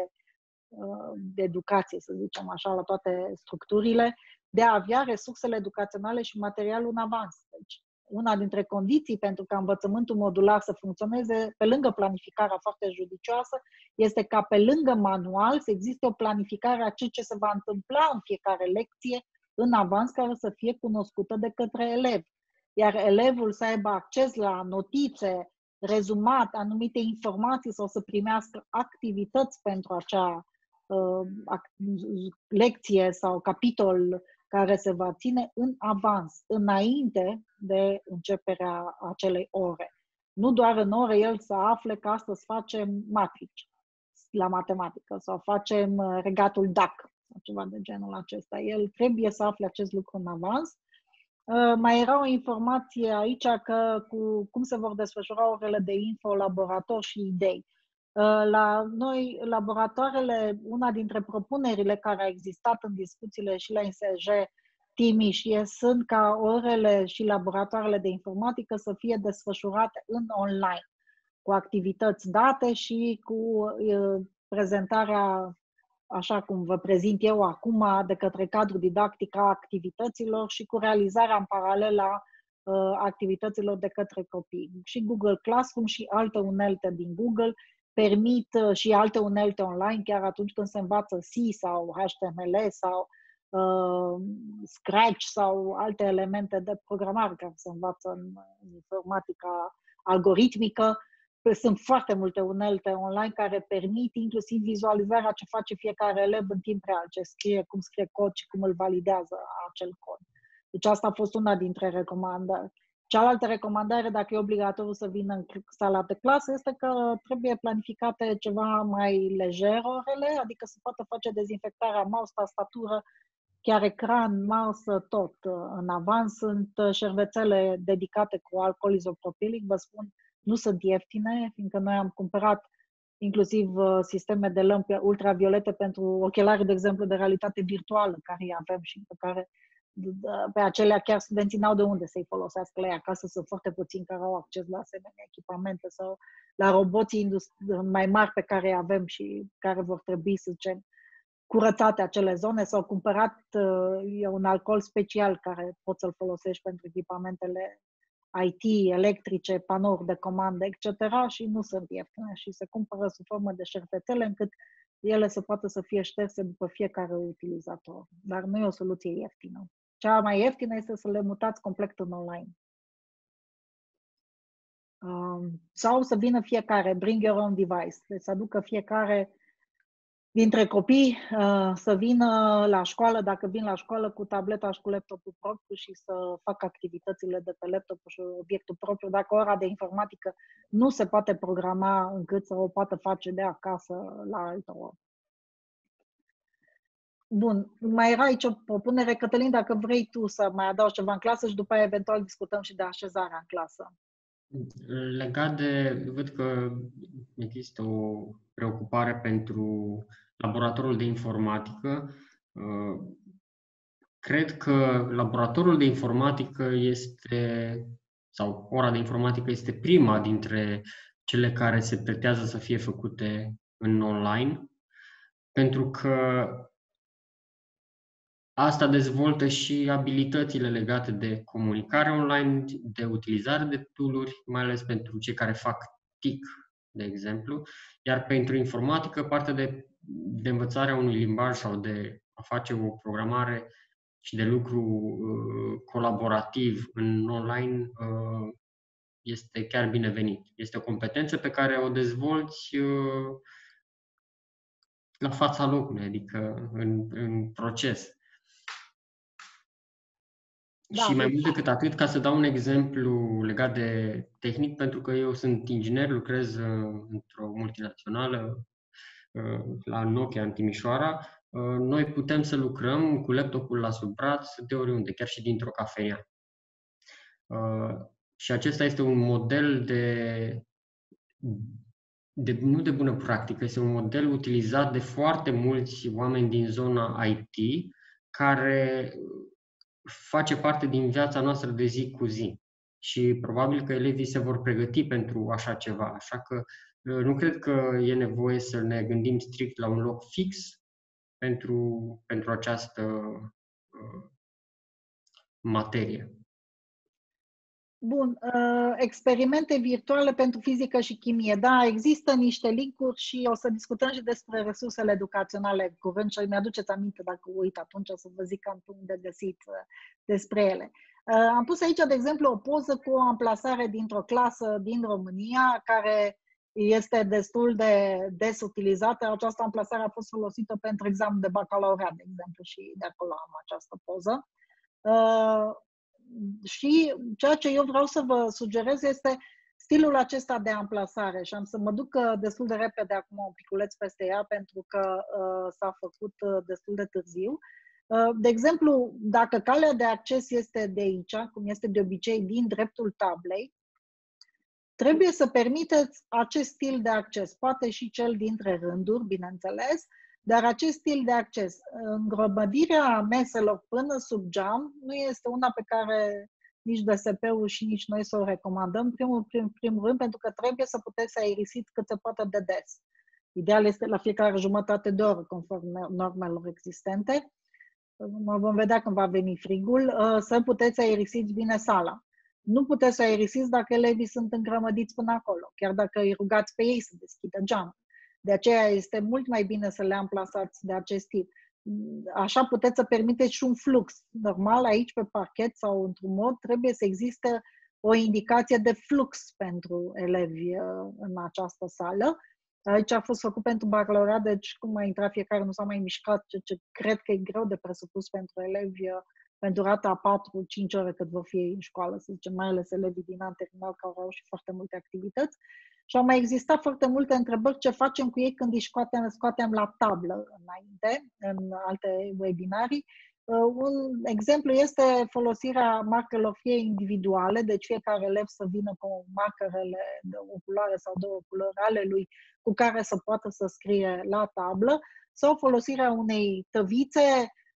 de educație, să zicem așa, la toate structurile, de a avea resursele educaționale și materialul în avans. Deci, una dintre condiții pentru ca învățământul modular să funcționeze, pe lângă planificarea foarte judicioasă, este ca pe lângă manual să existe o planificare a ceea ce se va întâmpla în fiecare lecție în avans, care să fie cunoscută de către elev. Iar elevul să aibă acces la notițe, rezumat, anumite informații sau să primească activități pentru acea uh, lecție sau capitol care se va ține în avans, înainte de începerea acelei ore. Nu doar în ore el să afle că astăzi facem matrici la matematică sau facem regatul D A C sau ceva de genul acesta. El trebuie să afle acest lucru în avans. Uh, mai era o informație aici că cu cum se vor desfășura orele de info, laborator și idei. Uh, la noi, laboratoarele, una dintre propunerile care a existat în discuțiile și la I S J Timiș sunt ca orele și laboratoarele de informatică să fie desfășurate în online, cu activități date și cu uh, prezentarea, așa cum vă prezint eu acum, de către cadrul didactic a activităților și cu realizarea în paralel a uh, activităților de către copii. Și Google Classroom și alte unelte din Google permit uh, și alte unelte online, chiar atunci când se învață C sau H T M L sau uh, Scratch sau alte elemente de programare care se învață în, în informatica algoritmică. Sunt foarte multe unelte online care permit inclusiv vizualizarea ce face fiecare elev în timp real, ce scrie, cum scrie cod și cum îl validează acel cod. Deci asta a fost una dintre recomandări. Cealaltă recomandare, dacă e obligatoriu să vină în sala de clasă, este că trebuie planificate ceva mai lejer orele, adică să poată face dezinfectarea mouse, tastatură, chiar ecran, mouse, tot în avans. Sunt șervețele dedicate cu alcool izopropilic, vă spun, nu sunt ieftine, fiindcă noi am cumpărat inclusiv sisteme de lămpi ultraviolete pentru ochelari, de exemplu, de realitate virtuală, care îi avem și pe care pe acelea chiar studenții n-au de unde să-i folosească la ei acasă, sunt foarte puțini care au acces la asemenea echipamente sau la roboții mai mari pe care îi avem și care vor trebui, să zicem, curățate acele zone. S-au cumpărat uh, un alcool special care poți să-l folosești pentru echipamentele I T, electrice, panouri de comandă, et cetera și nu sunt ieftine și se cumpără sub formă de șervețele încât ele să poată să fie șterse după fiecare utilizator. Dar nu e o soluție ieftină. Cea mai ieftină este să le mutați complet în online. Um, sau să vină fiecare, bring your own device, deci să aducă fiecare dintre copii uh, să vină la școală, dacă vin la școală, cu tableta și cu laptopul propriu și să facă activitățile de pe laptopul și obiectul propriu. Dacă ora de informatică nu se poate programa încât să o poată face de acasă la altă oră. Bun, mai era aici o propunere, Cătălin, dacă vrei tu să mai adaugi ceva în clasă și după aia eventual discutăm și de așezarea în clasă. Legat de, văd că există o preocupare pentru laboratorul de informatică. Cred că laboratorul de informatică este, sau ora de informatică este prima dintre cele care se pretează să fie făcute în online, pentru că asta dezvoltă și abilitățile legate de comunicare online, de utilizare de tool-uri, mai ales pentru cei care fac T I C, de exemplu. Iar pentru informatică, partea de, de învățarea unui limbaj sau de a face o programare și de lucru uh, colaborativ în online uh, este chiar binevenit. Este o competență pe care o dezvolți uh, la fața locului, adică în, în proces. Da, și mai mult decât atât, ca să dau un exemplu legat de tehnic, pentru că eu sunt inginer, lucrez uh, într-o multinațională uh, la Nokia în Timișoara, uh, noi putem să lucrăm cu laptopul la sub braț de oriunde, chiar și dintr-o cafenea. Uh, și acesta este un model de, de, nu de bună practică, este un model utilizat de foarte mulți oameni din zona I T, care face parte din viața noastră de zi cu zi și probabil că elevii se vor pregăti pentru așa ceva, așa că nu cred că e nevoie să ne gândim strict la un loc fix pentru, pentru această uh, materie. Bun, uh, experimente virtuale pentru fizică și chimie. Da, există niște linkuri și o să discutăm și despre resursele educaționale curând și mi-aduceți aminte dacă uit atunci o să vă zic cam unde găsit uh, despre ele. Uh, am pus aici, de exemplu, o poză cu o amplasare dintr-o clasă din România care este destul de des utilizată. Această amplasare a fost folosită pentru examen de bacalaureat, de exemplu, și de acolo am această poză. Uh, Și ceea ce eu vreau să vă sugerez este stilul acesta de amplasare și am să mă duc destul de repede acum un piculeț peste ea pentru că uh, s-a făcut uh, destul de târziu. Uh, de exemplu, dacă calea de acces este de aici, cum este de obicei din dreptul tablei, trebuie să permiteți acest stil de acces, poate și cel dintre rânduri, bineînțeles, dar acest stil de acces, îngrămădirea meselor până sub geam, nu este una pe care nici D S P-ul și nici noi să o recomandăm, primul, prim, primul rând, pentru că trebuie să puteți să aerisiți cât se poate de des. Ideal este la fiecare jumătate de oră, conform normelor existente. Vom vedea când va veni frigul, să puteți aerisiți bine sala. Nu puteți să aerisiți dacă elevii sunt îngrămădiți până acolo, chiar dacă îi rugați pe ei să deschidă geamul. De aceea este mult mai bine să le amplasați de acest tip. Așa puteți să permiteți și un flux. Normal, aici pe parchet sau într-un mod trebuie să existe o indicație de flux pentru elevi în această sală. Aici a fost făcut pentru bacalaureat, deci cum a intrat fiecare nu s-a mai mișcat, ce, ce cred că e greu de presupus pentru elevi pentru rata a patru cinci ore cât vor fi în școală, să zicem, mai ales elevii din an terminal care au și foarte multe activități. Și au mai existat foarte multe întrebări ce facem cu ei când îi scoatem, scoatem la tablă înainte, în alte webinarii. Uh, un exemplu este folosirea markerelor fie individuale, deci fiecare elev să vină cu markerele de o culoare sau două culori ale lui cu care să poată să scrie la tablă, sau folosirea unei tăvițe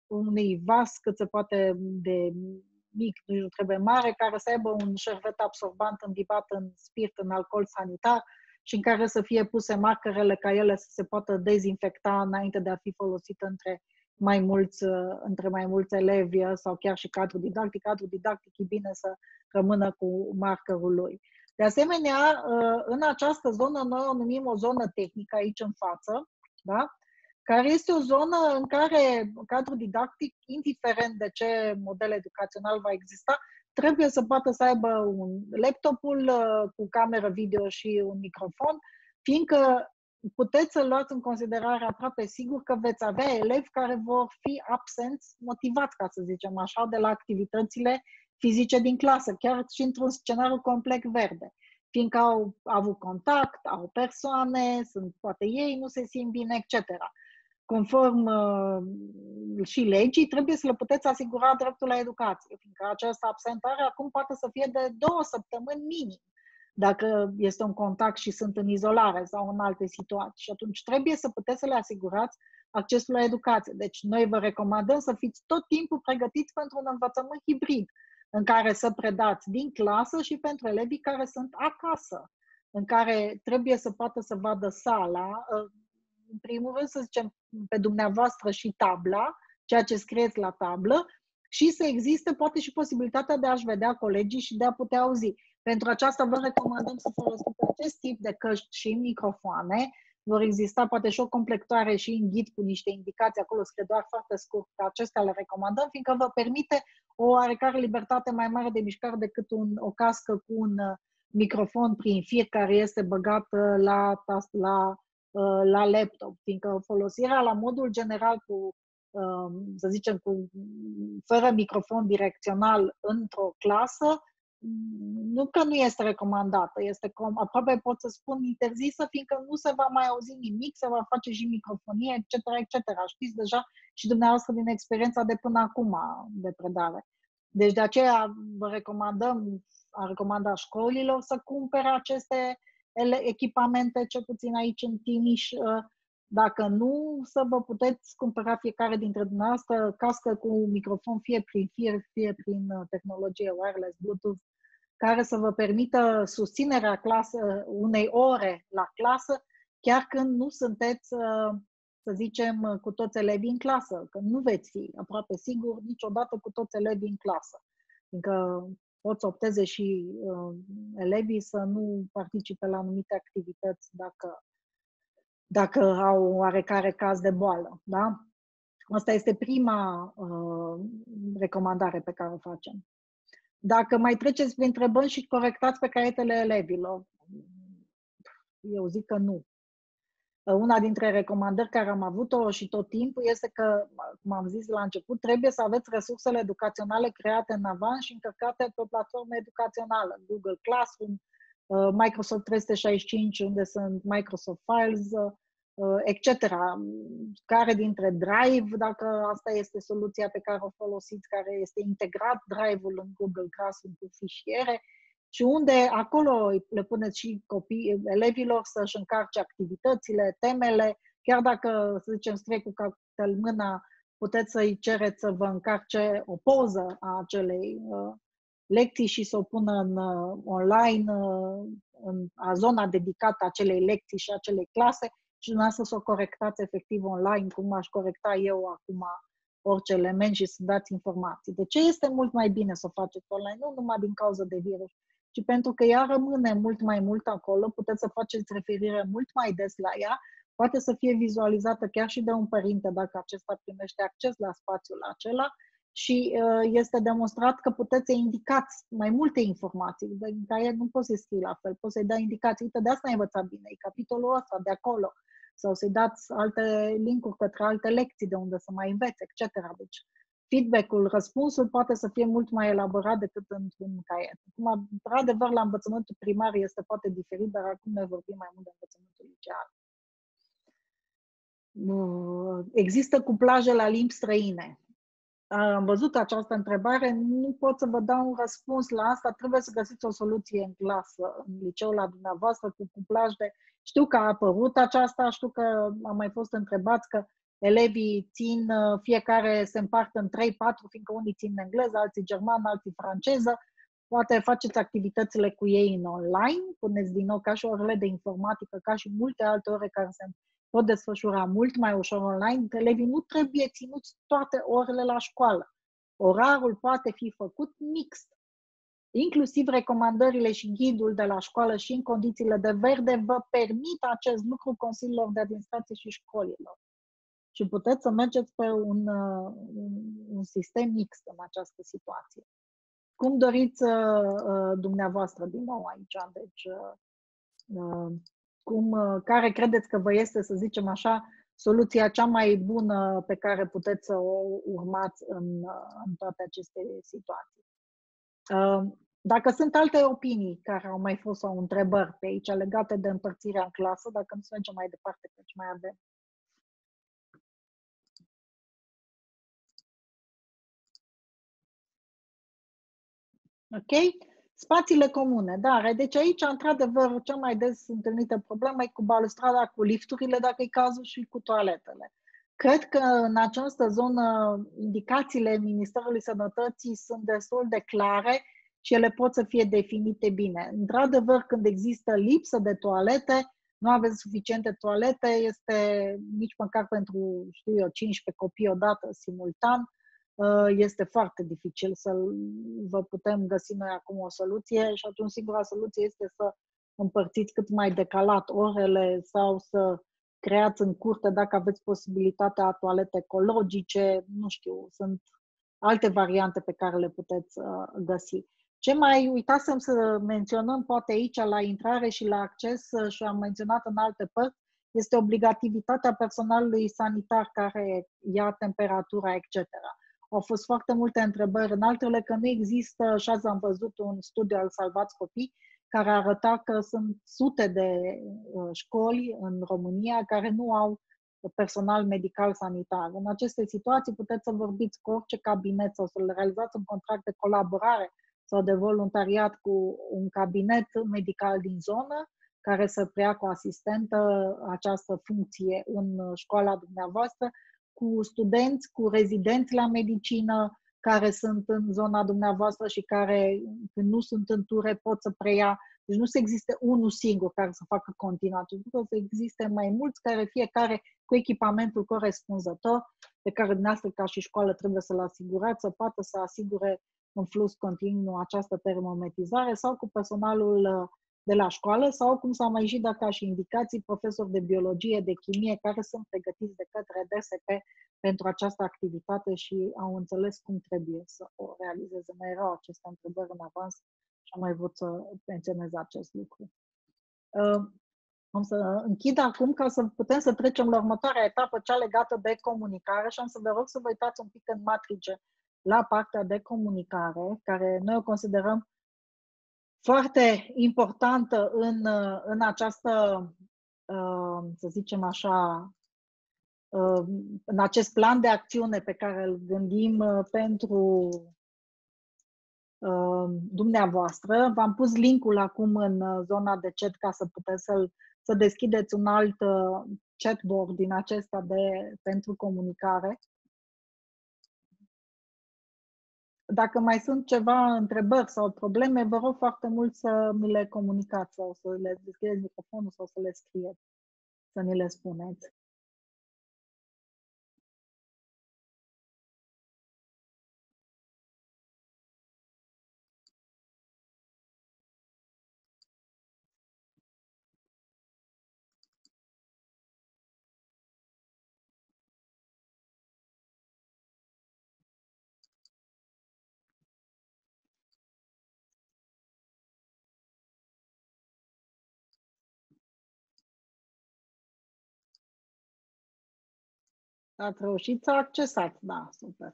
unui vas cât se poate de mic, nu trebuie mare, care să aibă un șervet absorbant îmbibat în spirit, în alcool sanitar și în care să fie puse markerele ca ele să se poată dezinfecta înainte de a fi folosite între mai mulți, între mai mulți elevi sau chiar și cadru didactic. Cadru didactic e bine să rămână cu markerul lui. De asemenea, în această zonă, noi o numim o zonă tehnică aici în față, da? Care este o zonă în care cadrul didactic, indiferent de ce model educațional va exista, trebuie să poată să aibă un laptopul cu cameră video și un microfon, fiindcă puteți să luați în considerare aproape sigur că veți avea elevi care vor fi absenți, motivați, ca să zicem așa, de la activitățile fizice din clasă, chiar și într-un scenariu complet verde. Fiindcă au avut contact, au persoane, sunt, poate ei nu se simt bine, et cetera. Conform uh, și legii, trebuie să le puteți asigura dreptul la educație, fiindcă această absentare acum poate să fie de două săptămâni minim, dacă este un contact și sunt în izolare sau în alte situații. Și atunci trebuie să puteți să le asigurați accesul la educație. Deci noi vă recomandăm să fiți tot timpul pregătiți pentru un învățământ hibrid, în care să predați din clasă și pentru elevii care sunt acasă, în care trebuie să poată să vadă sala, în primul rând, să zicem, pe dumneavoastră și tabla, ceea ce scrieți la tablă, și să existe poate și posibilitatea de a-și vedea colegii și de a putea auzi. Pentru aceasta vă recomandăm să folosiți acest tip de căști și microfoane. Vor exista poate și o completare și în ghid cu niște indicații, acolo scrie doar foarte scurt, că acestea le recomandăm, fiindcă vă permite o oarecare libertate mai mare de mișcare decât un, o cască cu un microfon prin fir care este băgat la, la, la laptop, fiindcă folosirea la modul general cu, să zicem, cu, fără microfon direcțional într-o clasă, nu că nu este recomandată, este aproape pot să spun interzisă, fiindcă nu se va mai auzi nimic, se va face și microfonie, et cetera, et cetera. Știți deja și dumneavoastră din experiența de până acum de predare. Deci de aceea vă recomandăm, a recomandat școlilor să cumpere aceste echipamente, cel puțin aici în Timiș. Dacă nu, să vă puteți cumpăra fiecare dintre dumneavoastră cască cu microfon, fie prin fir, fie prin tehnologie wireless, Bluetooth, care să vă permită susținerea clasă, unei ore la clasă, chiar când nu sunteți, să zicem, cu toți elevii în clasă, că nu veți fi aproape sigur niciodată cu toți elevii în clasă. Fiindcă pot să opteze și uh, elevii să nu participe la anumite activități dacă dacă au oarecare caz de boală. Da? Asta este prima uh, recomandare pe care o facem. Dacă mai treceți prin întrebări și corectați pe caietele elevilor, eu zic că nu. Una dintre recomandări care am avut-o și tot timpul este că, cum am zis la început, trebuie să aveți resursele educaționale create în avans și încărcate pe o platformă educațională, Google Classroom, Microsoft trei sute șaizeci și cinci, unde sunt Microsoft Files, et cetera. Care dintre Drive, dacă asta este soluția pe care o folosiți, care este integrat Drive-ul în Google Classroom cu fișiere, și unde acolo le puneți și copii, elevilor să-și încarce activitățile, temele, chiar dacă, să zicem, scrie cu cartel mâna, puteți să-i cereți să vă încarce o poză a acelei uh, lecții și să o pună în uh, online, uh, în a zona dedicată acelei lecții și acelei clase și dumneavoastră să o corectați efectiv online, cum aș corecta eu acum orice element și să dați informații. De ce este mult mai bine să o faceți online? Nu numai din cauza de virus, ci pentru că ea rămâne mult mai mult acolo, puteți să faceți referire mult mai des la ea, poate să fie vizualizată chiar și de un părinte dacă acesta primește acces la spațiul acela și uh, este demonstrat că puteți să indicați mai multe informații, în care nu poți să scrii la fel, poți să-i dai indicații, uite, de asta ai învățat bine, e capitolul ăsta, de acolo, sau să-i dați alte link-uri către alte lecții de unde să mai înveți, et cetera. Deci, feedback-ul, răspunsul poate să fie mult mai elaborat decât într-un caiet. Acum, într-adevăr, la învățământul primar este poate diferit, dar acum noi vorbim mai mult de învățământul liceal. Există cuplaje la limbi străine. Am văzut această întrebare, nu pot să vă dau un răspuns la asta, trebuie să găsiți o soluție în clasă, în liceul la dumneavoastră, cu cuplaj de... Știu că a apărut aceasta, știu că am mai fost întrebați că elevii țin, uh, fiecare se împarte în trei patru, fiindcă unii țin engleză, alții germană, alții franceză. Poate faceți activitățile cu ei în online, puneți din nou ca și orele de informatică, ca și multe alte ore care se pot desfășura mult mai ușor online. Elevii nu trebuie ținuți toate orele la școală. Orarul poate fi făcut mixt. Inclusiv recomandările și ghidul de la școală și în condițiile de verde vă permit acest lucru consiliilor de administrație și școlilor. Și puteți să mergeți pe un, un, un sistem mixt în această situație. Cum doriți uh, dumneavoastră din nou aici? Deci, uh, cum, uh, care credeți că vă este, să zicem așa, soluția cea mai bună pe care puteți să o urmați în, uh, în toate aceste situații? Uh, dacă sunt alte opinii care au mai fost sau întrebări pe aici legate de împărțirea în clasă, dacă nu să mergem mai departe, deci mai avem. Ok? Spațiile comune, da, deci aici, într-adevăr, cea mai des întâlnită problemă e cu balustrada, cu lifturile, dacă e cazul, și cu toaletele. Cred că în această zonă indicațiile Ministerului Sănătății sunt destul de clare și ele pot să fie definite bine. Într-adevăr, când există lipsă de toalete, nu aveți suficiente toalete, este nici măcar pentru, știu eu, cincisprezece copii odată, simultan, este foarte dificil să vă putem găsi noi acum o soluție și atunci singura soluție este să împărțiți cât mai decalat orele sau să creați în curte, dacă aveți posibilitatea, toalete ecologice, nu știu, sunt alte variante pe care le puteți găsi. Ce mai uitasem să menționăm poate aici la intrare și la acces și am menționat în alte părți, este obligativitatea personalului sanitar care ia temperatura, et cetera. Au fost foarte multe întrebări în altele că nu există, și azi am văzut un studiu al Salvați Copii, care arăta că sunt sute de școli în România care nu au personal medical sanitar. În aceste situații puteți să vorbiți cu orice cabinet sau să le realizați un contract de colaborare sau de voluntariat cu un cabinet medical din zonă care să preia cu asistentă această funcție în școala dumneavoastră, cu studenți, cu rezidenți la medicină care sunt în zona dumneavoastră și care, când nu sunt în ture, pot să preia. Deci nu să existe unul singur care să facă continuat, ci să existe mai mulți care fiecare cu echipamentul corespunzător pe care dumneavoastră ca și școală trebuie să-l asigurați, să poată să asigure în flux continuu această termometrizare sau cu personalul de la școală sau, cum s-a mai și dat ca și indicații, profesori de biologie, de chimie, care sunt pregătiți de către D S P pentru această activitate și au înțeles cum trebuie să o realizeze. Mai erau aceste întrebări în avans și am mai vrut să menționez acest lucru. Am să închid acum ca să putem să trecem la următoarea etapă, cea legată de comunicare, și am să vă rog să vă uitați un pic în matrice la partea de comunicare, care noi o considerăm foarte importantă în, în această, să zicem așa, în acest plan de acțiune pe care îl gândim pentru dumneavoastră. V-am pus linkul acum în zona de chat ca să puteți să, să deschideți un alt chatboard din acesta de, pentru comunicare. Dacă mai sunt ceva întrebări sau probleme, vă rog foarte mult să mi le comunicați sau să le deschideți microfonul sau să le scrieți, să ni le spuneți. Ați reușit să accesați, da, super.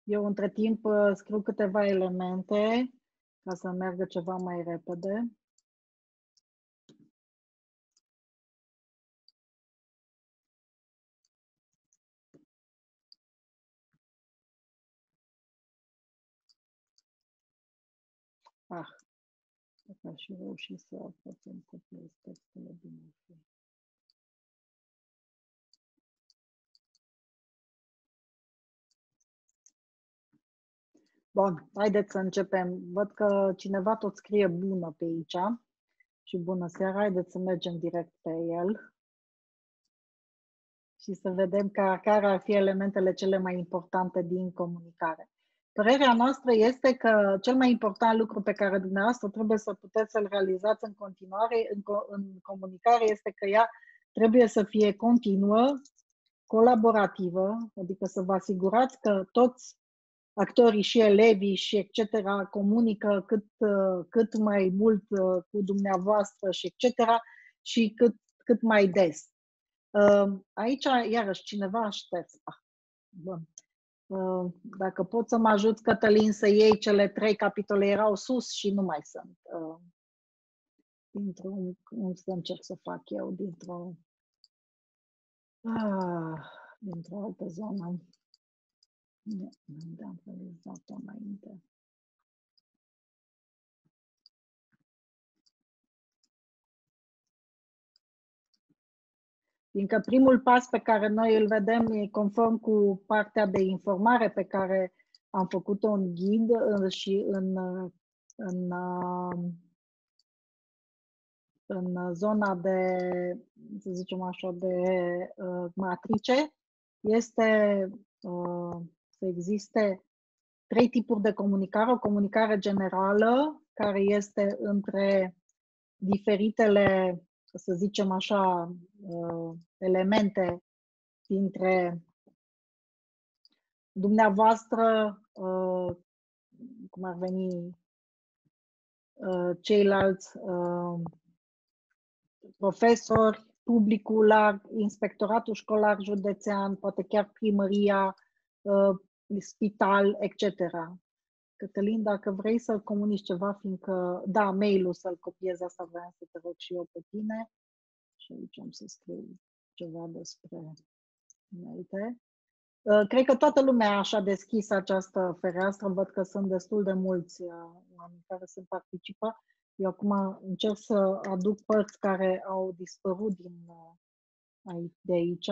Eu între timp scriu câteva elemente ca să meargă ceva mai repede. Ah, dacă aș reuși să facem copiez textele din ăsta. Bun, haideți să începem. Văd că cineva tot scrie bună pe aici și bună seara. Haideți să mergem direct pe el și să vedem ca, care ar fi elementele cele mai importante din comunicare. Părerea noastră este că cel mai important lucru pe care dumneavoastră trebuie să puteți să-l realizați în continuare în, în comunicare este că ea trebuie să fie continuă, colaborativă, adică să vă asigurați că toți actorii și elevii și et cetera comunică cât, cât mai mult cu dumneavoastră și et cetera și cât, cât mai des. Aici, iarăși, cineva a șters. Bun. Dacă pot să mă ajut, Cătălin, să iei cele trei capitole, erau sus și nu mai sunt. Dintr-o, cum să încerc să fac eu, dintr-o ah, dintr-o altă zonă. Nu, nu am realizat-o înainte. Fiindcă primul pas pe care noi îl vedem e conform cu partea de informare pe care am făcut-o în ghid și în, în, în zona de, să zicem așa, de uh, matrice, este uh, să existe trei tipuri de comunicare. O comunicare generală, care este între diferitele, să zicem așa, elemente dintre dumneavoastră, cum ar veni, ceilalți profesori, publicul larg, inspectoratul școlar județean, poate chiar primăria, spital, et cetera. Cătălin, dacă vrei să comunici ceva, fiindcă, da, mail-ul să-l copiez, asta vreau să te rog și eu pe tine. Și aici am să scriu ceva despre unelte. Cred că toată lumea și-a deschis această fereastră, văd că sunt destul de mulți oameni care se participă. Eu acum încerc să aduc părți care au dispărut din, de aici.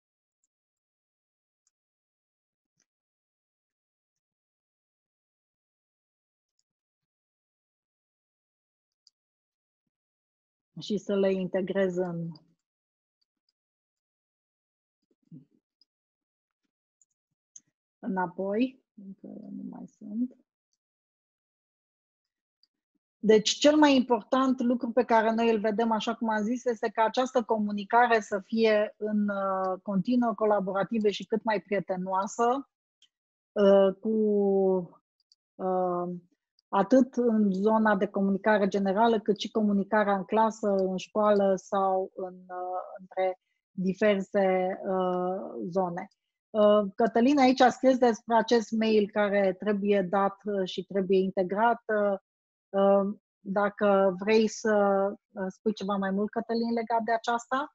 Și să le integrez în înapoi, încă nu mai sunt. Deci cel mai important lucru pe care noi îl vedem, așa cum am zis, este ca această comunicare să fie în uh, continuă, colaborativă și cât mai prietenoasă, uh, cu uh, atât în zona de comunicare generală, cât și comunicarea în clasă, în școală sau în, uh, între diverse uh, zone. Uh, Cătălin, aici a scris despre acest mail care trebuie dat și trebuie integrat. Uh, dacă vrei să spui ceva mai mult, Cătălin, legat de aceasta?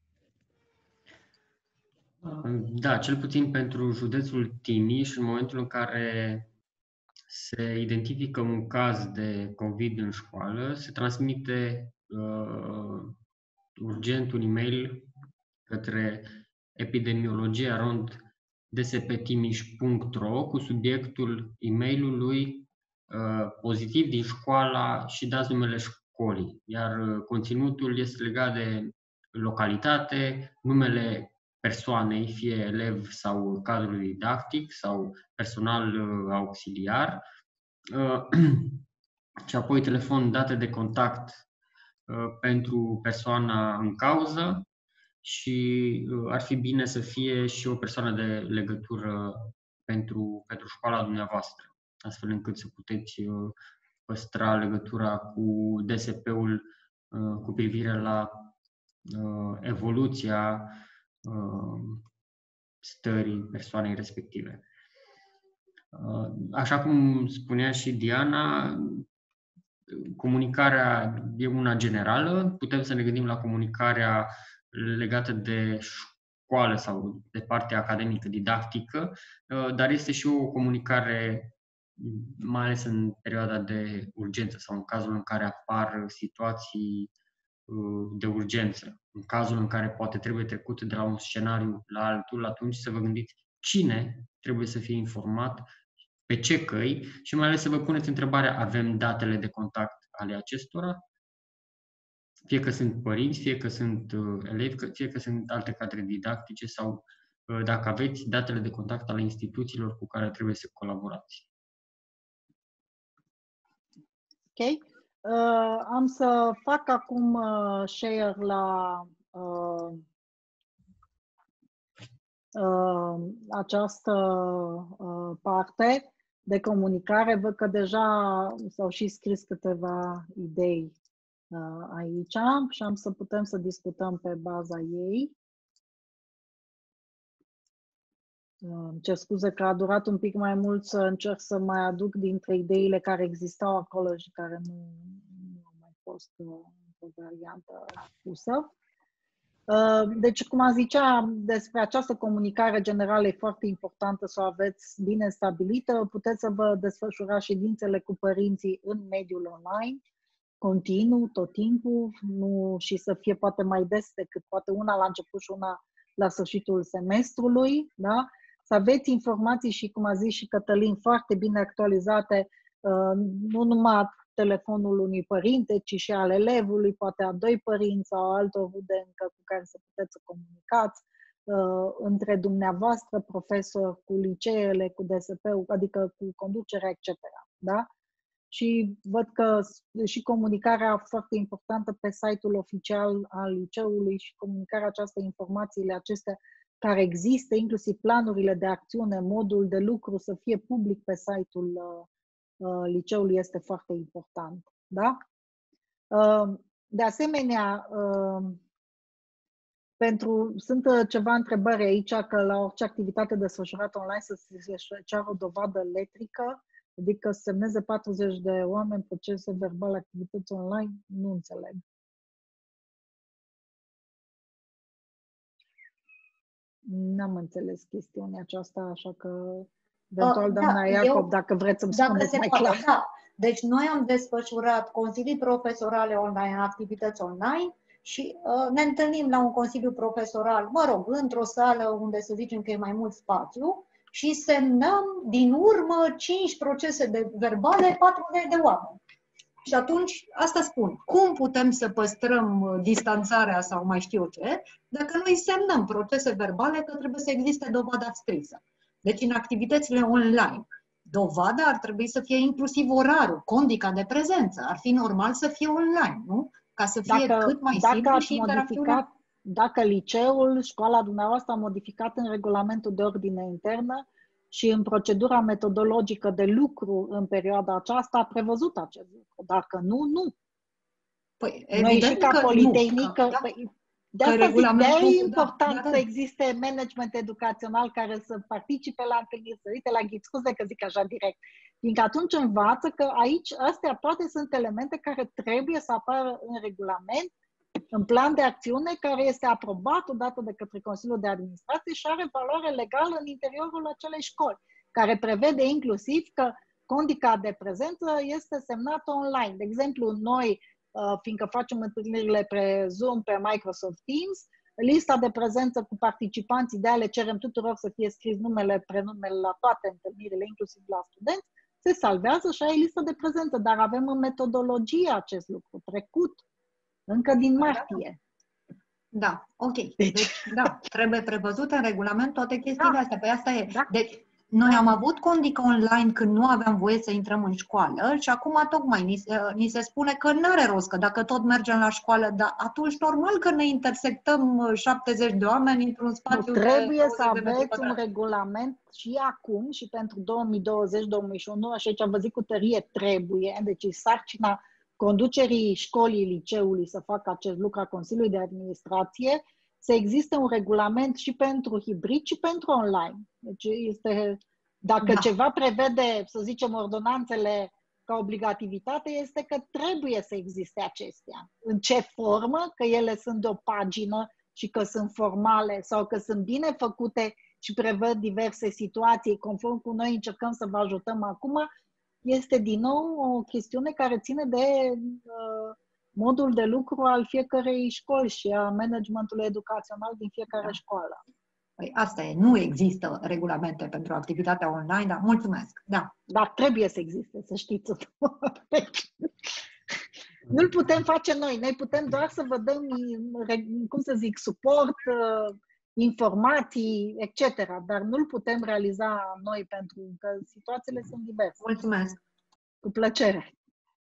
Da, cel puțin pentru județul Timiș, în momentul în care se identifică un caz de COVID în școală, se transmite uh, urgent un e-mail către epidemiologie arond d s p timiș punct r o cu subiectul e-mailului uh, pozitiv din școala și dați numele școlii. Iar uh, conținutul este legat de localitate, numele persoanei, fie elev sau cadru didactic sau personal uh, auxiliar, uh, și apoi telefon, date de contact uh, pentru persoana în cauză și uh, ar fi bine să fie și o persoană de legătură pentru, pentru școala dumneavoastră, astfel încât să puteți uh, păstra legătura cu D S P-ul uh, cu privire la uh, evoluția stării persoanei respective. Așa cum spunea și Diana, comunicarea e una generală, putem să ne gândim la comunicarea legată de școală sau de partea academică, didactică, dar este și o comunicare, mai ales în perioada de urgență sau în cazul în care apar situații de urgență, în cazul în care poate trebuie trecut de la un scenariu la altul, atunci să vă gândiți cine trebuie să fie informat, pe ce căi și mai ales să vă puneți întrebarea, avem datele de contact ale acestora? Fie că sunt părinți, fie că sunt uh, elevi, fie că sunt alte cadre didactice sau uh, dacă aveți datele de contact ale instituțiilor cu care trebuie să colaborați. Ok. Uh, am să fac acum uh, share la uh, uh, această uh, parte de comunicare. Văd că deja s-au și scris câteva idei uh, aici și am să putem să discutăm pe baza ei. Uh, ce scuze că a durat un pic mai mult să încerc să mai aduc dintre ideile care existau acolo și care nu, nu au mai fost uh, o variantă pusă. Deci, cum am zicea, despre această comunicare generală e foarte importantă să o aveți bine stabilită. Puteți să vă desfășurați ședințele cu părinții în mediul online, continuu, tot timpul, nu, și să fie poate mai des decât poate una la început și una la sfârșitul semestrului, da? Să aveți informații și, cum a zis și Cătălin, foarte bine actualizate, nu numai telefonul unui părinte, ci și al elevului, poate a doi părinți sau altor rude încă cu care să puteți să comunicați, uh, între dumneavoastră, profesor, cu liceele, cu D S P-ul, adică cu conducerea, et cetera. Da? Și văd că și comunicarea foarte importantă pe site-ul oficial al liceului și comunicarea aceasta, informațiile acestea care există, inclusiv planurile de acțiune, modul de lucru să fie public pe site-ul uh, liceul este foarte important. Da? De asemenea, pentru, sunt ceva întrebări aici că la orice activitate desfășurată online să se ceară o dovadă letrică, adică să semneze patruzeci de oameni procese verbale, activități online, nu înțeleg. N-am înțeles chestiunea aceasta, așa că eventual, doamna da, Iacob, eu, dacă vreți să-mi dacă spuneți se mai poate, clar. Da. Deci noi am desfășurat consilii profesorale online, activități online și uh, ne întâlnim la un consiliu profesoral, mă rog, într-o sală unde să zicem că e mai mult spațiu și semnăm din urmă cinci procese de verbale, patruzeci de oameni. Și atunci, asta spun, cum putem să păstrăm distanțarea sau mai știu ce, dacă noi semnăm procese verbale că trebuie să existe dovada scrisă. Deci în activitățile online, dovada ar trebui să fie inclusiv orarul, condica de prezență. Ar fi normal să fie online, nu? Ca să fie dacă, cât mai dacă simplu și interacțiunea. Dacă liceul, școala dumneavoastră a modificat în regulamentul de ordine internă și în procedura metodologică de lucru în perioada aceasta a prevăzut acest lucru. Dacă nu, nu. Păi, noi și ca Politehnică... Da? Păi, de asta zic, de e important da, da, da. să existe management educațional care să participe la întâlniri, să uite la ghid, scuze că zic așa direct, fiindcă atunci învață că aici astea toate sunt elemente care trebuie să apară în regulament, în plan de acțiune care este aprobat odată de către Consiliul de Administrație și are valoare legală în interiorul acelei școli, care prevede inclusiv că condica de prezență este semnată online. De exemplu, noi, fiindcă facem întâlnirile pe Zoom, pe Microsoft Teams, lista de prezență cu participanții, de a le cerem tuturor să fie scris numele, prenumele la toate întâlnirile, inclusiv la studenți, se salvează și ai listă de prezență, dar avem în metodologie acest lucru trecut, încă din martie. Da, ok. Deci, deci da, trebuie prevăzut în regulament toate chestiile da. astea. Păi asta e. Da. Deci, noi am avut condică online când nu aveam voie să intrăm în școală și acum tocmai ni, ni se spune că nu are rost, că dacă tot mergem la școală, dar atunci normal că ne intersectăm șaptezeci de oameni într-un spațiu. Nu, trebuie să aveți un regulament și acum și pentru două mii douăzeci două mii douăzeci și unu, așa ce am văzut cu tărie, trebuie, deci sarcina conducerii școlii, liceului să facă acest lucru a Consiliului de Administrație, să existe un regulament și pentru hibrid și pentru online. Deci este Dacă Da. ceva prevede, să zicem, ordonanțele ca obligativitate, este că trebuie să existe acestea. În ce formă? Că ele sunt de o pagină și că sunt formale sau că sunt bine făcute și prevăd diverse situații, conform cu noi încercăm să vă ajutăm acum, este din nou o chestiune care ține de uh, modul de lucru al fiecărei școli și a managementului educațional din fiecare Da. școală. Păi asta e, nu există regulamente pentru activitatea online, dar mulțumesc, da. Dar trebuie să existe, să știți. Deci, nu-l putem face noi, noi putem doar să vă dăm, cum să zic, suport, informații, et cetera. Dar nu-l putem realiza noi pentru că situațiile sunt diverse. Mulțumesc. Cu plăcere.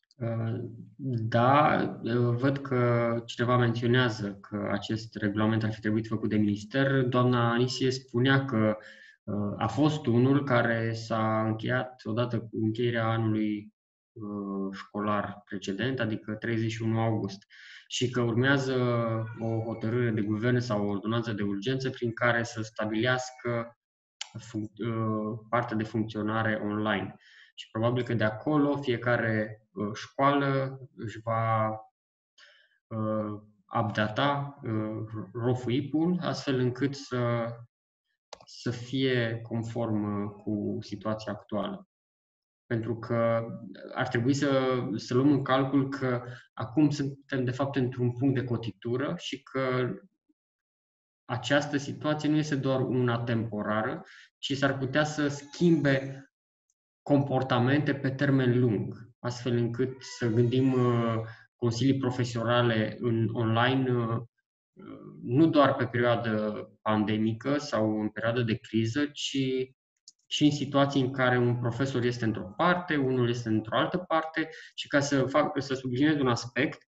Da, văd că cineva menționează că acest regulament ar fi trebuit făcut de minister. Doamna Anisie spunea că a fost unul care s-a încheiat odată cu încheierea anului școlar precedent, adică treizeci și unu august, și că urmează o hotărâre de guvern sau o ordonanță de urgență prin care să stabilească partea de funcționare online. Și probabil că de acolo fiecare uh, școală își va uh, updata uh, R O F I P-ul astfel încât să, să fie conform uh, cu situația actuală. Pentru că ar trebui să, să luăm în calcul că acum suntem de fapt într-un punct de cotitură și că această situație nu este doar una temporară, ci s-ar putea să schimbe comportamente pe termen lung, astfel încât să gândim uh, consilii profesionale în online uh, nu doar pe perioadă pandemică sau în perioadă de criză, ci și în situații în care un profesor este într-o parte, unul este într-o altă parte. Și ca să, fac, să subliniez un aspect,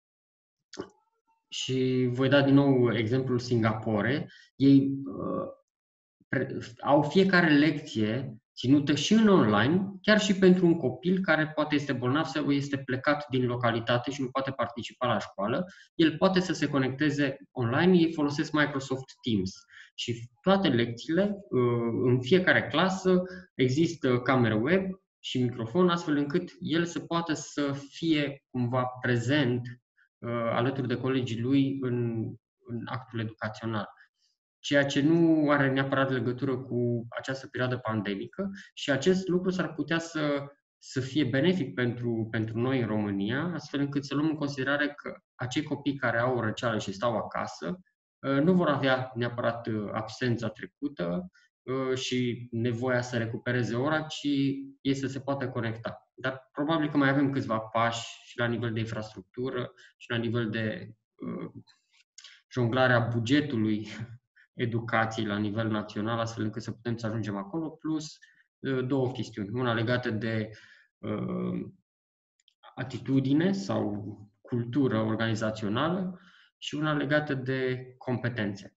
și voi da din nou exemplul Singapore, ei uh, pre, au fiecare lecție ținută și în online, chiar și pentru un copil care poate este bolnav sau este plecat din localitate și nu poate participa la școală, el poate să se conecteze online, ei folosesc Microsoft Teams. Și toate lecțiile, în fiecare clasă, există cameră web și microfon, astfel încât el să poată să fie cumva prezent alături de colegii lui în, în actul educațional. Ceea ce nu are neapărat legătură cu această perioadă pandemică și acest lucru s-ar putea să, să fie benefic pentru, pentru noi în România, astfel încât să luăm în considerare că acei copii care au răceală și stau acasă nu vor avea neapărat absența trecută și nevoia să recupereze ora, ci ei să se poată conecta. Dar probabil că mai avem câțiva pași și la nivel de infrastructură și la nivel de uh, jonglarea bugetului educației la nivel național, astfel încât să putem să ajungem acolo, plus uh, două chestiuni. Una legată de uh, atitudine sau cultură organizațională și una legată de competențe.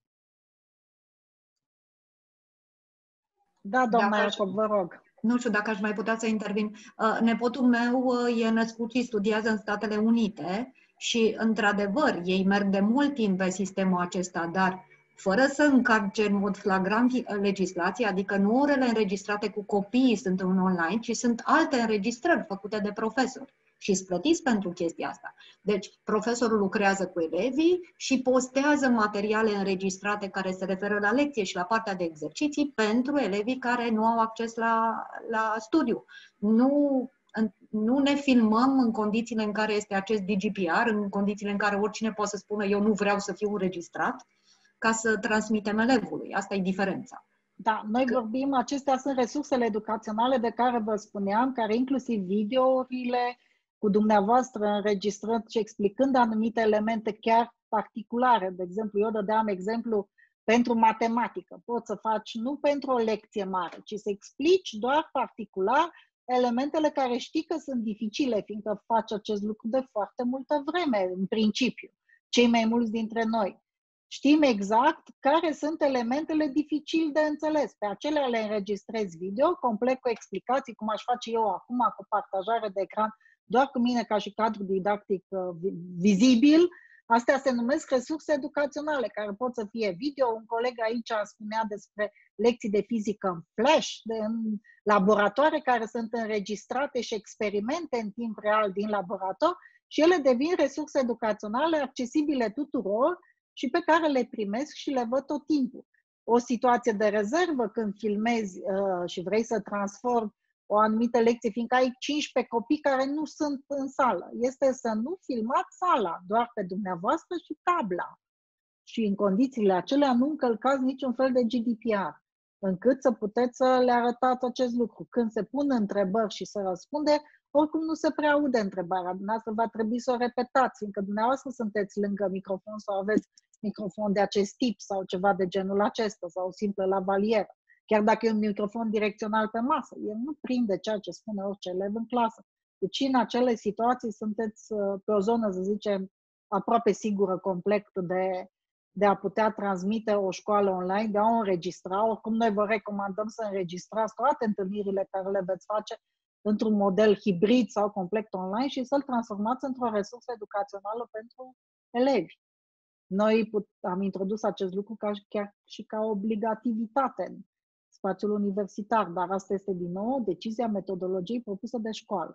Da, doamna Iacob, vă rog. Nu știu dacă aș mai putea să intervin. Nepotul meu e născut și studiază în Statele Unite și, într-adevăr, ei merg de mult timp pe sistemul acesta, dar fără să încarce în mod flagrant legislația, adică nu orele înregistrate cu copiii sunt în online, ci sunt alte înregistrări făcute de profesori și îți plătiți pentru chestia asta. Deci, profesorul lucrează cu elevii și postează materiale înregistrate care se referă la lecție și la partea de exerciții pentru elevii care nu au acces la, la studiu. Nu, nu ne filmăm în condițiile în care este acest D G P R, în condițiile în care oricine poate să spună eu nu vreau să fiu înregistrat, ca să transmitem elevului. Asta e diferența. Da, noi că... vorbim, acestea sunt resursele educaționale de care vă spuneam, care inclusiv videourile cu dumneavoastră înregistrând și explicând anumite elemente chiar particulare. De exemplu, eu dădeam exemplu pentru matematică. Poți să faci nu pentru o lecție mare, ci să explici doar particular elementele care știi că sunt dificile, fiindcă faci acest lucru de foarte multă vreme, în principiu, cei mai mulți dintre noi. Știm exact care sunt elementele dificil de înțeles. Pe acelea le înregistrezi video, complet cu explicații, cum aș face eu acum, cu partajare de ecran, doar cu mine ca și cadru didactic uh, vizibil, Astea se numesc resurse educaționale, care pot să fie video. Un coleg aici spunea despre lecții de fizică în flash, de, în laboratoare care sunt înregistrate și experimente în timp real din laborator și ele devin resurse educaționale accesibile tuturor și pe care le primesc și le văd tot timpul. O situație de rezervă când filmezi uh, și vrei să transformi o anumită lecție, fiindcă ai cincisprezece copii care nu sunt în sală, este să nu filmați sala, doar pe dumneavoastră și tabla. Și în condițiile acelea nu încălcați niciun fel de G D P R, încât să puteți să le arătați acest lucru. Când se pun întrebări și se răspunde, oricum nu se prea aude întrebarea. Dumneavoastră va trebui să o repetați, fiindcă dumneavoastră sunteți lângă microfon sau aveți microfon de acest tip sau ceva de genul acesta sau o simplă lavalieră. Chiar dacă e un microfon direcțional pe masă, el nu prinde ceea ce spune orice elev în clasă. Deci în acele situații sunteți pe o zonă, să zicem, aproape sigură, complet de, de a putea transmite o școală online, de a o înregistra. Oricum noi vă recomandăm să înregistrați toate întâlnirile care le veți face într-un model hibrid sau complet online și să-l transformați într-o resursă educațională pentru elevi. Noi put, am introdus acest lucru ca, chiar și ca obligativitate în spațiul universitar, dar asta este din nou decizia metodologiei propusă de școală.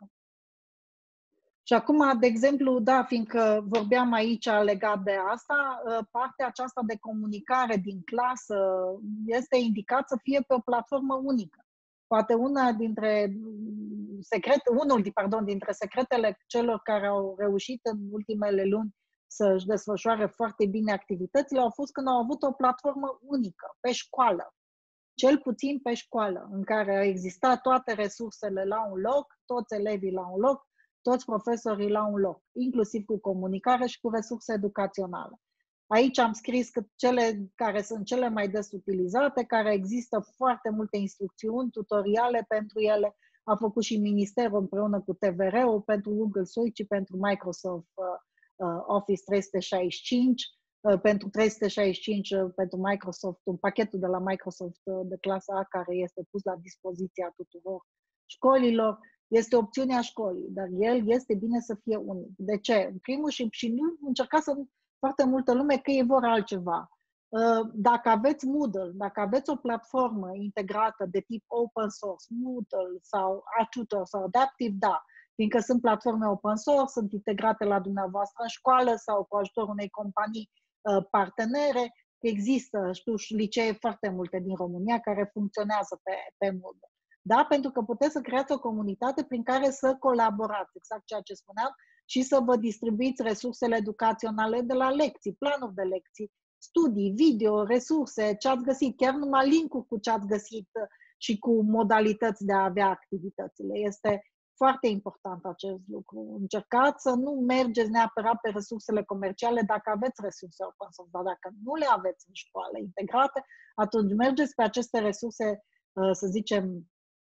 Și acum, de exemplu, da, fiindcă vorbeam aici legat de asta, partea aceasta de comunicare din clasă este indicat să fie pe o platformă unică. Poate una dintre secret, unul pardon, dintre secretele celor care au reușit în ultimele luni să-și desfășoare foarte bine activitățile au fost când au avut o platformă unică, pe școală. Cel puțin pe școală, în care au existat toate resursele la un loc, toți elevii la un loc, toți profesorii la un loc, inclusiv cu comunicare și cu resurse educaționale. Aici am scris că cele care sunt cele mai des utilizate, care există foarte multe instrucțiuni, tutoriale pentru ele, a făcut și Ministerul împreună cu T V R-ul pentru Google Suite și pentru Microsoft uh, Office trei sute șaizeci și cinci, uh, pentru trei sute șaizeci și cinci uh, pentru Microsoft, un pachetul de la Microsoft uh, de clasa A care este pus la dispoziția tuturor școlilor. Este opțiunea școlii, dar el este bine să fie unic. De ce? În primul și, și nu încercați să foarte multă lume că ei vor altceva. Dacă aveți Moodle, dacă aveți o platformă integrată de tip open source, Moodle sau Tutor sau Adaptive, da, fiindcă sunt platforme open source, sunt integrate la dumneavoastră în școală sau cu ajutorul unei companii partenere, există, știu, licee foarte multe din România care funcționează pe, pe Moodle. Da? Pentru că puteți să creați o comunitate prin care să colaborați, exact ceea ce spuneam, și să vă distribuiți resursele educaționale de la lecții, planuri de lecții, studii, video, resurse, ce ați găsit, chiar numai link-uri cu ce ați găsit și cu modalități de a avea activitățile. Este foarte important acest lucru. Încercați să nu mergeți neapărat pe resursele comerciale dacă aveți resurse open source, dar dacă nu le aveți în școală integrate, atunci mergeți pe aceste resurse, să zicem,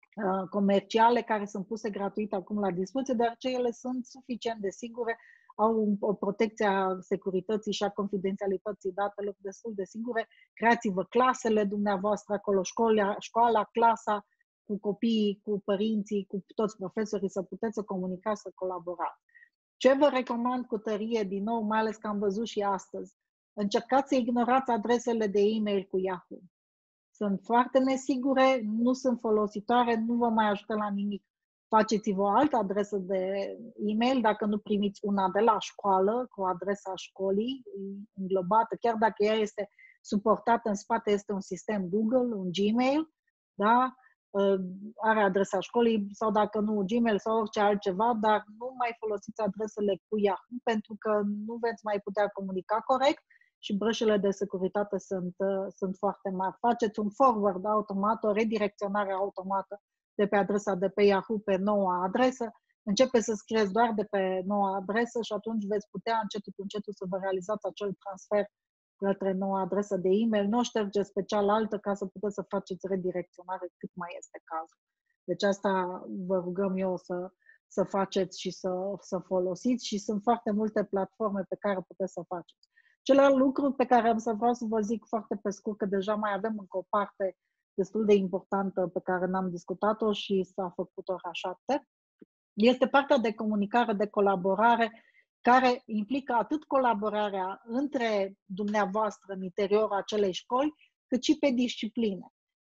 comerciale care sunt puse gratuit acum la dispoziție, deoarece ele sunt suficient de sigure, au o protecție a securității și a confidențialității datelor destul de sigure. Creați-vă clasele dumneavoastră acolo, școala, școala, clasa, cu copiii, cu părinții, cu toți profesorii, să puteți să comunicați, să colaborați. Ce vă recomand cu tărie, din nou, mai ales că am văzut și astăzi, încercați să ignorați adresele de e-mail cu Yahoo. Sunt foarte nesigure, nu sunt folositoare, nu vă mai ajută la nimic. Faceți-vă o altă adresă de e-mail dacă nu primiți una de la școală, cu adresa școlii înglobată, chiar dacă ea este suportată în spate, este un sistem Google, un Gmail, da? Are adresa școlii sau dacă nu Gmail sau orice altceva, dar nu mai folosiți adresele cu Yahoo pentru că nu veți mai putea comunica corect și brășile de securitate sunt, sunt foarte mari. Faceți un forward automat, o redirecționare automată de pe adresa de pe Yahoo pe noua adresă, începeți să scrieți doar de pe noua adresă și atunci veți putea încetul cu încetul să vă realizați acel transfer către noua adresă de e-mail. Nu o ștergeți pe cealaltă ca să puteți să faceți redirecționare cât mai este cazul. Deci asta vă rugăm eu să, să faceți și să, să folosiți și sunt foarte multe platforme pe care puteți să faceți. Celălalt lucru pe care am să vreau să vă zic foarte pe scurt, că deja mai avem încă o parte destul de importantă pe care n-am discutat-o și s-a făcut ora șapte, este partea de comunicare, de colaborare care implică atât colaborarea între dumneavoastră în interiorul acelei școli, cât și pe discipline.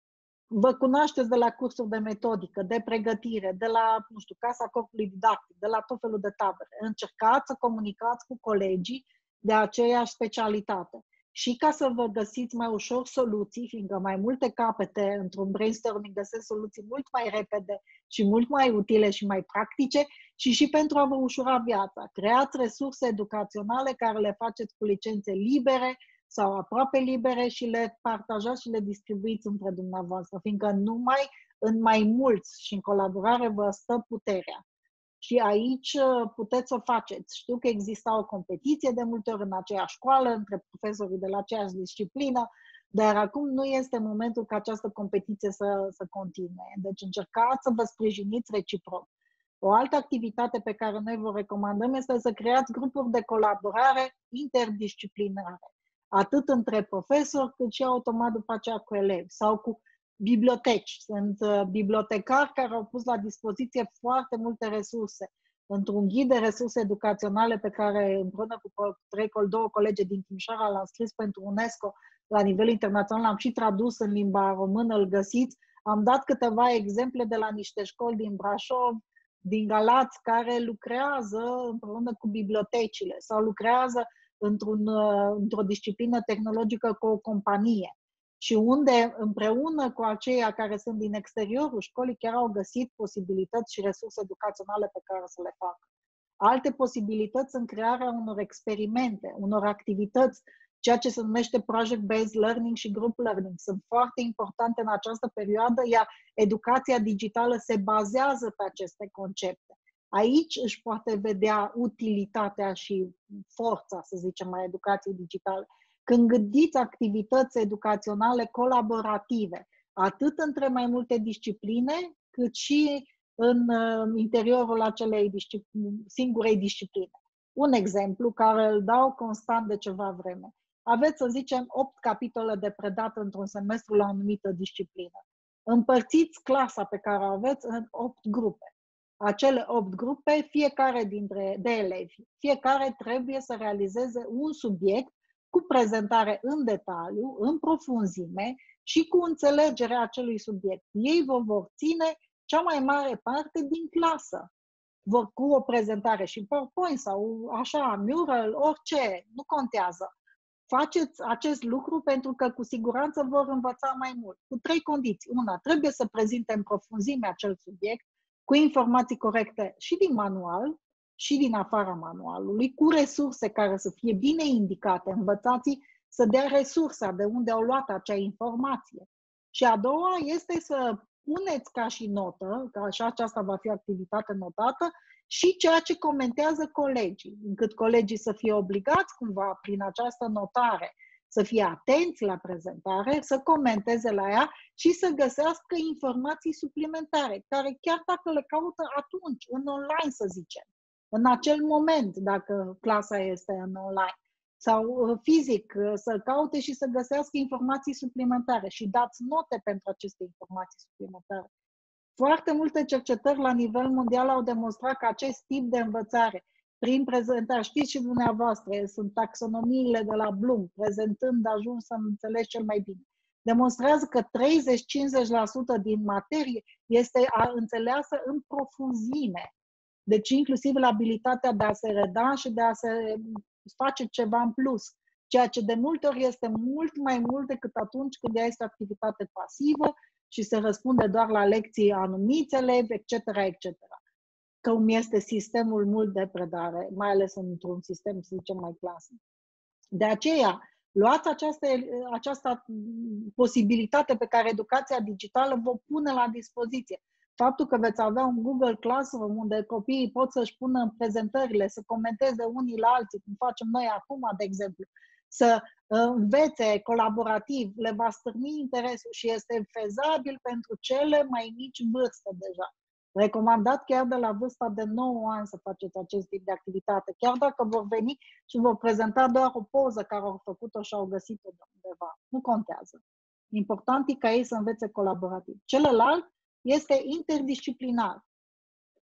Vă cunoașteți de la cursuri de metodică, de pregătire, de la, nu știu, Casa Corpului Didactic, de la tot felul de tabere. Încercați să comunicați cu colegii de aceeași specialitate. Și ca să vă găsiți mai ușor soluții, fiindcă mai multe capete într-un brainstorming găsesc soluții mult mai repede și mult mai utile și mai practice, și și pentru a vă ușura viața. Creați resurse educaționale care le faceți cu licențe libere sau aproape libere și le partajați și le distribuiți între dumneavoastră, fiindcă numai în mai mulți și în colaborare vă stă puterea. Și aici puteți să o faceți. Știu că exista o competiție de multe ori în aceeași școală, între profesorii de la aceeași disciplină, dar acum nu este momentul ca această competiție să, să continue. Deci încercați să vă sprijiniți reciproc. O altă activitate pe care noi vă recomandăm este să creați grupuri de colaborare interdisciplinare, atât între profesori, cât și automat după aceea cu elevi sau cu biblioteci. Sunt uh, bibliotecari care au pus la dispoziție foarte multe resurse. Într-un ghid de resurse educaționale pe care împreună cu trei, două colegi din Timișoara l-am scris pentru UNESCO la nivel internațional, l-am și tradus în limba română, îl găsiți. Am dat câteva exemple de la niște școli din Brașov, din Galați, care lucrează împreună cu bibliotecile sau lucrează într-un, într-o disciplină tehnologică cu o companie și unde împreună cu aceia care sunt din exteriorul școlii chiar au găsit posibilități și resurse educaționale pe care să le facă. Alte posibilități sunt crearea unor experimente, unor activități, ceea ce se numește project-based learning și group learning. Sunt foarte importante în această perioadă, iar educația digitală se bazează pe aceste concepte. Aici își poate vedea utilitatea și forța, să zicem, a educației digitale. Când gândiți activități educaționale colaborative, atât între mai multe discipline, cât și în interiorul acelei discipline, singurei discipline. Un exemplu care îl dau constant de ceva vreme. Aveți, să zicem, opt capitole de predat într-un semestru la o anumită disciplină. Împărțiți clasa pe care o aveți în opt grupe. Acele opt grupe, fiecare dintre de elevi, fiecare trebuie să realizeze un subiect cu prezentare în detaliu, în profunzime și cu înțelegerea acelui subiect. Ei vă vor ține cea mai mare parte din clasă. Vor cu o prezentare și PowerPoint sau așa, mural, orice, nu contează. Faceți acest lucru pentru că cu siguranță vor învăța mai mult. Cu trei condiții. Una, trebuie să prezinte în profunzime acel subiect, cu informații corecte și din manual, și din afara manualului, cu resurse care să fie bine indicate, învățații să dea resursa de unde au luat acea informație. Și a doua este să puneți ca și notă, că așa aceasta va fi activitate notată, și ceea ce comentează colegii, încât colegii să fie obligați cumva prin această notare să fie atenți la prezentare, să comenteze la ea și să găsească informații suplimentare, care chiar dacă le caută atunci, în online să zicem, în acel moment, dacă clasa este în online, sau fizic, să caute și să găsească informații suplimentare și dați note pentru aceste informații suplimentare. Foarte multe cercetări la nivel mondial au demonstrat că acest tip de învățare, prin prezentare, știți și dumneavoastră, sunt taxonomiile de la Bloom, prezentând ajuns să înțelegi cel mai bine, demonstrează că treizeci-cincizeci la sută din materie este înțeleasă în profunzime. Deci inclusiv la abilitatea de a se reda și de a se face ceva în plus, ceea ce de multe ori este mult mai mult decât atunci când ea este activitate pasivă și se răspunde doar la lecții anumiți elevi, et cetera, et cetera. Cum este sistemul mult de predare, mai ales într-un sistem, să zicem, mai clasic. De aceea, luați această, această posibilitate pe care educația digitală vă pune la dispoziție. Faptul că veți avea un Google Classroom unde copiii pot să-și pună prezentările, să comenteze unii la alții, cum facem noi acum, de exemplu, să învețe colaborativ, le va stârni interesul și este fezabil pentru cele mai mici vârste deja. Recomandat chiar de la vârsta de nouă ani să faceți acest tip de activitate, chiar dacă vor veni și vor prezenta doar o poză care au făcut-o și au găsit-o de undeva. Nu contează. Important e ca ei să învețe colaborativ. Celălalt este interdisciplinar.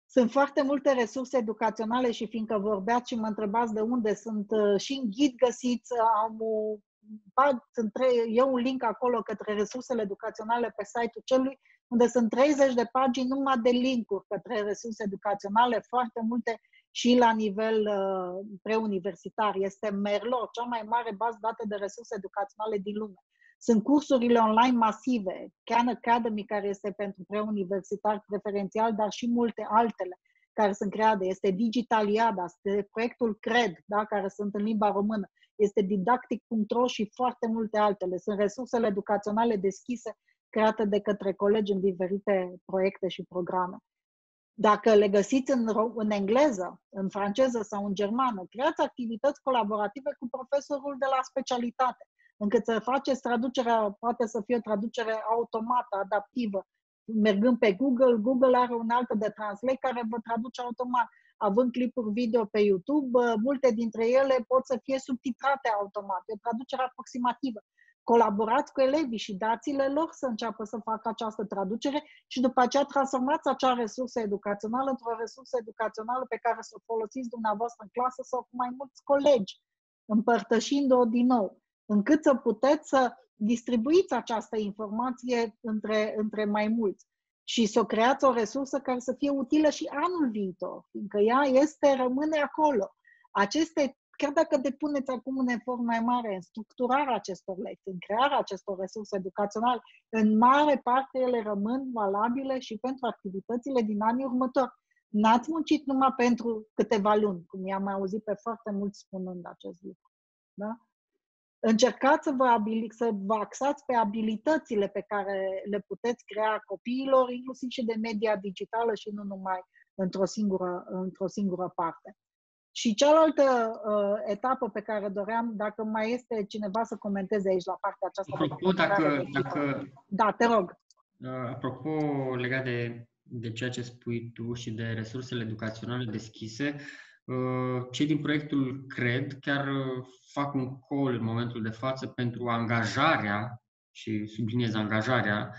Sunt foarte multe resurse educaționale și fiindcă vorbeați și mă întrebați de unde sunt, și în ghid găsiți, am o, sunt trei, e un link acolo către resursele educaționale pe site-ul celui, unde sunt treizeci de pagini numai de link-uri către resurse educaționale, foarte multe și la nivel uh, preuniversitar. Este Merlot, cea mai mare bază date de resurse educaționale din lume. Sunt cursurile online masive, Khan Academy, care este pentru preuniversitar preferențial, dar și multe altele care sunt create. Este Digitaliada, este proiectul CRED, da, care sunt în limba română. Este didactic punct ro și foarte multe altele. Sunt resursele educaționale deschise, create de către colegi în diferite proiecte și programe. Dacă le găsiți în, în engleză, în franceză sau în germană, creați activități colaborative cu profesorul de la specialitate, încât să faceți traducerea, poate să fie o traducere automată, adaptivă. Mergând pe Google, Google are un altă de translate care vă traduce automat. Având clipuri video pe YouTube, multe dintre ele pot să fie subtitrate automat. E o traducere aproximativă. Colaborați cu elevii și dați-le lor să înceapă să facă această traducere și după aceea transformați acea resursă educațională într-o resursă educațională pe care să o folosiți dumneavoastră în clasă sau cu mai mulți colegi, împărtășind-o din nou, încât să puteți să distribuiți această informație între, între mai mulți și să creați o resursă care să fie utilă și anul viitor, fiindcă ea este, rămâne acolo. Aceste Chiar dacă depuneți acum un efort mai mare în structurarea acestor lecții, în crearea acestor resurse educaționale, în mare parte ele rămân valabile și pentru activitățile din anii următori. N-ați muncit numai pentru câteva luni, cum i-am mai auzit pe foarte mulți spunând acest lucru. Da? Încercați să vă, abilit, să vă axați pe abilitățile pe care le puteți crea copiilor, inclusiv și de media digitală și nu numai într-o singură, într-o singură parte. Și cealaltă uh, etapă pe care doream, dacă mai este cineva să comenteze aici la partea aceasta. Apropo, dacă, dacă... Da, te rog. Uh, apropo, legat de, de ceea ce spui tu și de resursele educaționale deschise, uh, cei din proiectul CRED chiar uh, fac un call în momentul de față pentru angajarea, și subliniez angajarea,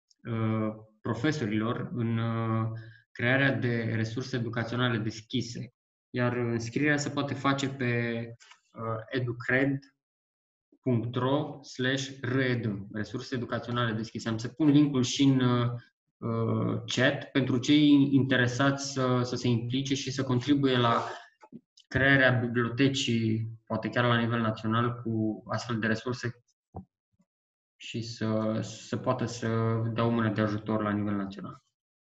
uh, profesorilor în uh, crearea de resurse educaționale deschise. Iar înscrierea se poate face pe uh, educred punct ro slash reedu, resurse educaționale deschise. Am să pun linkul și în uh, chat pentru cei interesați să, să se implice și să contribuie la crearea bibliotecii, poate chiar la nivel național, cu astfel de resurse și să, să poată să dea o mână de ajutor la nivel național.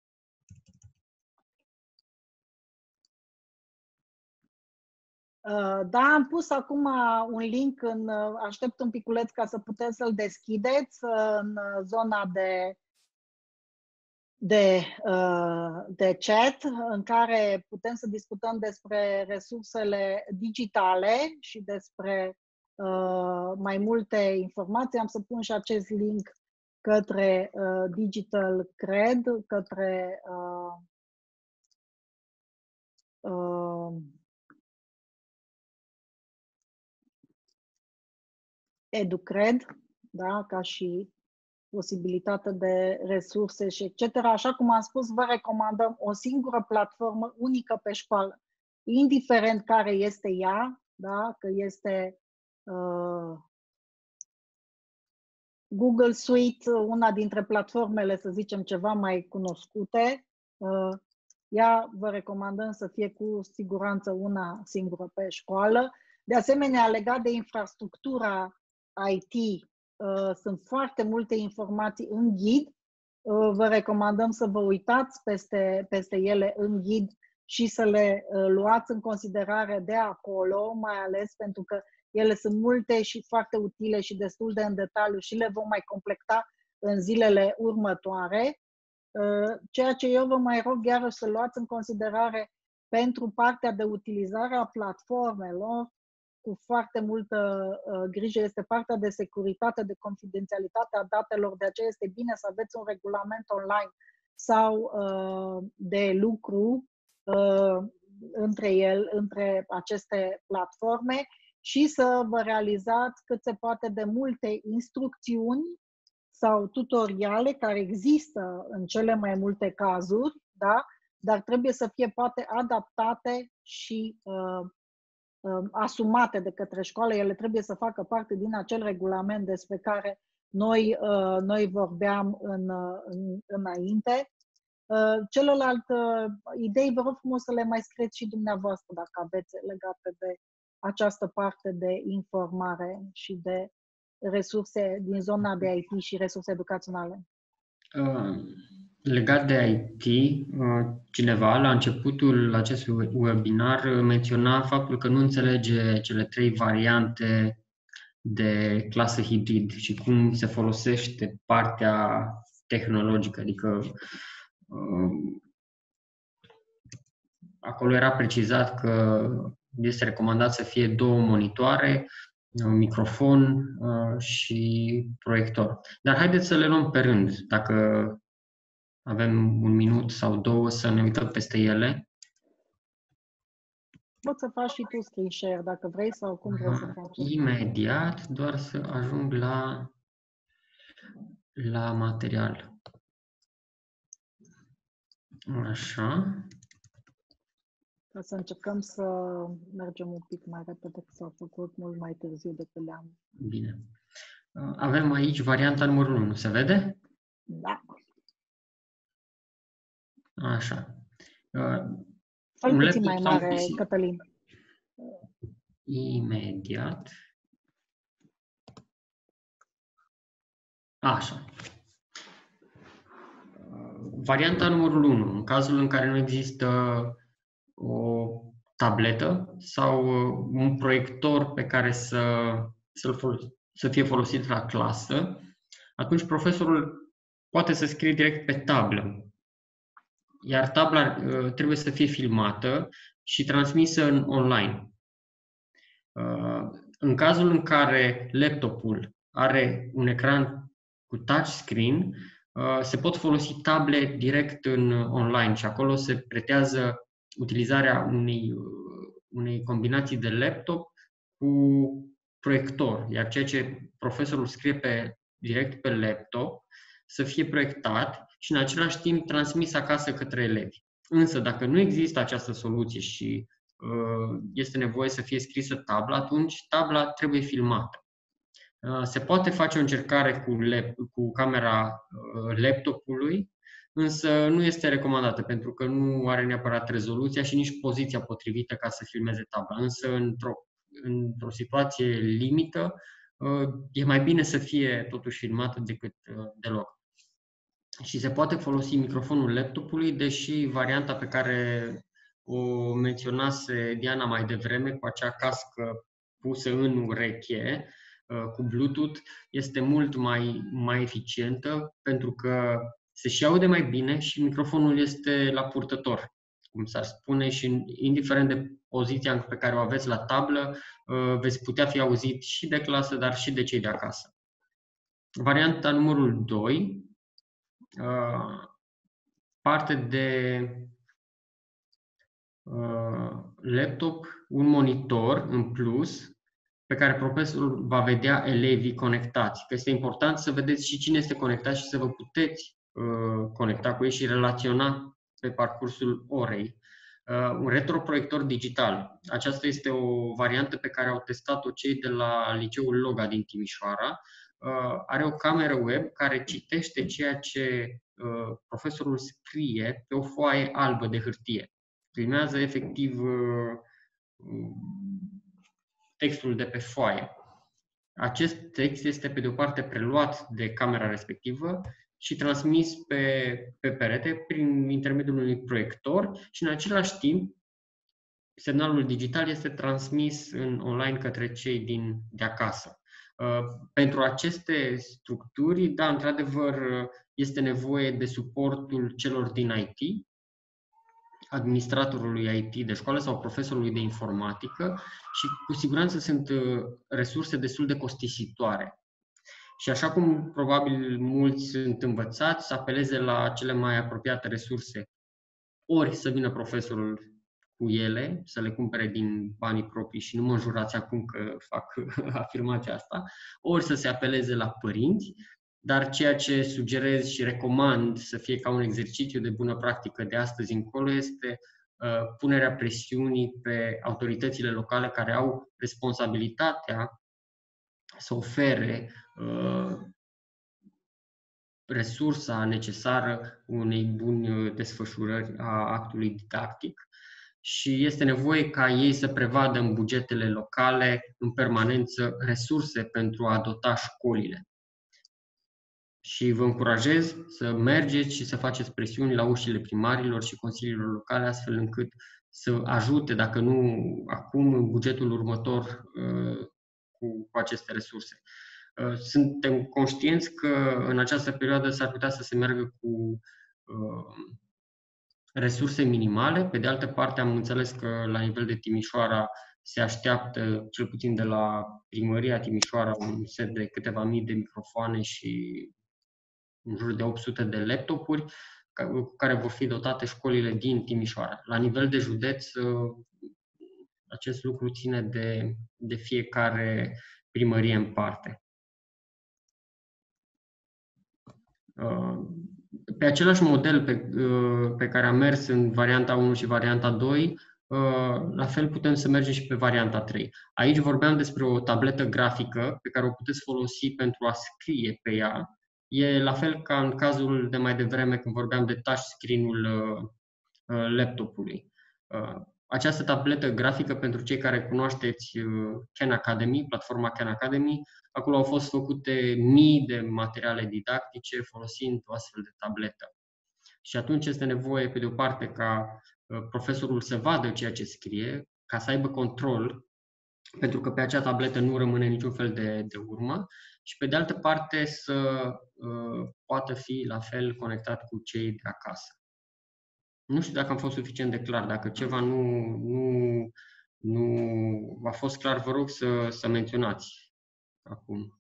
Da, am pus acum un link, în, aștept un piculeț ca să puteți să-l deschideți în zona de, de, de chat, în care putem să discutăm despre resursele digitale și despre mai multe informații. Am să pun și acest link către Digital Cred, către EduCred, da, ca și posibilitate de resurse și et cetera. Așa cum am spus, vă recomandăm o singură platformă unică pe școală, indiferent care este ea, da, că este uh, Google Suite, una dintre platformele, să zicem, ceva mai cunoscute. Uh, ea vă recomandăm să fie cu siguranță una singură pe școală. De asemenea, legat de infrastructura I T, uh, sunt foarte multe informații în ghid. Uh, vă recomandăm să vă uitați peste, peste ele în ghid și să le uh, luați în considerare de acolo, mai ales pentru că ele sunt multe și foarte utile și destul de în detaliu și le vom mai completa în zilele următoare. Uh, ceea ce eu vă mai rog iarăși să luați în considerare pentru partea de utilizare a platformelor, cu foarte multă uh, grijă, este partea de securitate, de confidențialitate a datelor, de aceea este bine să aveți un regulament online sau uh, de lucru uh, între el, între aceste platforme și să vă realizați cât se poate de multe instrucțiuni sau tutoriale care există în cele mai multe cazuri, da? dar trebuie să fie poate adaptate și uh, uh, asumate de către școală. Ele trebuie să facă parte din acel regulament despre care noi, uh, noi vorbeam în, uh, în, înainte. Uh, celălalt uh, idei, vă rog frumos să le mai scrieți și dumneavoastră dacă aveți legate de această parte de informare și de resurse din zona de I T și resurse educaționale. Uh, legat de I T, uh, cineva la începutul acestui webinar menționa faptul că nu înțelege cele trei variante de clasă hibrid și cum se folosește partea tehnologică, adică acolo era precizat că este recomandat să fie două monitoare, un microfon și proiector. Dar haideți să le luăm pe rând, dacă avem un minut sau două să ne uităm peste ele. Poți să faci și tu screen share dacă vrei sau cum vrei să faci. Imediat, doar să ajung la, la material. Așa. Ca să încercăm să mergem un pic mai repede, că s-au făcut mult mai târziu decât le-am. Bine. Avem aici varianta numărul unu. Se vede? Da. Așa. Fă-l puțin mai mare, Cătălin. Imediat. Așa. Varianta numărul unu, în cazul în care nu există o tabletă sau un proiector pe care să, să, să fie folosit la clasă, atunci profesorul poate să scrie direct pe tablă. Iar tabla uh, trebuie să fie filmată și transmisă în online. Uh, în cazul în care laptopul are un ecran cu touchscreen, uh, se pot folosi table direct în online și acolo se pretează utilizarea unei, uh, unei combinații de laptop cu proiector, iar ceea ce profesorul scrie pe, direct pe laptop să fie proiectat și în același timp transmis acasă către elevi. Însă, dacă nu există această soluție și uh, este nevoie să fie scrisă tabla, atunci tabla trebuie filmată. Uh, se poate face o încercare cu, lap- cu camera uh, laptopului, însă nu este recomandată pentru că nu are neapărat rezoluția și nici poziția potrivită ca să filmeze tabla. Însă, într-o, într-o situație limită, uh, e mai bine să fie totuși filmată decât uh, deloc. Și se poate folosi microfonul laptopului, deși varianta pe care o menționase Diana mai devreme, cu acea cască pusă în ureche, cu Bluetooth, este mult mai, mai eficientă, pentru că se și aude mai bine și microfonul este la purtător, cum s-ar spune, și indiferent de poziția pe care o aveți la tablă, veți putea fi auzit și de clasă, dar și de cei de acasă. Varianta numărul doi, Uh, parte de uh, laptop, un monitor în plus pe care profesorul va vedea elevii conectați. Că este important să vedeți și cine este conectat și să vă puteți uh, conecta cu ei și relaționa pe parcursul orei. Uh, un retroproiector digital. Aceasta este o variantă pe care au testat-o cei de la Liceul Loga din Timișoara. Uh, are o cameră web care citește ceea ce uh, profesorul scrie pe o foaie albă de hârtie. Filmează efectiv uh, textul de pe foaie. Acest text este pe de o parte preluat de camera respectivă și transmis pe, pe perete prin intermediul unui proiector și în același timp semnalul digital este transmis în online către cei din de acasă. Uh, pentru aceste structuri, da, într-adevăr, este nevoie de suportul celor din I T, administratorului I T de școală sau profesorului de informatică și cu siguranță sunt uh, resurse destul de costisitoare. Și așa cum probabil mulți sunt învățați să apeleze la cele mai apropiate resurse, ori să vină profesorul cu ele, să le cumpere din banii proprii și nu mă jurați acum că fac afirmația asta, ori să se apeleze la părinți, dar ceea ce sugerez și recomand să fie ca un exercițiu de bună practică de astăzi încolo este uh, punerea presiunii pe autoritățile locale care au responsabilitatea să ofere uh, resursa necesară unei bune desfășurări a actului didactic. Și este nevoie ca ei să prevadă în bugetele locale, în permanență, resurse pentru a dota școlile. Și vă încurajez să mergeți și să faceți presiuni la ușile primarilor și consiliilor locale, astfel încât să ajute, dacă nu acum, în bugetul următor, cu, cu aceste resurse. Suntem conștienți că în această perioadă s-ar putea să se meargă cu resurse minimale. Pe de altă parte, am înțeles că la nivel de Timișoara se așteaptă, cel puțin de la Primăria Timișoara, un set de câteva mii de microfoane și în jur de opt sute de laptopuri cu care vor fi dotate școlile din Timișoara. La nivel de județ, acest lucru ține de, de fiecare primărie în parte. Pe același model pe, pe care am mers în varianta unu și varianta doi, la fel putem să mergem și pe varianta trei. Aici vorbeam despre o tabletă grafică pe care o puteți folosi pentru a scrie pe ea. E la fel ca în cazul de mai devreme când vorbeam de touchscreen-ul laptopului. Această tabletă grafică, pentru cei care cunoașteți Khan Academy, platforma Khan Academy, acolo au fost făcute mii de materiale didactice folosind o astfel de tabletă. Și atunci este nevoie, pe de o parte, ca profesorul să vadă ceea ce scrie, ca să aibă control, pentru că pe acea tabletă nu rămâne niciun fel de, de urmă, și pe de altă parte să uh, poată fi la fel conectat cu cei de acasă. Nu știu dacă am fost suficient de clar. Dacă ceva nu, nu, nu a fost clar, vă rog să, să menționați acum.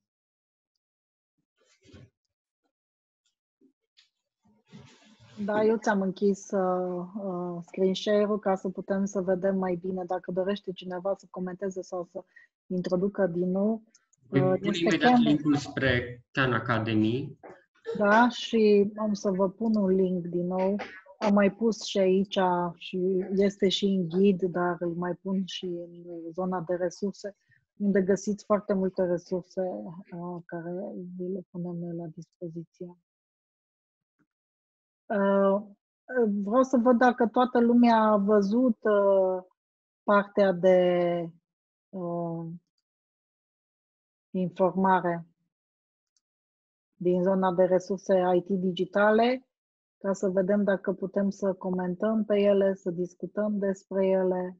Da, eu ți-am închis uh, uh, screen share-ul ca să putem să vedem mai bine. Dacă dorește cineva să comenteze sau să introducă din nou. Uh, Pun imediat Khan... linkul spre Khan Academy. Da, și am să vă pun un link din nou. Am mai pus și aici și este și în ghid, dar îl mai pun și în zona de resurse, unde găsiți foarte multe resurse uh, care vi le punem noi la dispoziție. Uh, vreau să văd dacă toată lumea a văzut uh, partea de uh, informare din zona de resurse I T digitale, ca să vedem dacă putem să comentăm pe ele, să discutăm despre ele.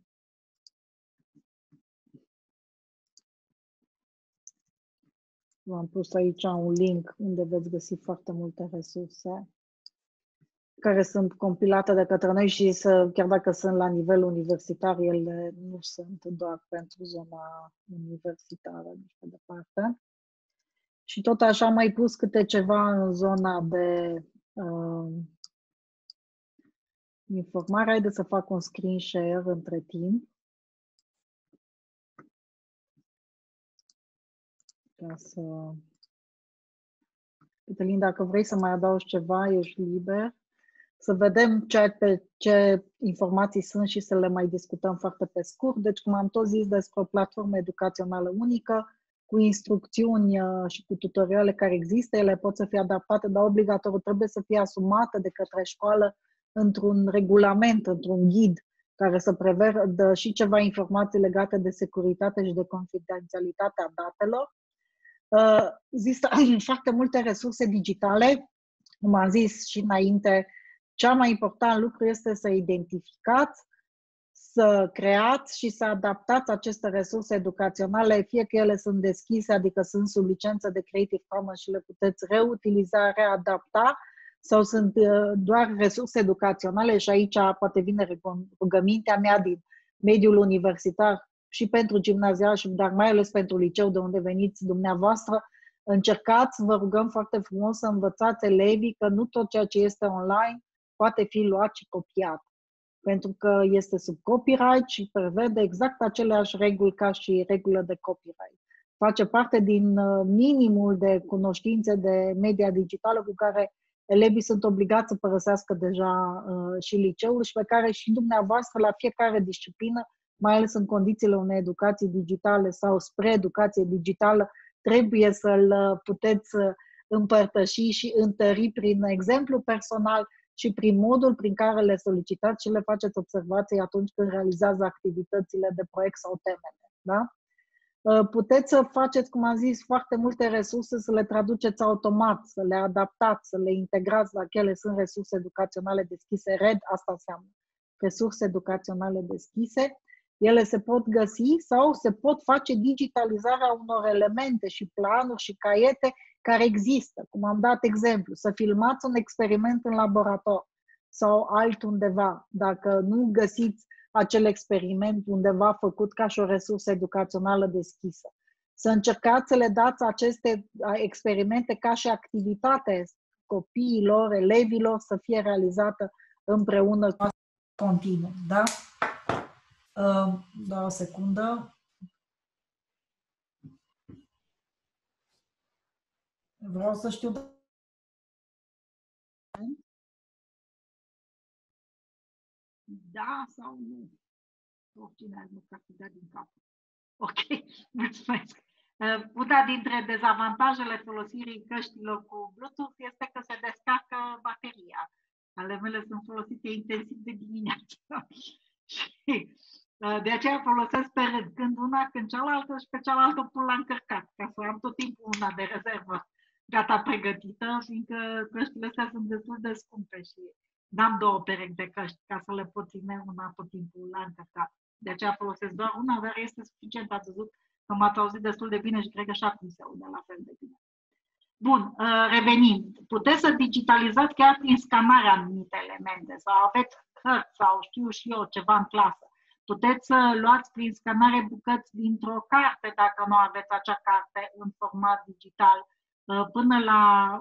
V-am pus aici un link unde veți găsi foarte multe resurse care sunt compilate de către noi și să, chiar dacă sunt la nivel universitar, ele nu sunt doar pentru zona universitară, nici pe departe. Și tot așa am mai pus câte ceva în zona de uh, informare. Haideți să fac un screen share între timp. Ca să... Cătălin, dacă vrei să mai adaugi ceva, ești liber. Să vedem ce, pe ce informații sunt și să le mai discutăm foarte pe scurt. Deci, cum am tot zis, despre o platformă educațională unică, cu instrucțiuni și cu tutoriale care există, ele pot să fie adaptate, dar obligatoriu trebuie să fie asumate de către școală într-un regulament, într-un ghid, care să prevadă și ceva informații legate de securitate și de confidențialitatea datelor. Există foarte multe resurse digitale, cum am zis și înainte. Cel mai important lucru este să identificați, să creați și să adaptați aceste resurse educaționale, fie că ele sunt deschise, adică sunt sub licență de Creative Commons și le puteți reutiliza, readapta, sau sunt doar resurse educaționale și aici poate vine rugămintea mea din mediul universitar și pentru gimnazial, dar mai ales pentru liceu de unde veniți dumneavoastră. Încercați, vă rugăm foarte frumos să învățați elevii că nu tot ceea ce este online poate fi luat și copiat. Pentru că este sub copyright și prevede exact aceleași reguli ca și regulile de copyright. face parte din minimul de cunoștințe de media digitală cu care elevii sunt obligați să părăsească deja uh, și liceul și pe care și dumneavoastră la fiecare disciplină, mai ales în condițiile unei educații digitale sau spre educație digitală, trebuie să-l puteți împărtăși și întări prin exemplu personal și prin modul prin care le solicitați și le faceți observații atunci când realizează activitățile de proiect sau temele. Da? Puteți să faceți, cum am zis, foarte multe resurse, să le traduceți automat, să le adaptați, să le integrați dacă ele sunt resurse educaționale deschise. RED, asta înseamnă resurse educaționale deschise. Ele se pot găsi sau se pot face digitalizarea unor elemente și planuri și caiete care există. Cum am dat exemplu, să filmați un experiment în laborator sau altundeva. Dacă nu găsiți acel experiment undeva făcut ca și o resursă educațională deschisă. Să încercați să le dați aceste experimente ca și activitate copiilor, elevilor, să fie realizată împreună. Continuu, da? Doar o secundă. Vreau să știu... Da sau nu? Oricine ar măcar să dea din cap. Ok, mulțumesc. Una dintre dezavantajele folosirii căștilor cu Bluetooth este că se descarcă bateria. Ale mele sunt folosite intensiv de dimineață. Și de aceea folosesc pe rând, când una, când cealaltă și pe cealaltă pun la încărcat, ca să am tot timpul una de rezervă gata pregătită, fiindcă căștile astea sunt destul de scumpe și n-am două perechi de căști ca să le pot ține una tot timpul la încărcat. De aceea folosesc doar una, dar este suficient. Ați văzut că m-ați auzit destul de bine și cred că și acum se aude la fel de bine. Bun, revenind. Puteți să digitalizați chiar prin scanarea anumite elemente sau aveți hărți sau știu și eu ceva în clasă. Puteți să luați prin scanare bucăți dintr-o carte dacă nu aveți acea carte în format digital. Până la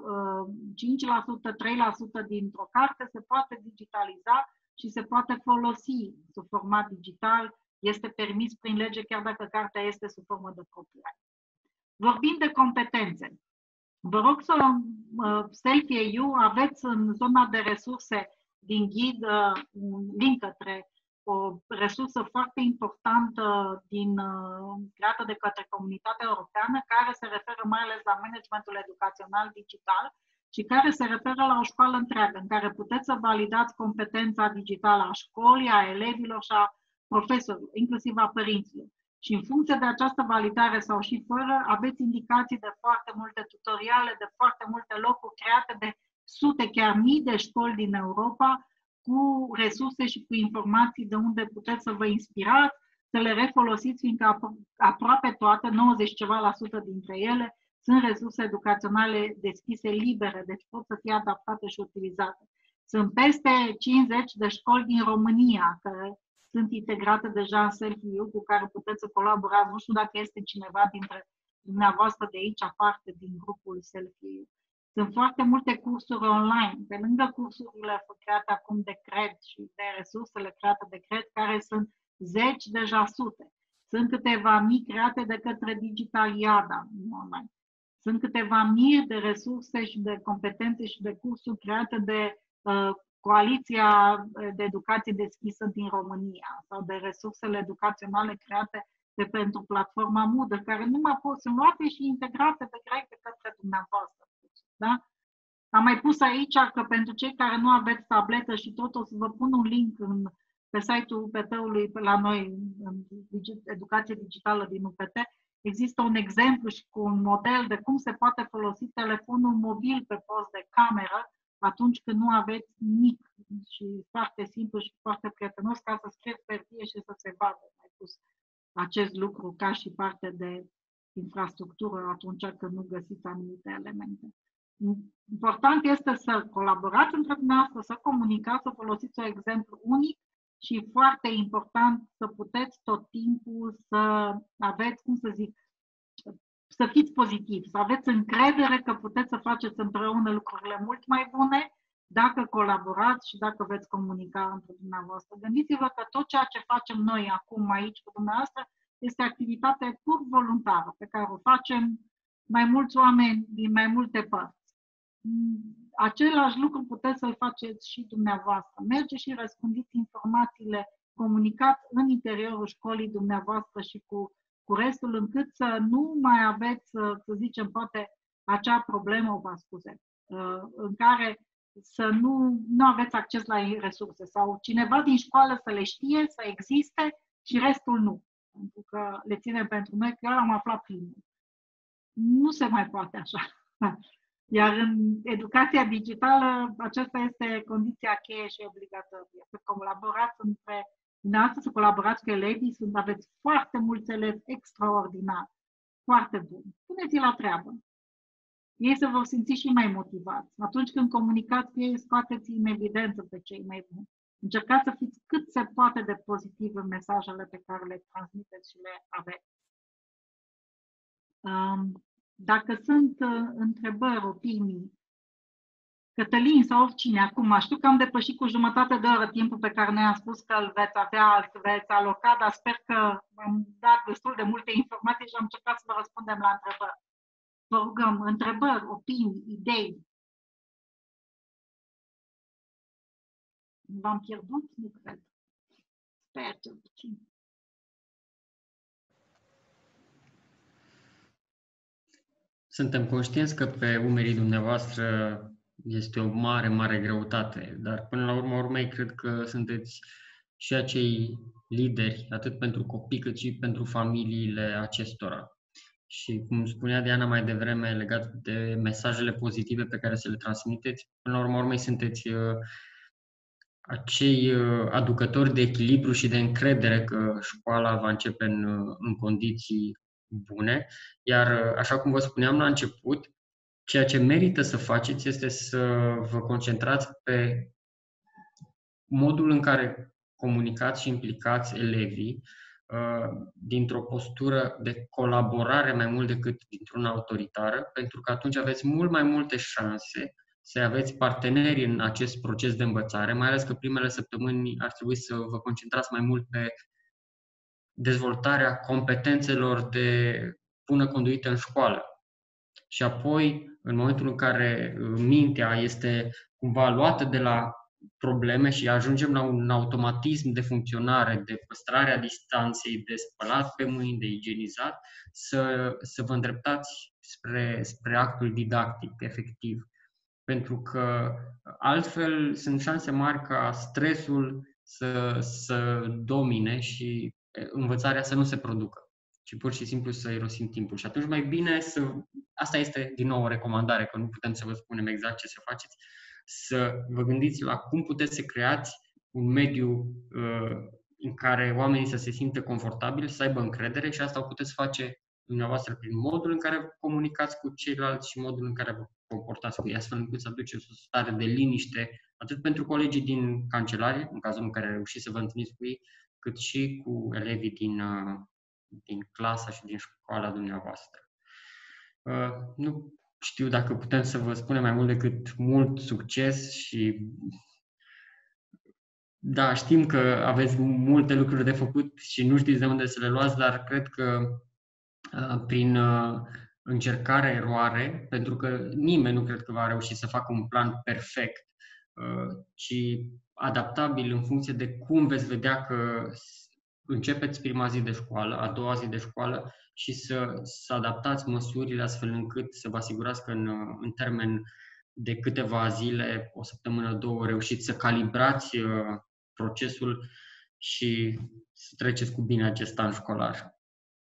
cinci la sută, trei la sută dintr-o carte se poate digitaliza și se poate folosi sub format digital. Este permis prin lege chiar dacă cartea este sub formă de copyright. Vorbind de competențe, vă rog să uh, Selfie.eu aveți în zona de resurse din ghid uh, un link către o resursă foarte importantă din, uh, creată de către Comunitatea Europeană, care se referă mai ales la managementul educațional digital și care se referă la o școală întreagă, în care puteți să validați competența digitală a școlii, a elevilor și a profesorilor, inclusiv a părinților. Și în funcție de această validare sau și fără, aveți indicații de foarte multe tutoriale, de foarte multe locuri create de sute, chiar mii de școli din Europa, cu resurse și cu informații de unde puteți să vă inspirați, să le refolosiți, fiindcă aproape toate, nouăzeci ceva la sută dintre ele, sunt resurse educaționale deschise, libere, deci pot să fie adaptate și utilizate. Sunt peste cincizeci de școli din România care sunt integrate deja în Selfie.eu, cu care puteți să colaborați. Nu știu dacă este cineva dintre dumneavoastră de aici, aparte din grupul Selfie.eu. Sunt foarte multe cursuri online, pe lângă cursurile create acum de Cred și de resursele create de Cred, care sunt zeci, deja sute. Sunt câteva mii create de către Digital Iada online. Sunt câteva mii de resurse și de competențe și de cursuri create de uh, Coaliția de Educație Deschisă din România sau de resursele educaționale create de pentru platforma Moodle, care nu mai pot, sunt luate și integrate de direct de către dumneavoastră. Da? Am mai pus aici că pentru cei care nu aveți tabletă și tot, o să vă pun un link în, pe site-ul U P T-ului la noi, în Educație Digitală din U P T, există un exemplu și cu un model de cum se poate folosi telefonul mobil pe post de cameră atunci când nu aveți nimic și foarte simplu și foarte prietenos ca să scrieți pe hârtie și să se vadă. Mai pus acest lucru ca și parte de infrastructură atunci când nu găsiți anumite elemente. Important este să colaborați între dumneavoastră, să comunicați, să folosiți un exemplu unic și foarte important să puteți tot timpul să aveți, cum să zic, să fiți pozitivi, să aveți încredere că puteți să faceți împreună lucrurile mult mai bune dacă colaborați și dacă veți comunica între dumneavoastră. Gândiți-vă că tot ceea ce facem noi acum aici cu dumneavoastră este activitate pur voluntară pe care o facem mai mulți oameni din mai multe părți. Același lucru puteți să-l faceți și dumneavoastră. Mergeți și răspândiți informațiile, comunicați în interiorul școlii dumneavoastră și cu, cu restul, încât să nu mai aveți, să zicem, poate acea problemă, vă scuze, în care să nu, nu aveți acces la resurse sau cineva din școală să le știe, să existe și restul nu. Pentru că le ținem pentru noi, că eu am aflat primul. Nu se mai poate așa. Iar în educația digitală, aceasta este condiția cheie și obligatorie. Să colaborați între dumneavoastră, să colaborați cu elevii, sunt, aveți foarte mulți elevi extraordinari, foarte buni. Puneți-i la treabă. Ei se vor simți și mai motivați. Atunci când comunicați cu ei, scoateți în evidență pe cei mai buni. Încercați să fiți cât se poate de pozitiv în mesajele pe care le transmiteți și le aveți. Dacă sunt întrebări, opinii, Cătălin sau oricine acum, știu că am depășit cu jumătate de oră timpul pe care noi am spus că îl veți avea, îl veți aloca, dar sper că am dat destul de multe informații și am încercat să vă răspundem la întrebări. Vă rugăm, întrebări, opinii, idei. V-am pierdut? Nu cred. Sper cel puțin. Suntem conștienți că pe umerii dumneavoastră este o mare, mare greutate, dar până la urmă urmei cred că sunteți și acei lideri, atât pentru copii cât și pentru familiile acestora. Și cum spunea Diana mai devreme, legat de mesajele pozitive pe care să le transmiteți, până la urmă urmei sunteți uh, acei uh, aducători de echilibru și de încredere că școala va începe în, uh, în condiții bune. Iar, așa cum vă spuneam la început, ceea ce merită să faceți este să vă concentrați pe modul în care comunicați și implicați elevii dintr-o postură de colaborare mai mult decât dintr-una autoritară, pentru că atunci aveți mult mai multe șanse să aveți parteneri în acest proces de învățare, mai ales că primele săptămâni ar trebui să vă concentrați mai mult pe dezvoltarea competențelor de bună conduită în școală. Și apoi, în momentul în care mintea este cumva luată de la probleme și ajungem la un automatism de funcționare, de păstrarea distanței, de spălat pe mâini, de igienizat, să, să vă îndreptați spre, spre actul didactic, efectiv. Pentru că altfel sunt șanse mari ca stresul să, să domine și învățarea să nu se producă, ci pur și simplu să irosim timpul. Și atunci mai bine să... Asta este, din nou, o recomandare, că nu putem să vă spunem exact ce să faceți, să vă gândiți la cum puteți să creați un mediu uh, în care oamenii să se simtă confortabili, să aibă încredere și asta o puteți face dumneavoastră prin modul în care comunicați cu ceilalți și modul în care vă comportați cu ei, astfel încât să aduceți o stare de liniște, atât pentru colegii din cancelarie, în cazul în care reușiți să vă întâlniți cu ei, cât și cu elevii din, uh, din clasa și din școala dumneavoastră. Uh, nu știu dacă putem să vă spunem mai mult decât mult succes și da, știm că aveți multe lucruri de făcut și nu știți de unde să le luați, dar cred că uh, prin uh, încercare-eroare, pentru că nimeni nu cred că va reuși să facă un plan perfect, uh, ci adaptabil în funcție de cum veți vedea că începeți prima zi de școală, a doua zi de școală și să, să adaptați măsurile astfel încât să vă asigurați că în, în termen de câteva zile, o săptămână, două, reușiți să calibrați uh, procesul și să treceți cu bine acest an școlar.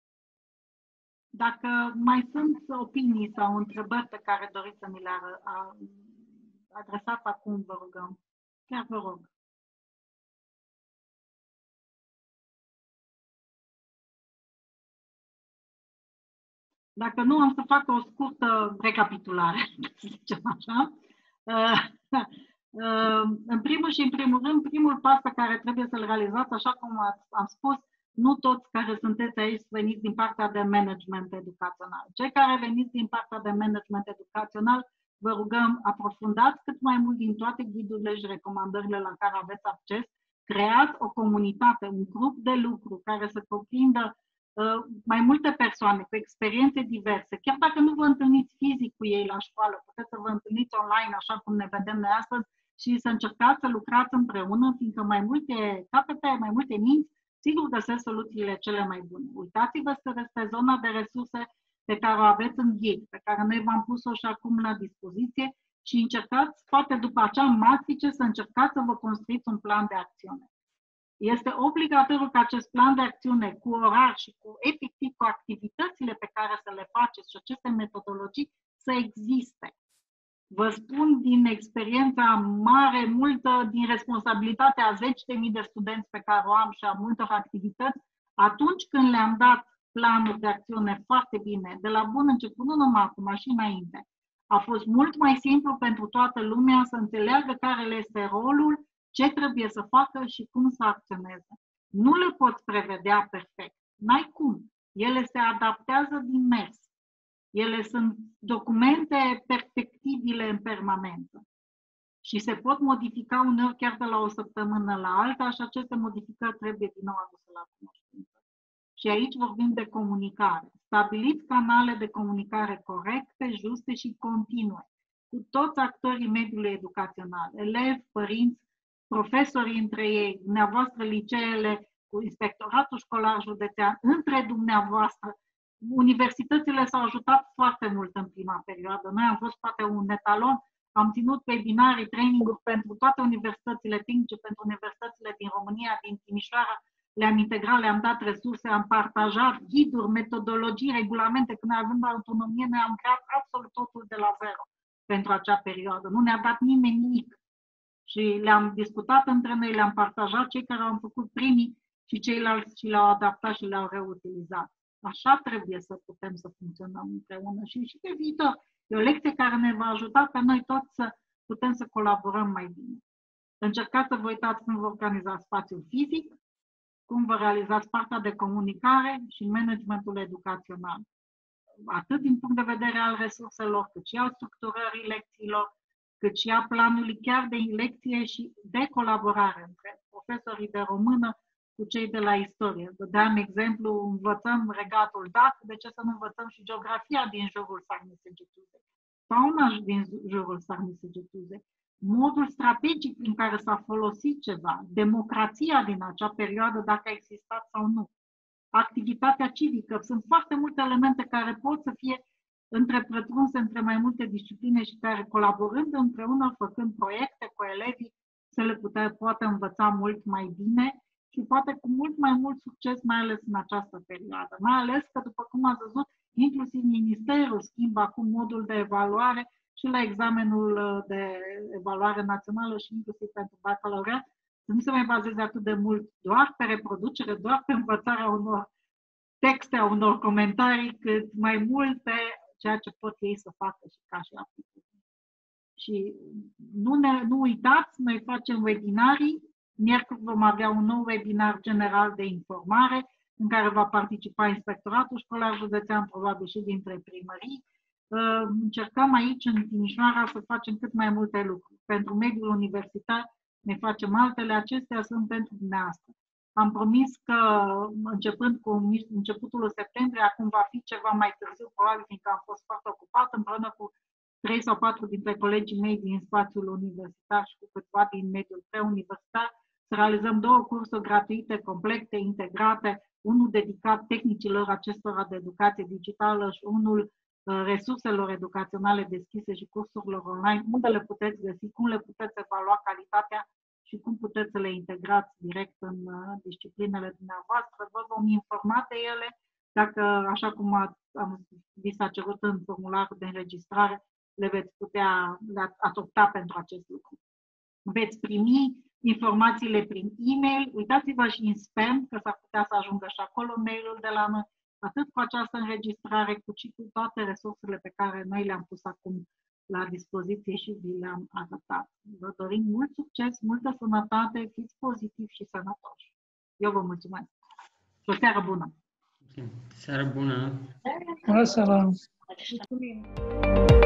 Dacă mai sunt opinii sau întrebări pe care doriți să mi le adresați acum, vă rugăm. Chiar vă rog. Dacă nu, am să fac o scurtă recapitulare, să zicem așa. În primul și în primul rând, primul pas pe care trebuie să-l realizați, așa cum am spus, nu toți care sunteți aici veniți din partea de management educațional. Cei care veniți din partea de management educațional, vă rugăm, aprofundați cât mai mult din toate ghidurile și recomandările la care aveți acces, creați o comunitate, un grup de lucru care să cuprindă mai multe persoane cu experiențe diverse, chiar dacă nu vă întâlniți fizic cu ei la școală, puteți să vă întâlniți online, așa cum ne vedem noi astăzi, și să încercați să lucrați împreună, fiindcă mai multe capete, mai multe minți, sigur găsesc soluțiile cele mai bune. Uitați-vă spre zona de resurse pe care o aveți în ghid, pe care noi v-am pus-o și acum la dispoziție, și încercați, poate după acea matrice, să încercați să vă construiți un plan de acțiune. Este obligatoriu ca acest plan de acțiune cu orar și cu efectiv cu activitățile pe care să le faceți și aceste metodologii să existe. Vă spun din experiența mare, multă, din responsabilitatea zeci de mii de studenți pe care o am și a multor activități, atunci când le-am dat planuri de acțiune foarte bine, de la bun început, nu numai acum, și înainte, a fost mult mai simplu pentru toată lumea să înțeleagă care le este rolul, ce trebuie să facă și cum să acționeze. Nu le poți prevedea perfect. N-ai cum. Ele se adaptează din mers. Ele sunt documente perfectibile în permanență. Și se pot modifica uneori chiar de la o săptămână la alta și aceste modificări trebuie din nou aduse la cunoștință. Și aici vorbim de comunicare. Stabiliți canale de comunicare corecte, juste și continue cu toți actorii mediului educațional, elevi, părinți, profesorii între ei, dumneavoastră liceele, cu inspectoratul școlar județean, între dumneavoastră. Universitățile s-au ajutat foarte mult în prima perioadă. Noi am fost poate un etalon, am ținut webinarii, training-uri pentru toate universitățile tehnice, pentru universitățile din România, din Timișoara, le-am integrat, le-am dat resurse, am partajat ghiduri, metodologii, regulamente. Când noi avem autonomie, noi am creat absolut totul de la zero pentru acea perioadă. Nu ne-a dat nimeni nimic. Și le-am discutat între noi, le-am partajat, cei care au făcut primii și ceilalți și le-au adaptat și le-au reutilizat. Așa trebuie să putem să funcționăm împreună și, și pe viitor. E o lecție care ne va ajuta pe noi toți să putem să colaborăm mai bine. Încercați să vă uitați cum vă organizați spațiul fizic, cum vă realizați partea de comunicare și managementul educațional. Atât din punct de vedere al resurselor, cât și al structurării lecțiilor, cât și a planului chiar de lecție și de colaborare între profesorii de română cu cei de la istorie. Vă dăm exemplu, învățăm regatul dac, de ce să nu învățăm și geografia din jurul Sarmisegetuze, fauna din jurul Sarmisegetuze, modul strategic prin care s-a folosit ceva, democrația din acea perioadă, dacă a existat sau nu, activitatea civică. Sunt foarte multe elemente care pot să fie întrepătrunse între mai multe discipline și care, colaborând împreună, făcând proiecte cu elevii, se le putea, poate învăța mult mai bine și poate cu mult mai mult succes, mai ales în această perioadă. Mai ales că, după cum ați văzut, inclusiv Ministerul schimbă acum modul de evaluare și la examenul de evaluare națională și inclusiv pentru bacalaureat, să nu se mai bazeze atât de mult doar pe reproducere, doar pe învățarea unor texte, a unor comentarii, cât mai mult pe ceea ce pot ei să facă și ca și aptitudine. Și nu, ne, nu uitați, noi facem webinarii. Miercuri vom avea un nou webinar general de informare în care va participa Inspectoratul Școlar Județean, probabil și dintre primării. Încercăm aici, în Timișoara, să facem cât mai multe lucruri. Pentru mediul universitar ne facem altele, acestea sunt pentru dumneavoastră. Am promis că, începând cu începutul septembrie, acum va fi ceva mai târziu, probabil fiindcă am fost foarte ocupat, împreună cu trei sau patru dintre colegii mei din spațiul universitar și cu câțiva din mediul preuniversitar, să realizăm două cursuri gratuite, complete, integrate, unul dedicat tehnicilor acestora de educație digitală și unul resurselor educaționale deschise și cursurilor online, unde le puteți găsi, cum le puteți evalua calitatea și cum puteți să le integrați direct în disciplinele dumneavoastră. Vă vom informa de ele, dacă, așa cum am, vi s-a cerut în formularul de înregistrare, le veți putea adopta pentru acest lucru. Veți primi informațiile prin e-mail, uitați-vă și în spam, că s-ar putea să ajungă și acolo mail-ul de la noi, atât cu această înregistrare, cât și cu toate resursele pe care noi le-am pus acum la dispoziție și vi le-am arătat. Vă dorim mult succes, multă sănătate, fiți pozitivi și sănătoși. Eu vă mulțumesc. Și o seară bună! Seară bună! Bună seara! Mulțumim!